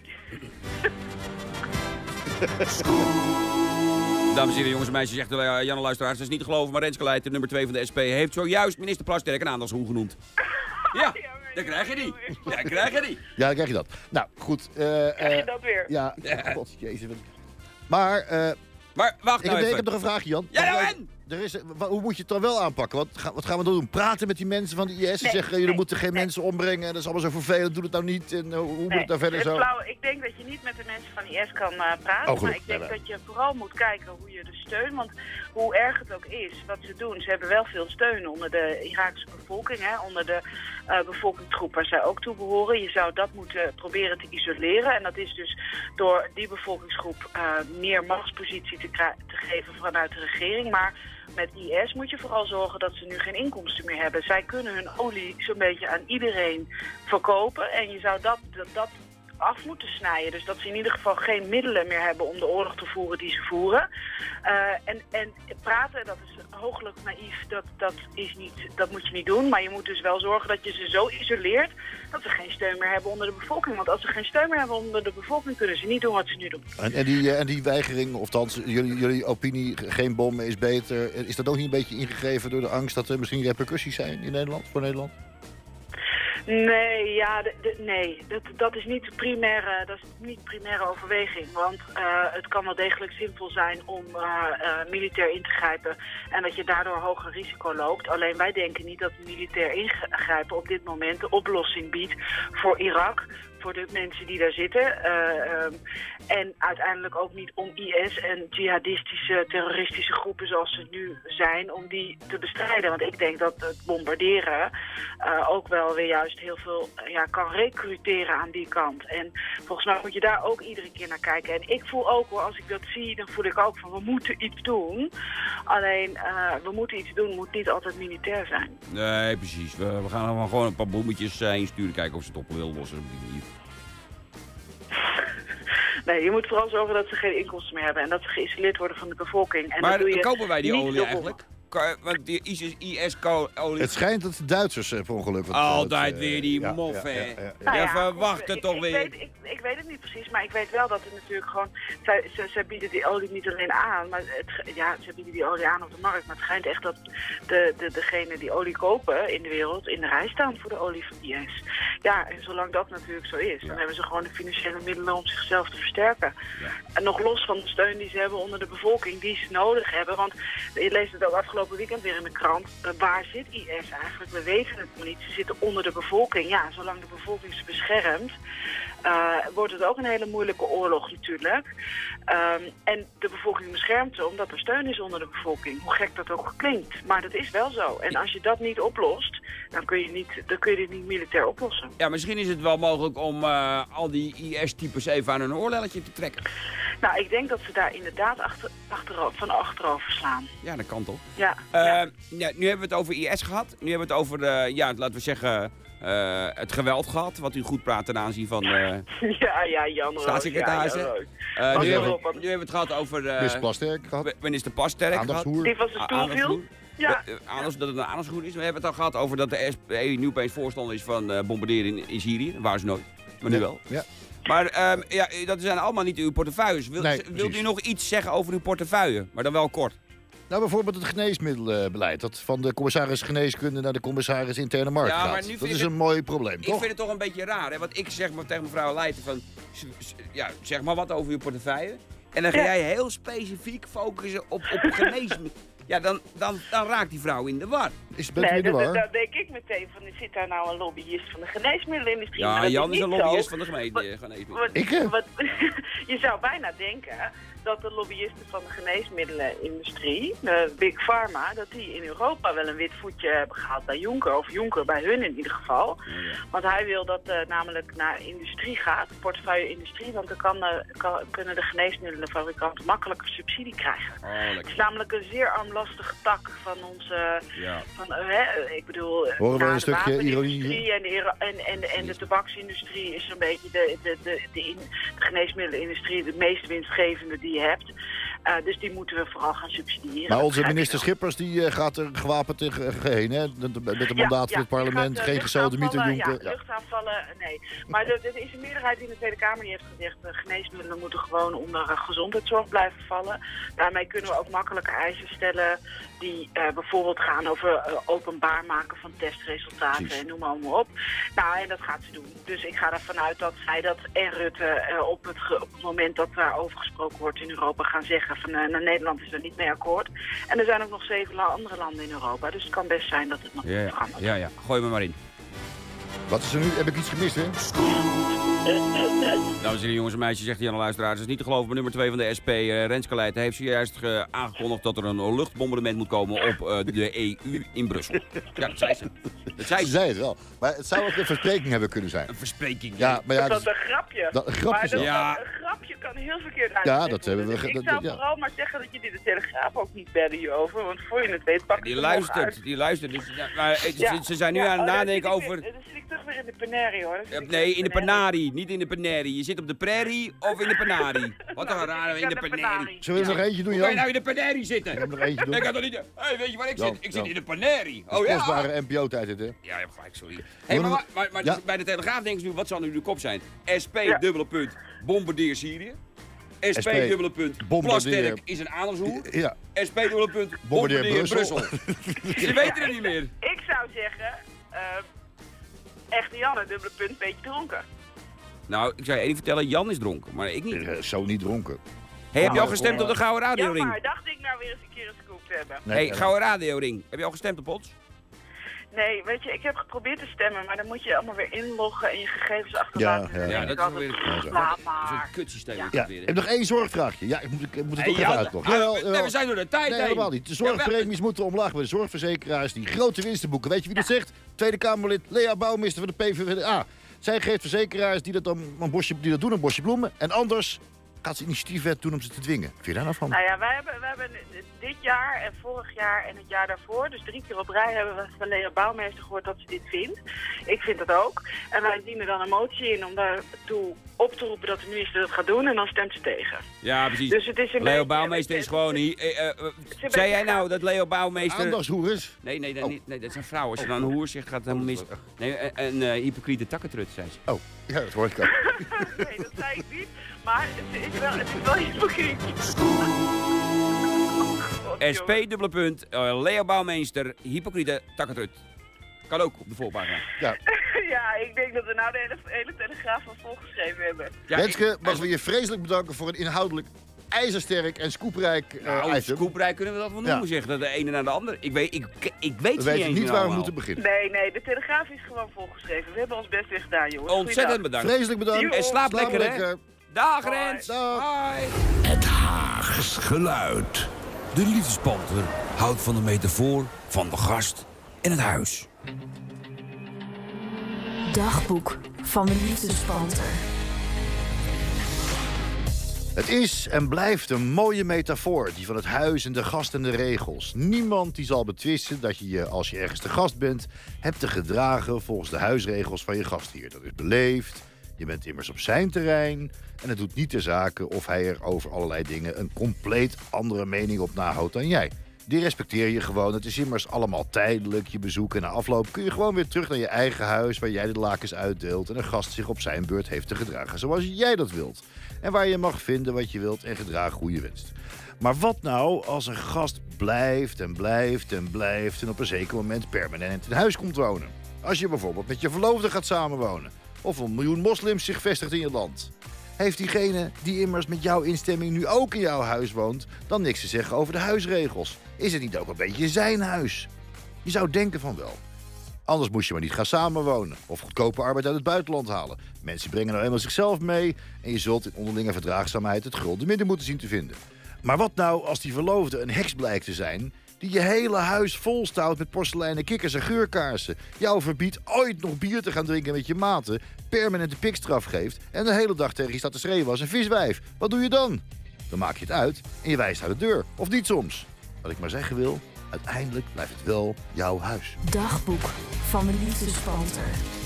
Dames en heren, jongens en meisjes, zegt Jan de luisteraars. Dat is niet te geloven, maar Renske Leijten, nummer 2 van de SP, heeft zojuist minister Plasterk een aandachtshoer genoemd. Ja, dan krijg je die. Ja, dan krijg je die. Ja, dan krijg je dat. Nou, goed. Krijg je dat weer? Ja, god, jezus. Maar wacht nou even. Ik heb nog een vraagje, Jan. Ja, hoe moet je het dan wel aanpakken? Wat gaan we dan doen? Praten met die mensen van de IS en zeggen... jullie moeten geen mensen ombrengen, dat is allemaal zo vervelend, doe het nou niet. En hoe moet het daar verder zo? Ik denk dat je niet met de mensen van IS kan praten, maar ik denk dat je vooral moet kijken hoe je de steun... want hoe erg het ook is, wat ze doen, ze hebben wel veel steun onder de Iraakse bevolking, onder de bevolkingsgroep waar zij ook toe behoren. Je zou dat moeten proberen te isoleren en dat is dus door die bevolkingsgroep meer machtspositie te geven vanuit de regering, maar... Met IS moet je vooral zorgen dat ze nu geen inkomsten meer hebben. Zij kunnen hun olie zo'n beetje aan iedereen verkopen. En je zou dat af moeten snijden. Dus dat ze in ieder geval geen middelen meer hebben om de oorlog te voeren die ze voeren. En praten, dat is hooglijk naïef. Dat moet je niet doen. Maar je moet dus wel zorgen dat je ze zo isoleert dat ze geen steun meer hebben onder de bevolking. Want als ze geen steun meer hebben onder de bevolking, kunnen ze niet doen wat ze nu doen. En die weigering, of althans jullie opinie, geen bommen is beter. Is dat ook niet een beetje ingegeven door de angst dat er misschien repercussies zijn in Nederland, voor Nederland? Nee, dat is niet de primaire overweging. Want het kan wel degelijk zinvol zijn om militair in te grijpen en dat je daardoor hoger risico loopt. Alleen wij denken niet dat militair ingrijpen op dit moment de oplossing biedt voor Irak, voor de mensen die daar zitten. En uiteindelijk ook niet om IS en jihadistische, terroristische groepen zoals ze nu zijn, om die te bestrijden. Want ik denk dat het bombarderen ook wel weer juist heel veel kan recruteren aan die kant. En volgens mij moet je daar ook iedere keer naar kijken. En ik voel ook wel, als ik dat zie, dan voel ik ook van we moeten iets doen. Alleen, we moeten iets doen, moet niet altijd militair zijn. Nee, precies. We gaan gewoon een paar bommetjes insturen, kijken of ze het op willen lossen op die manier. Nee, je moet vooral zorgen dat ze geen inkomsten meer hebben en dat ze geïsoleerd worden van de bevolking. En maar dat doe je kopen wij die olie eigenlijk? Want die IS-olie... Het schijnt dat de Duitsers per ongeluk... Altijd weer die mof, hè. Ja, verwacht het toch weer. Ik ik weet het niet precies, maar ik weet wel dat het natuurlijk gewoon... Zij bieden die olie niet alleen aan, maar ze bieden die olie aan op de markt. Maar het schijnt echt dat degenen die olie kopen in de wereld in de rij staan voor de olie van IS. Ja, en zolang dat natuurlijk zo is, dan hebben ze gewoon de financiële middelen om zichzelf te versterken. Ja. En nog los van de steun die ze hebben onder de bevolking, die ze nodig hebben. Want je leest het ook afgelopen weekend weer in de krant. Waar zit IS eigenlijk? We weten het nog niet. Ze zitten onder de bevolking. Ja, zolang de bevolking ze beschermt, wordt het ook een hele moeilijke oorlog natuurlijk. En de bevolking beschermt ze omdat er steun is onder de bevolking. Hoe gek dat ook klinkt. Maar dat is wel zo. En als je dat niet oplost, dan kun je dit niet militair oplossen. Ja, misschien is het wel mogelijk om al die IS-types even aan hun oorlelletje te trekken. Nou, ik denk dat ze daar inderdaad achterover slaan. Ja, dat kan toch? Ja. Nu hebben we het over IS gehad. Nu hebben we het over, laten we zeggen, het geweld gehad. Wat u goed praat ten aanzien van Jan Roos, staatssecretaris. Nu hebben we het gehad over... Minister Plasterk gehad. Minister Plasterk gehad. Die van zijn stoel viel. Ja. Dat het een aandachtsvoer is. We hebben het al gehad over dat de SP nu opeens voorstander is van bombarderen in Syrië. Dat waren ze nooit. Maar nu wel. Ja. Maar dat zijn allemaal niet uw portefeuilles. Wilt u nog iets zeggen over uw portefeuille? Maar dan wel kort. Nou, bijvoorbeeld het geneesmiddelenbeleid. Dat van de commissaris geneeskunde naar de commissaris interne markt gaat. Maar dat is een mooi probleem, toch? Ik vind het toch een beetje raar. Hè? Want ik zeg maar tegen mevrouw Leijten van... zeg maar wat over uw portefeuille. En dan ga jij heel specifiek focussen op geneesmiddelen. Ja, dan raakt die vrouw in de war. Dan denk ik meteen van, zit daar nou een lobbyist van de geneesmiddelenindustrie? Ja, Jan is een lobbyist van de geneesmiddelenindustrie. Je zou bijna denken dat de lobbyisten van de geneesmiddelenindustrie, de Big Pharma, dat die in Europa wel een wit voetje hebben gehad bij Juncker, of Juncker bij hun in ieder geval. Ja. Want hij wil dat namelijk naar industrie gaat, portefeuille-industrie, want dan kunnen de geneesmiddelenfabrikanten makkelijker subsidie krijgen. Het is namelijk een zeer armlastige tak van onze, ik bedoel, horen we een stukje ironie en de tabaksindustrie is zo'n beetje de geneesmiddelenindustrie de meest winstgevende die je hebt. Dus die moeten we vooral gaan subsidiëren. Maar onze minister Schippers die gaat er gewapend tegenheen, hè? Met een mandaat van het parlement, geen gesodemieter Juncker. Ja, luchtaanvallen, nee. Maar er is een meerderheid in de Tweede Kamer die heeft gezegd, geneesmiddelen moeten gewoon onder gezondheidszorg blijven vallen. Daarmee kunnen we ook makkelijke eisen stellen die bijvoorbeeld gaan over openbaar maken van testresultaten. Precies. En noem maar op. Nou, en dat gaat ze doen. Dus ik ga ervan uit dat zij dat en Rutte op het moment dat daarover gesproken wordt in Europa gaan zeggen van Nederland is er niet mee akkoord. En er zijn ook nog 7 andere landen in Europa. Dus het kan best zijn dat het nog niet verandert. Ja. Gooi me maar in. Wat is er nu? Heb ik iets gemist, hè? Dames en heren, jongens en meisjes, zegt Jan de Luisteraar. Het is niet te geloven, maar nummer 2 van de SP, Renske Leijten, heeft zojuist aangekondigd dat er een luchtbombardement moet komen op de EU in Brussel. Ja, dat zei ze. Ze zei het wel. Maar het zou ook een verspreking hebben kunnen zijn. Een verspreking? Ja, maar dat is een grapje. Een grapje een grapje kan heel verkeerd uit. Ja, dat hebben we... Dus ik zou vooral maar zeggen dat jullie de Telegraaf ook niet bellen hierover. Want voor je het weet pakken die luistert. Dus, ze zijn nu aan het nadenken over... Dan zit ik toch weer in de Panari, hoor. Nee, in de Panari. Niet in de Panari. Je zit op de prairie of in de Panari. Wat een rare in de Panari. Zullen we er nog eentje doen, Jan? Hoe kan je nou in de Panari zitten? Ik heb nog eentje doen. Ik kan toch niet... Hey, weet je waar ik zit? Ik zit in de Panari. Oh ja? Kostbare NPO-tijd, hè? Ja, je hebt gelijk, sorry. Hey, maar bij de Telegraaf denken ze nu, wat zal nu de kop zijn? SP, bombardeer Syrië. SP, Plasterk is een aandachtshoer. Ja. SP, bombardeer Brussel. Ze weten het niet meer. Ik zou zeggen, echte Janne, beetje dronken. Nou, ik zou je even vertellen, Jan is dronken, maar ik niet. Zo niet dronken. Hey, heb je al gestemd op de Gouden Radio Ring? Ja, maar dacht ik nou weer eens een keer een scoop te hebben. Nee, Gouden Radio Ring. Heb je al gestemd op ons? Nee, weet je, ik heb geprobeerd te stemmen, maar dan moet je allemaal weer inloggen en je gegevens achterlaten. Ja, dat is weer een kutsysteem. Ja, ik heb nog één zorgvraagje. Ja, ik moet het toch even uitloggen. Nee, we zijn door de tijd heen. Helemaal niet. De zorgpremies moeten omlaag bij de zorgverzekeraars die grote winsten boeken. Weet je wie dat zegt? Tweede Kamerlid Lea Bouwmeester van de PvdA. Zij geeft verzekeraars die dat doen een bosje bloemen. En anders gaat ze initiatiefwet doen om ze te dwingen? Vind je daar nou van? Nou ja, wij hebben dit jaar en vorig jaar en het jaar daarvoor, dus 3 keer op rij, hebben we van Leo Bouwmeester gehoord dat ze dit vindt. Ik vind het ook. En wij dienen dan een motie in om daartoe op te roepen dat de minister dat gaat doen en dan stemt ze tegen. Ja, precies. Dus het is een Leo Bouwmeester is gewoon hier. Zei jij nou dat Leo Bouwmeester... Aandachtshoer. Nee, dat is een vrouw. Als je dan een hoer zegt, gaat het helemaal mis. Nee, een hypocriete takkentrut, zei ze. Oh, ja, dat hoor ik ook. Nee, dat zei ik niet. Maar het is wel hypocriet. SP, Leo Bouwmeester, hypocriete takkentrut. Kan ook op de voorpagina. Ja. Ja, ik denk dat we nou de hele Telegraaf van volgeschreven hebben. Ja, Renske, mogen we je vreselijk bedanken voor een inhoudelijk ijzersterk en scoeprijk item. Scoeprijk kunnen we dat wel noemen, zeg. Dat de ene naar de ander. Ik weet we weten niet waar we moeten beginnen. Nee, de Telegraaf is gewoon volgeschreven. We hebben ons best weer gedaan, jongens. Ontzettend bedankt. Vreselijk bedankt. En slaap lekker, hè. Dag, Rens. Dag. Het Haags geluid. De liefdespanter houdt van de metafoor van de gast in het huis. Dagboek van de liefdespanter. Het is en blijft een mooie metafoor, die van het huis en de gast en de regels. Niemand die zal betwisten dat je je, als je ergens te gast bent, hebt te gedragen volgens de huisregels van je gastheer. Dat is beleefd, je bent immers op zijn terrein en het doet niet ter zake of hij er over allerlei dingen een compleet andere mening op nahoudt dan jij. Die respecteer je gewoon. Het is immers allemaal tijdelijk, je bezoek. En na afloop kun je gewoon weer terug naar je eigen huis, waar jij de lakens uitdeelt en een gast zich op zijn beurt heeft te gedragen zoals jij dat wilt. En waar je mag vinden wat je wilt en gedragen hoe je wenst. Maar wat nou als een gast blijft en blijft en blijft en op een zeker moment permanent in huis komt wonen? Als je bijvoorbeeld met je verloofde gaat samenwonen. Of 1 miljoen moslims zich vestigt in je land. Heeft diegene die immers met jouw instemming nu ook in jouw huis woont dan niks te zeggen over de huisregels? Is het niet ook een beetje zijn huis? Je zou denken van wel. Anders moest je maar niet gaan samenwonen of goedkope arbeid uit het buitenland halen. Mensen brengen nou eenmaal zichzelf mee en je zult in onderlinge verdraagzaamheid het gulden midden moeten zien te vinden. Maar wat nou als die verloofde een heks blijkt te zijn die je hele huis volstouwt met porseleinen kikkers en geurkaarsen, jou verbiedt ooit nog bier te gaan drinken met je maten, permanente pikstraf geeft en de hele dag tegen je staat te schreeuwen als een viswijf? Wat doe je dan? Dan maak je het uit en je wijst naar de deur. Of niet soms. Wat ik maar zeggen wil, uiteindelijk blijft het wel jouw huis. Dagboek van de liefdespanter.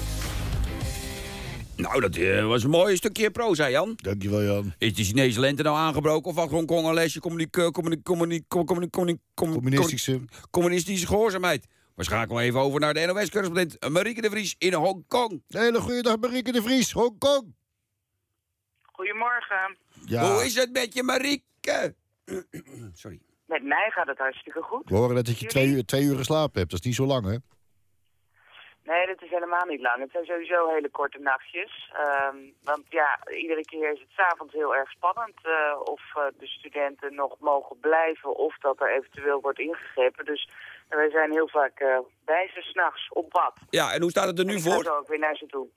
Nou, dat was een mooi stukje proza, Jan. Dankjewel, Jan. Is de Chinese lente nou aangebroken of had Hongkong een lesje communistische gehoorzaamheid? We schakelen even over naar de NOS-correspondent Marieke de Vries in Hongkong. Hele goede dag, Marieke de Vries, Hongkong. Goedemorgen. Ja. Hoe is het met je, Marieke? Sorry. Met mij gaat het hartstikke goed. We horen net dat je 2 uur geslapen hebt. Dat is niet zo lang, hè? Nee, dat is helemaal niet lang. Het zijn sowieso hele korte nachtjes. Want ja, iedere keer is het 's avonds heel erg spannend of de studenten nog mogen blijven of dat er eventueel wordt ingegrepen. Dus wij zijn heel vaak bij ze 's nachts op pad. Ja, en hoe staat het er nu voor? Ik ga zo ook weer naar ze toe.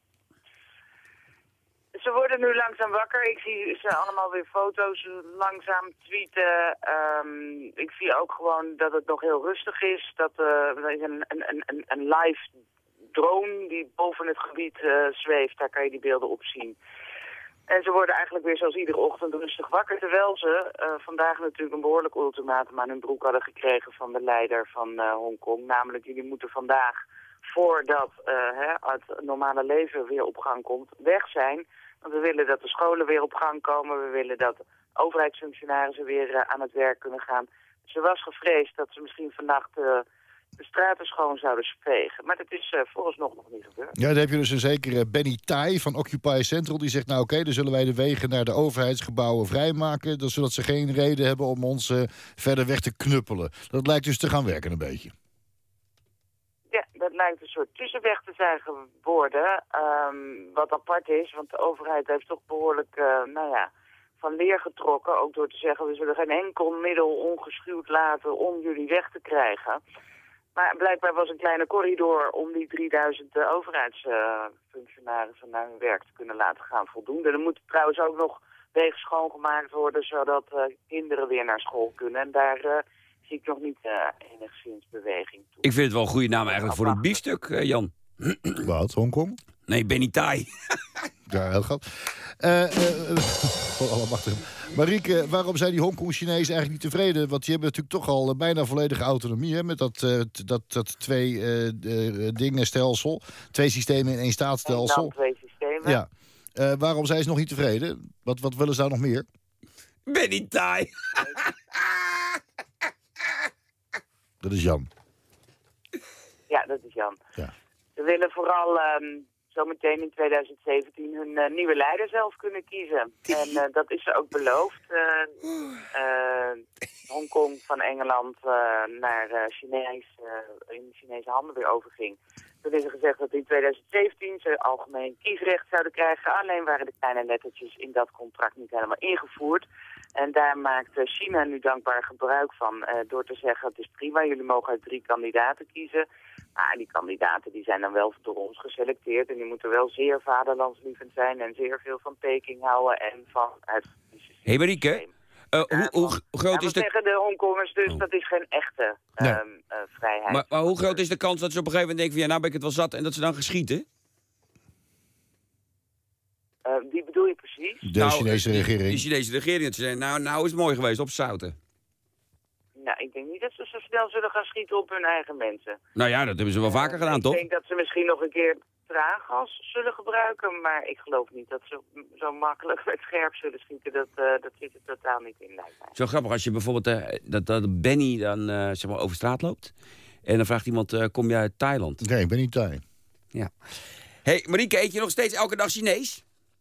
Ze worden nu langzaam wakker. Ik zie ze allemaal weer foto's langzaam tweeten. Ik zie ook gewoon dat het nog heel rustig is. Dat er is een live drone die boven het gebied zweeft. Daar kan je die beelden op zien. En ze worden eigenlijk weer zoals iedere ochtend rustig wakker. Terwijl ze vandaag natuurlijk een behoorlijk ultimatum aan hun broek hadden gekregen van de leider van Hongkong. Namelijk, jullie moeten vandaag, voordat het normale leven weer op gang komt, weg zijn. Want we willen dat de scholen weer op gang komen. We willen dat overheidsfunctionarissen weer aan het werk kunnen gaan. Ze was gevreesd dat ze misschien vannacht de straten schoon zouden vegen. Maar dat is vooralsnog nog niet gebeurd. Ja, dan heb je dus een zekere Benny Tai van Occupy Central. Die zegt, nou oké, dan zullen wij de wegen naar de overheidsgebouwen vrijmaken. Zodat ze geen reden hebben om ons verder weg te knuppelen. Dat lijkt dus te gaan werken een beetje. Ja, dat lijkt een soort tussenweg te zijn geworden. Wat apart is, want de overheid heeft toch behoorlijk van leer getrokken. Ook door te zeggen, we zullen geen enkel middel ongeschuwd laten om jullie weg te krijgen. Maar blijkbaar was een kleine corridor om die 3000 overheidsfunctionarissen naar hun werk te kunnen laten gaan voldoen. Er moet trouwens ook nog wegen schoongemaakt worden, zodat kinderen weer naar school kunnen. En daar zie ik nog niet enigszins beweging toe. Ik vind het wel een goede naam eigenlijk voor een biefstuk, Jan. Wat, Hongkong? Nee, Benny Tai. Ja, heel goed. Marieke, waarom zijn die Hongkong-Chinezen eigenlijk niet tevreden? Want die hebben natuurlijk toch al bijna volledige autonomie... Hè, met dat twee-dingen-stelsel. 2 systemen in 1 staatsstelsel. En dan 2 systemen. Ja. Waarom zijn ze nog niet tevreden? Wat willen ze daar nog meer? Ben niet taai. Dat is Jan. Ja, dat is Jan. Ja. Ze willen vooral zometeen in 2017 hun nieuwe leider zelf kunnen kiezen. En dat is ze ook beloofd. Hongkong van Engeland naar in Chinese handen weer overging. Toen is er gezegd dat in 2017 ze algemeen kiesrecht zouden krijgen. Alleen waren de kleine lettertjes in dat contract niet helemaal ingevoerd. En daar maakt China nu dankbaar gebruik van door te zeggen... het is prima, jullie mogen uit 3 kandidaten kiezen. Maar die kandidaten die zijn dan wel door ons geselecteerd... en die moeten wel zeer vaderlandslievend zijn... en zeer veel van Peking houden en van het... Hey Marieke, hoe groot is de... zeggen de Hongkongers dus, dat is geen echte vrijheid. Maar hoe groot is de kans dat ze op een gegeven moment denken... van ja, nou ben ik het wel zat en dat ze dan geschieten? Die bedoel je precies? De Chinese regering. De Chinese regering, dat ze zeggen, nou is het mooi geweest, opzouten. Nou, ik denk niet dat ze zo snel zullen gaan schieten op hun eigen mensen. Nou ja, dat hebben ze wel vaker gedaan, toch? Ik denk dat ze misschien nog een keer traangas zullen gebruiken, maar ik geloof niet dat ze zo makkelijk met scherp zullen schieten. Dat zit er totaal niet in, lijkt mij. Zo grappig, als je bijvoorbeeld dat Benny dan zeg maar over straat loopt... en dan vraagt iemand, kom jij uit Thailand? Nee, ik ben niet Thai. Ja. Hey, Marieke, eet je nog steeds elke dag Chinees?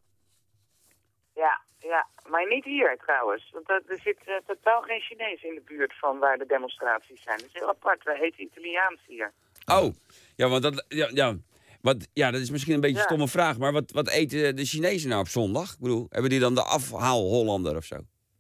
Ja, maar niet hier trouwens. Want er zit totaal geen Chinees in de buurt van waar de demonstraties zijn. Dat is heel apart, wij eten Italiaans hier. Oh, ja, want dat is misschien een beetje een stomme vraag... maar wat eten de Chinezen nou op zondag? Ik bedoel, hebben die dan de afhaal-Hollander of zo?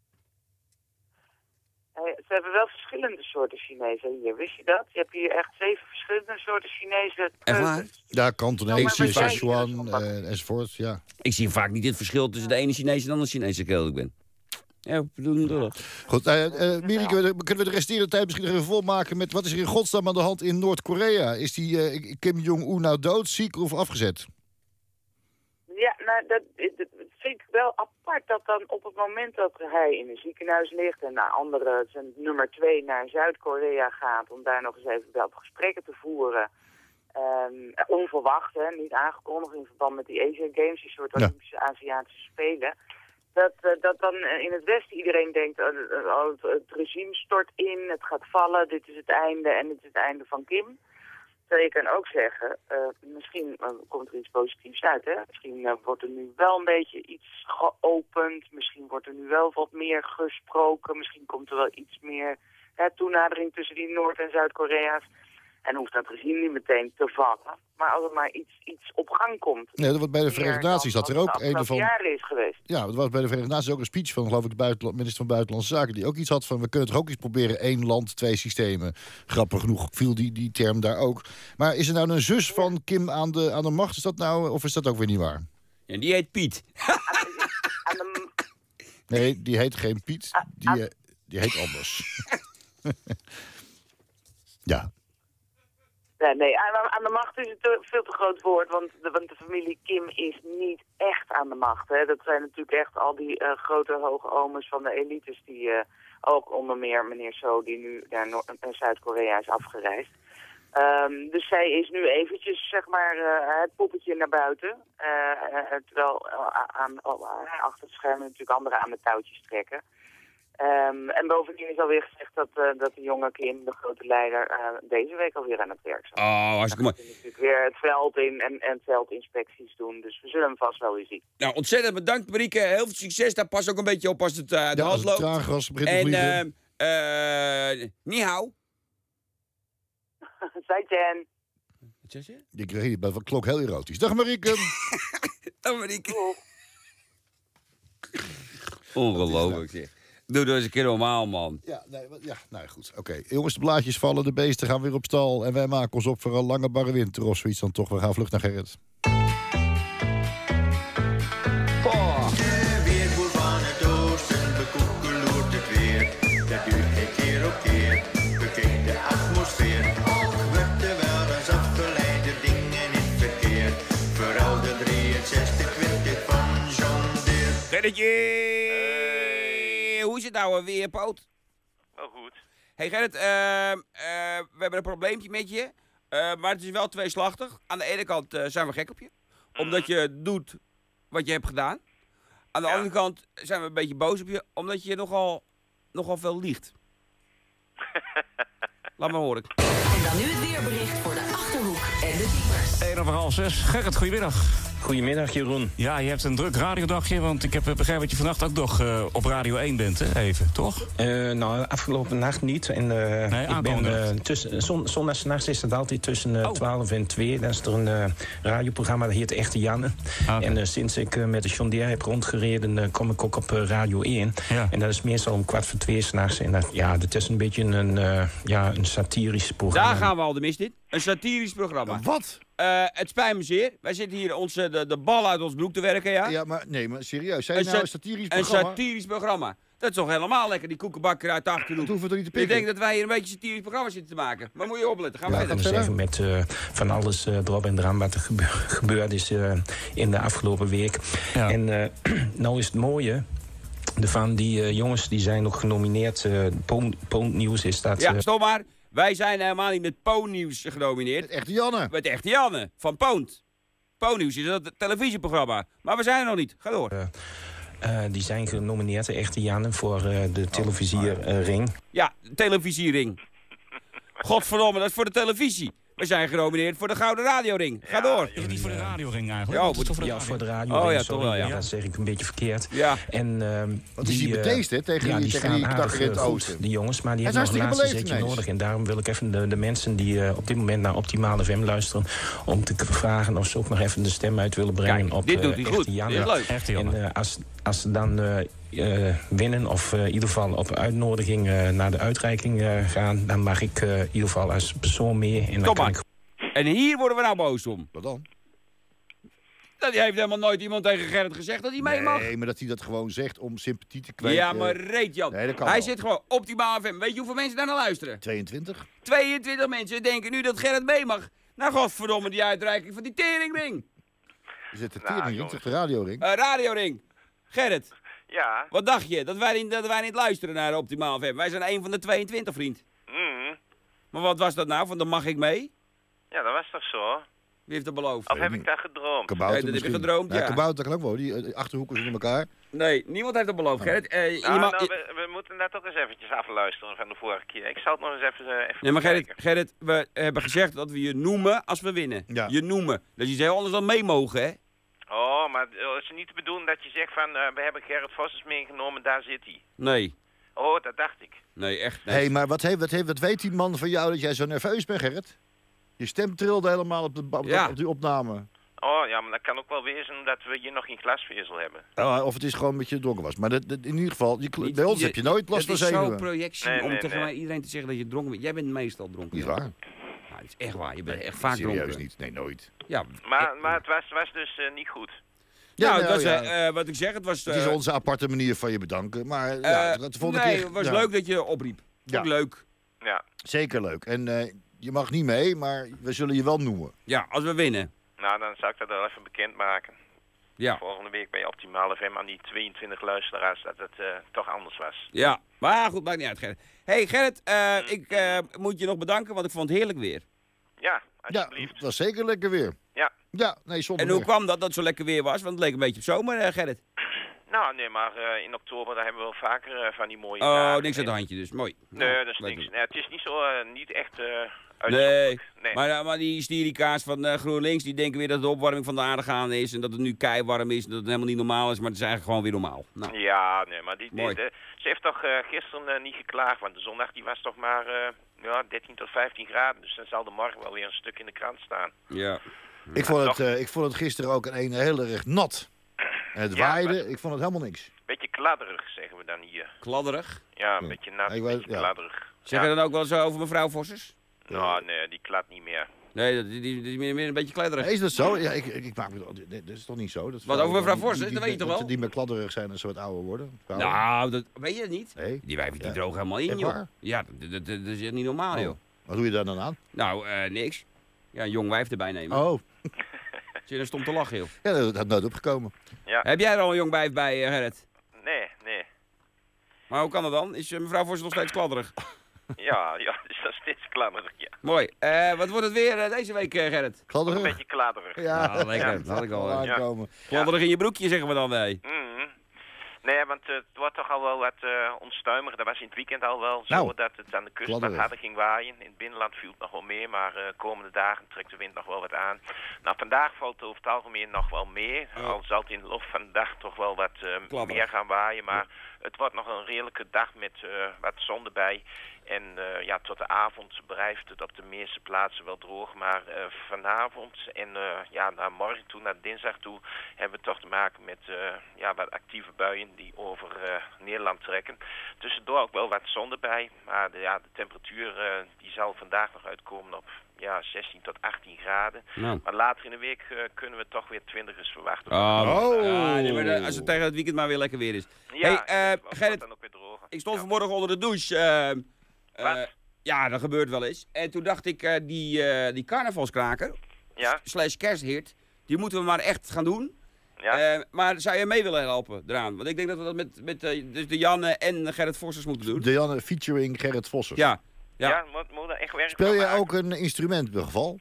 Ze hebben wel verschillende soorten Chinezen hier, wist je dat? Je hebt hier echt 7 verschillende soorten Chinezen. Echt waar? Ja, Kantonese, Sichuan enzovoort, ja. Ik zie vaak niet het verschil tussen de ene Chinees en de andere Chinese kerel ik ben. Ja, ik bedoel dat. Goed, Miri, kunnen we de resterende tijd misschien even volmaken met... wat is er in godsnaam aan de hand in Noord-Korea? Is die Kim Jong-un nou dood, ziek of afgezet? Ja, nou, dat vind ik wel apart dat dan op het moment dat hij in een ziekenhuis ligt... en naar andere, zijn nummer 2 naar Zuid-Korea gaat... om daar nog eens even wel gesprekken te voeren... onverwacht, hè, niet aangekondigd in verband met die Asian Games... die soort Olympische Aziatische Spelen... Dat dan in het Westen iedereen denkt, het regime stort in, het gaat vallen, dit is het einde en dit is het einde van Kim. Terwijl je kan ook zeggen, misschien komt er iets positiefs uit, hè? Misschien wordt er nu wel een beetje iets geopend, misschien wordt er nu wel wat meer gesproken, misschien komt er wel iets meer toenadering tussen die Noord- en Zuid-Korea's. En hoeft dat regime niet meteen te vallen. Maar als er maar iets op gang komt. Nee, dat was bij de Verenigde Naties dat er ook een van jaren is geweest. Ja, dat was bij de Verenigde Naties ook een speech van, geloof ik, de minister van Buitenlandse Zaken. Die ook iets had van, we kunnen toch ook eens proberen 1 land, 2 systemen. Grappig genoeg viel die term daar ook. Maar is er nou een zus van Kim aan de macht? Is dat nou, of is dat ook weer niet waar? Ja, die heet Piet. Nee, die heet geen Piet. Die heet anders. Ja. Nee, aan de macht is het veel te groot woord, want de familie Kim is niet echt aan de macht. Hè. Dat zijn natuurlijk echt al die grote hoge omes van de elites die ook onder meer meneer So, die nu naar Zuid-Korea is afgereisd. Dus zij is nu eventjes, zeg maar, het poppetje naar buiten. Terwijl achter het scherm natuurlijk anderen aan de touwtjes trekken. En bovendien is alweer gezegd dat de jonge Kim, de grote leider, deze week alweer aan het werk zal. Oh, hartstikke mooi. Dan natuurlijk weer het veld in en veldinspecties doen. Dus we zullen hem vast wel weer zien. Nou, ontzettend bedankt, Marieke. Heel veel succes. Daar pas ook een beetje op als het de hand loopt. Ja, als het traangas begint te vliegen. Ni hao. Zaijian. Wat zeg je? Ik weet niet, de klok heel erotisch. Dag Marieke. Dag Marieke. Ongelooflijk zeg. Doe dat eens een keer normaal, man. Nou goed. Oké. Jongens, de blaadjes vallen, de beesten gaan weer op stal. En wij maken ons op voor een lange barre winter of zoiets dan toch. We gaan vlug naar Gerrit. De weerboer van het oosten bekoekeloert het weer. Dat duurt geen keer op keer. Bekijk de atmosfeer. Wordt er wel eens afgeleide dingen in verkeer. Vooral de 63, 20, Gerritje! Hey. Hoe is het nou weer, Poot? Wel goed. Hey Gerrit, we hebben een probleempje met je. Maar het is wel tweeslachtig. Aan de ene kant zijn we gek op je. Omdat je doet wat je hebt gedaan. Aan de andere kant zijn we een beetje boos op je. Omdat je nogal veel liegt. Laat maar horen. En dan nu het weerbericht voor de Achterhoek en de Diepers. 5:30. Gerrit, goedemiddag. Goedemiddag, Jeroen. Ja, je hebt een druk radiodagje, want ik heb begrepen dat je vannacht ook nog op Radio 1 bent, hè? Even, toch? Nou, afgelopen nacht niet. En, ik ben zondagsnachts is het altijd tussen 12 en 2. Dan is er een radioprogramma, dat heet Echte Janne. Okay. En sinds ik met de John Deere heb rondgereden, kom ik ook op Radio 1. Ja. En dat is meestal om 1:45 s'nachts. En dat is een beetje een satirisch programma. Daar gaan we al de mist in. Een satirisch programma. Wat? Het spijt me zeer. Wij zitten hier de bal uit ons broek te werken, ja? Ja, maar serieus. Zijn nou een satirisch programma? Een satirisch programma. Dat is toch helemaal lekker, die koekenbakker uit de Achterhoek. Dat hoeven we toch niet te pikken? Ik denk dat wij hier een beetje een satirisch programma zitten te maken. Maar moet je opletten. Gaan we verder. Ik kan zeggen met van alles erop en eraan wat er gebeurd is in de afgelopen week. Ja. En nou is het mooie. Van die jongens die zijn nog genomineerd. Poont-nieuws is dat. Ja, stop maar. Wij zijn helemaal niet met Poont-nieuws genomineerd. Met Echte Janne. Met Echte Janne van Poont. Poont-nieuws is dat televisieprogramma. Maar we zijn er nog niet. Ga door. Die zijn genomineerd, de Echte Janne, voor de televisiering. Ja, televisiering. Godverdomme, dat is voor de televisie. We zijn genomineerd voor de Gouden Radioring. Ga door. Is het niet voor de radioring eigenlijk? Voor de radioring. Oh ja, sorry, toch wel, ja. Dat zeg ik een beetje verkeerd. Ja. En, wat is die beteest, hè? Tegen die knakker in het oosten. Die jongens, maar die hebben nog een laatste zetje nodig. En daarom wil ik even de mensen die op dit moment naar Optimale FM luisteren, om te vragen of ze ook nog even de stem uit willen brengen. Kijk, op dit doet hij goed. Dit is leuk. Echte Janne. En als ze dan winnen, of in ieder geval op uitnodiging naar de uitreiking gaan, dan mag ik in ieder geval als persoon mee. En dan kan ik... En hier worden we nou boos om. Wat dan? Dat heeft helemaal nooit iemand tegen Gerrit gezegd dat hij mee mag. Nee, maar dat hij dat gewoon zegt om sympathie te kweken. Ja, maar reet Jan. Nee, hij zit gewoon Optimaal FM. Weet je hoeveel mensen daar naar luisteren? 22. 22 mensen denken nu dat Gerrit mee mag. Nou, godverdomme, die uitreiking van die teringring. Is het de teringring of de radioring? Radioring. Gerrit. Ja? Wat dacht je? Dat wij niet luisteren naar Optimaal FM. Wij zijn een van de 22, vriend. Maar wat was dat nou? Van dan mag ik mee? Ja, dat was toch zo? Wie heeft dat beloofd? Of heb ik dat gedroomd? Kabouter dat heb je gedroomd, ja. Kabouter kan ook wel, die achterhoeken zijn in elkaar. Nee, niemand heeft dat beloofd, Gerrit. We moeten dat toch eens eventjes afluisteren van de vorige keer. Ik zal het nog eens even nee, maar Gerrit, we hebben gezegd dat we je noemen als we winnen. Ja. Je noemen. Dat is iets heel anders dan mee mogen, hè? Oh, maar het is niet te bedoelen dat je zegt van, we hebben Gerrit Vossers meegenomen, daar zit hij. Nee. Oh, dat dacht ik. Nee, echt. Nee. Hé, maar wat weet die man van jou dat jij zo nerveus bent, Gerrit? Je stem trilde helemaal op die opname. Oh ja, maar dat kan ook wel wezen dat we hier nog geen glasvezel hebben. Of het is gewoon een beetje dronken was. Maar in ieder geval, bij ons heb je nooit last van zenuwen. Het is zo'n projectie om tegen iedereen te zeggen dat je dronken bent. Jij bent meestal dronken. Niet waar. Nou, dat is echt waar. Je bent echt vaak dronken. Serieus niet. Nee, nooit. Ja, maar het was dus niet goed. Ja, nou, wat ik zeg, het was... het is onze aparte manier van je bedanken. Maar de volgende keer... het was leuk dat je opriep. Ja. Ook leuk. Ja. Zeker leuk. En je mag niet mee, maar we zullen je wel noemen. Ja, als we winnen. Nou, dan zou ik dat wel even bekendmaken. Ja. Volgende week bij Optimale FM aan die 22 luisteraars dat het toch anders was. Ja, maar goed, maakt niet uit, Gerrit. Hey Gerrit, ik moet je nog bedanken, want ik vond het heerlijk weer. Ja, alsjeblieft. Ja, het was zeker lekker weer. Ja. Ja, nee, zonder En hoe kwam dat het zo lekker weer was? Want het leek een beetje op zomer, Gerrit. Nou, nee, maar in oktober daar hebben we wel vaker van die mooie dagen. Niks aan de handje dus, mooi. Nee, dat is niks. Nee, het is niet zo, niet echt nee. Maar die stierikaars van GroenLinks, die denken weer dat de opwarming van de aarde gaande is. En dat het nu keiwarm is en dat het helemaal niet normaal is. Maar het is eigenlijk gewoon weer normaal. Nou. Ja, nee, maar ze heeft toch gisteren niet geklaagd. Want de zondag die was toch maar 13 tot 15 graden. Dus dan zal de morgen wel weer een stuk in de krant staan. Ja. Ik vond het gisteren ook een heel erg nat. En het waaide, ik vond het helemaal niks. Beetje kladderig, zeggen we dan hier. Kladderig? Ja, een beetje nat, een beetje kladderig. Zeg je dan ook wel zo over mevrouw Vossers? Nou, nee, die klad niet meer. Nee, die is meer een beetje kladderig. Is dat zo? Ja, ik maak me... Dat is toch niet zo? Wat, over mevrouw Vossers? Dat weet je toch wel? Die meer kladderig zijn en zo wat ouder worden. Nou, dat weet je het niet? Nee. Die wijven die droog helemaal in, joh. Ja, dat is echt niet normaal, joh. Wat doe je daar dan aan? Nou, niks. Ja, een jong wijf erbij nemen. Oh. Zit er stom te lachen, joh. Ja, dat had nooit opgekomen. Ja. Heb jij er al een jong bij, Gerrit? Nee. Maar hoe kan dat dan? Is mevrouw Vos nog steeds kladderig? Ja, dus dat is steeds kladderig, ja. Mooi. Wat wordt het weer deze week, Gerrit? Kladderig? Een beetje kladderig. Ja, lekker. Dat had ik al. Aankomen. Kladderig in je broekje, zeggen we dan, nee. Nee, want het wordt toch al wel wat onstuimiger. Dat was in het weekend al wel zo dat het aan de kust wat harder ging waaien. In het binnenland viel het nog wel meer, maar komende dagen trekt de wind nog wel wat aan. Nou, vandaag valt het over het algemeen nog wel meer. Al zal het in de loop van de dag toch wel wat meer gaan waaien. Maar het wordt nog een redelijke dag met wat zon erbij. En tot de avond blijft het op de meeste plaatsen wel droog. Maar vanavond en naar morgen toe, naar dinsdag toe, hebben we toch te maken met wat actieve buien die over Nederland trekken. Tussendoor ook wel wat zon erbij. Maar de temperatuur die zal vandaag nog uitkomen op 16 tot 18 graden. Nou. Maar later in de week kunnen we toch weer 20ers verwachten. Maar als het tegen het weekend maar weer lekker weer is. Ja, Gerrit, dan ook weer droog. ik stond vanmorgen onder de douche. Ja, dat gebeurt wel eens. En toen dacht ik, die carnavalskraker, / kersthit, die moeten we maar echt gaan doen. Ja. Maar zou je mee willen helpen eraan? Want ik denk dat we dat met dus de Janne en Gerrit Vossers moeten doen. De Janne featuring Gerrit Vossers. Ja, moet er echt werken. Speel je ook een instrument bij geval?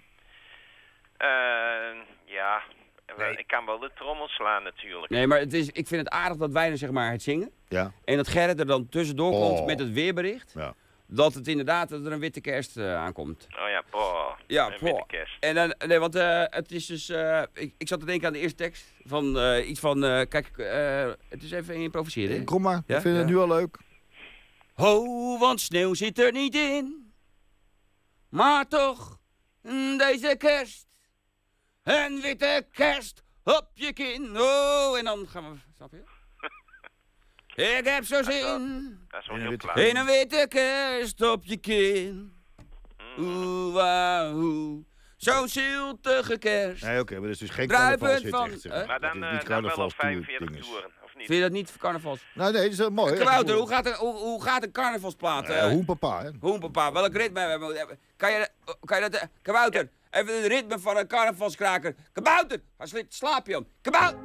Nee. Ik kan wel de trommel slaan natuurlijk. Nee, maar ik vind het aardig dat wij dan zeg maar het zingen. Ja. En dat Gerrit er dan tussendoor komt met het weerbericht. Ja. Dat het inderdaad dat er een witte kerst aankomt. Oh ja, poh. Ja, een witte kerst. En dan, nee, want het is dus... ik zat te denken aan de eerste tekst. Van iets van... kijk, het is even improviseren. Kom maar, ik vind het nu al leuk. Ho, want sneeuw zit er niet in. Maar toch, deze kerst. Een witte kerst op je kin. Oh, en dan gaan we... Snap je? Ik heb zo zin in een witte kerst op je kin. Oeh, wauw. Zo'n ziltige kerst. Nee, oké, maar dat is dus geen carnavalshit. Maar dan wel op 45 toeren, of niet? Vind je dat niet carnavals? Nee, dat is mooi. Kabouter, hoe gaat een carnavalsplaat? Hoenpapa, hè? Hoenpapa, welk ritme hebben we? Kan je dat... Kabouter, even het ritme van een carnavalskraker. Kabouter, slaap je om. Kabouter!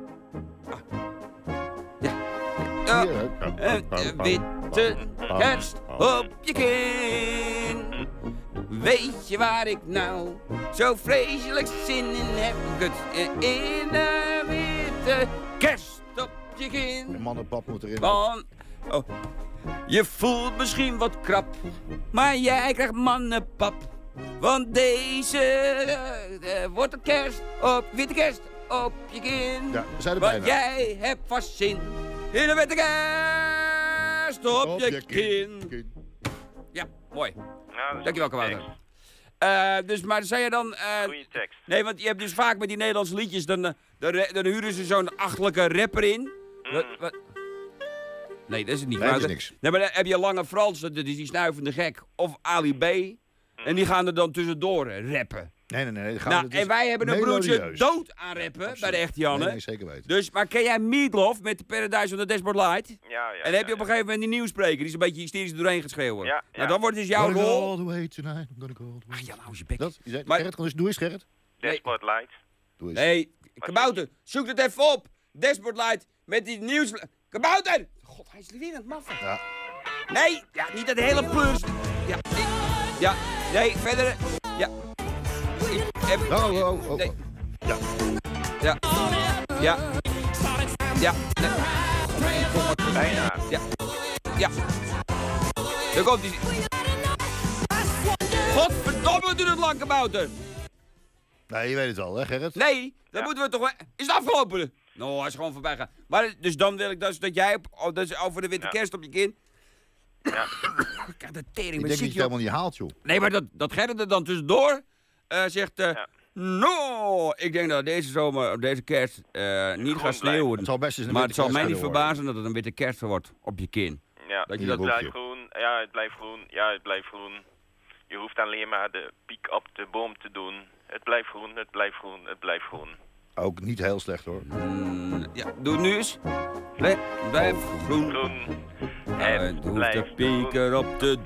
Een witte kerst op je kin. Weet je waar ik nou zo vreselijk zin in heb? In een witte kerst op je kin. De man en pap moet erin. Je voelt misschien wat krap, maar jij krijgt mannenpap. Want deze wordt een kerst witte kerst op je kin. Ja, we zijn er bijna. Want jij hebt vast zin in een witte kerst op je kin. Ja, mooi. Nou, dankjewel, Kabouter. Dus, maar zei je dan... Goeie tekst. Nee, want je hebt dus vaak met die Nederlandse liedjes, dan huren ze zo'n achterlijke rapper in. Nee, dat is het niet. Nee, dat is niks. Nee, maar dan heb je Lange Frans, dat is die snuivende gek. Of Ali B. En die gaan er dan tussendoor rappen. Nee. En wij hebben een broertje dood aan rappen bij de Echte Janne. Nee, zeker weten. Dus, maar ken jij Meatloaf met de Paradise on the Dashboard Light? Ja. En dan heb je op een gegeven moment die nieuwspreker, die is een beetje hysterisch doorheen gaat schreeuwen. Ja. Nou, dan wordt dus jouw rol... Ach ja, nou is je bek. Gerrit, doe eens, Gerrit. Dashboard Light. Doe eens. Nee, Kabouter, zoek het even op. Dashboard Light met die nieuws... Kabouter! God, hij is weer aan het maffen. Ja. Nee, niet dat hele plus. Ja, nee, verder... Ja. Nee. Bijna. Ja. Daar komt hij. Godverdomme, doe het lang, Kabouter. Nee, je weet het al, hè, Gerrit? Nee, dat moeten we toch wel... Is het afgelopen? Nou, hij is gewoon voorbij gaan. Maar dus dan wil ik dus dat jij over de witte kerst op je kin... Ja. Ik heb de tering ik met denk dat je het helemaal niet haalt, joh. Nee, maar dat Gerrit er dan tussendoor zegt... No, ik denk dat deze zomer, op deze kerst, niet gaat sneeuwen. Het zal best eens maar het zal mij niet verbazen dat het een witte kerst wordt op je kin. Ja, dat je het blijft groen. Ja, het blijft groen. Ja, het blijft groen. Je hoeft alleen maar de piek op de boom te doen. Het blijft groen, het blijft groen, het blijft groen. Ook niet heel slecht, hoor. Ja, doe het nu eens. Blijf groen. Het hoeft de pieker op te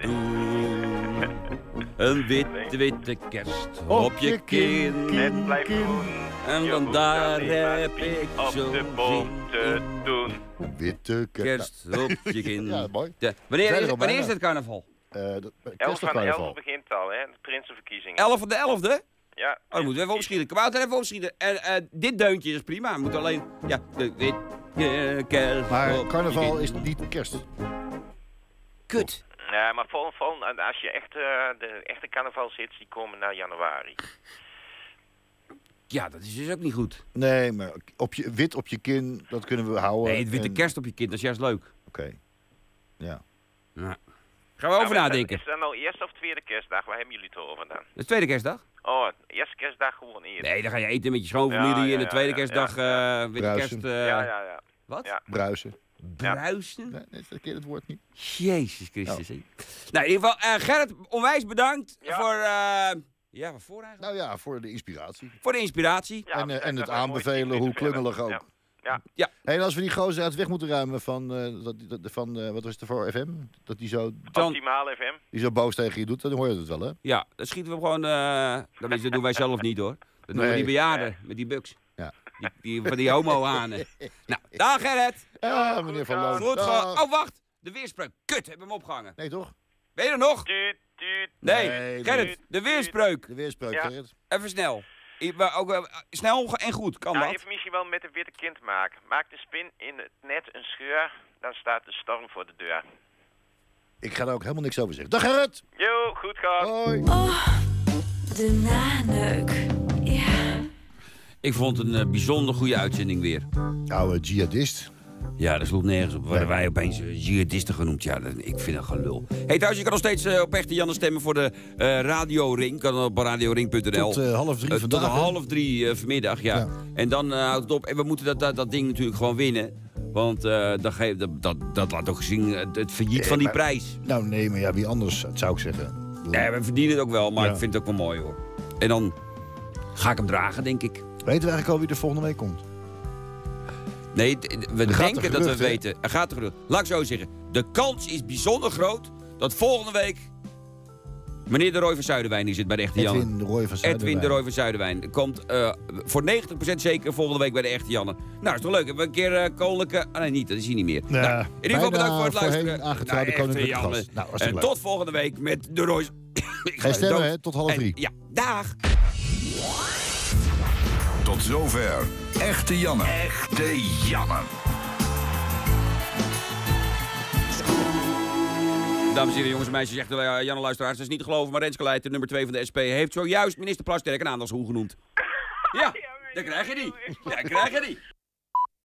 doen. Een witte kerst op je kin. Het blijft groen. En vandaar heb ik op zo de boom te doen. Witte kerst op je kin. Ja, mooi. Wanneer is het carnaval? 11 van 11 begint al, hè? De Prinsenverkiezingen. 11 van de 11e? Ja. Oh, dan moeten we even opschieten. Kabouter even opschieten. En dit deuntje is prima. We moeten alleen... Ja, de witte kerst. Maar carnaval is niet kerst. Kut. Ja, maar als je echt de echte carnavalshits, die komen na januari. Ja, dat is dus ook niet goed. Nee, maar wit op je kin, dat kunnen we houden. Nee, het witte kerst op je kin, dat is juist leuk. Oké. Ja. Gaan we over nadenken. Is dat nou eerste of tweede kerstdag? Waar hebben jullie het over dan? De tweede kerstdag? Oh, eerste kerstdag gewoon eerder. Nee, dan ga je eten met je schoonfamilie en de tweede kerstdag witte kerst... Ja. Wat? Ja. Bruisen. Bruisen? Nee, dat is verkeerd het woord niet. Jezus Christus. Oh. Nou, in ieder geval, Gerrit, onwijs bedankt voor... Ja, waarvoor eigenlijk? Nou ja, voor de inspiratie. Voor de inspiratie. Ja, en het aanbevelen, hoe klungelig ook. Ja. En als we die gozer uit de weg moeten ruimen van wat was het voor FM? Dat die zo... Optimaal FM. Die zo boos tegen je doet, dan hoor je het wel, hè? Ja, dan schieten we gewoon... dat doen wij zelf niet, hoor. Dat doen we die bejaarden, met die buks. Ja. Van die homo-hanen. Nou, dag Gerrit. Ja, meneer Van Loon. Goed gewoon. Oh, wacht. De weerspreuk. Kut, hebben we hem opgehangen. Nee, toch? Ben je er nog? Nee, Gerrit, de weerspreuk. De weerspreuk, Gerrit. Even snel. Snel en goed, kan dat? Heeft misschien wel met een witte kind te maken. Maak de spin in het net een scheur, dan staat de storm voor de deur. Ik ga daar ook helemaal niks over zeggen. Dag Gerrit! Jo, goed gaan. Hoi. Oh, de naneuk. Ja. Ik vond het een bijzonder goede uitzending weer. Oude jihadist. Ja, dat sloeg nergens op. Worden wij opeens jihadisten genoemd? Ja, ik vind dat gelul. Hey, trouwens, je kan nog steeds op Echte Janne stemmen voor de Radio Ring. Kan op radioring.nl. Tot 2:30 vandaag. Tot 2:30 vanmiddag, ja. En dan houdt het op. En we moeten dat ding natuurlijk gewoon winnen. Want dat laat toch zien het failliet van die prijs. Nou nee, maar ja, wie anders, zou ik zeggen. Ja, we verdienen het ook wel, maar ik vind het ook wel mooi, hoor. En dan ga ik hem dragen, denk ik. Weten we eigenlijk al wie er volgende week komt? Nee, we denken dat we weten. Er gaat er gerucht. Laat ik zo zeggen. De kans is bijzonder groot dat volgende week meneer de Roy van Zuiderwijn die zit bij de Echte Janne. Edwin de Roy van Zuiderwijn. Komt voor 90% zeker volgende week bij de Echte Janne. Nou, is toch leuk. Hebben we een keer koninklijke... nee, niet. Dat is hij niet meer. Ja, nou, in ieder geval bedankt voor het luisteren. Aangetrouwde koninklijke gast. Nou, en tot volgende week met de Roy... Geen stemmen, hè? Tot 2:30. Ja, dag. Tot zover. Echte Janne. Echte Janne. Dames en heren, jongens en meisjes, zegt Janne luisteraars. Dat is niet te geloven, maar Renske Leijten, nummer 2 van de SP... heeft zojuist minister Plasterk een aandachtshoe genoemd. Ja, daar krijg je die. Ja, krijg je die.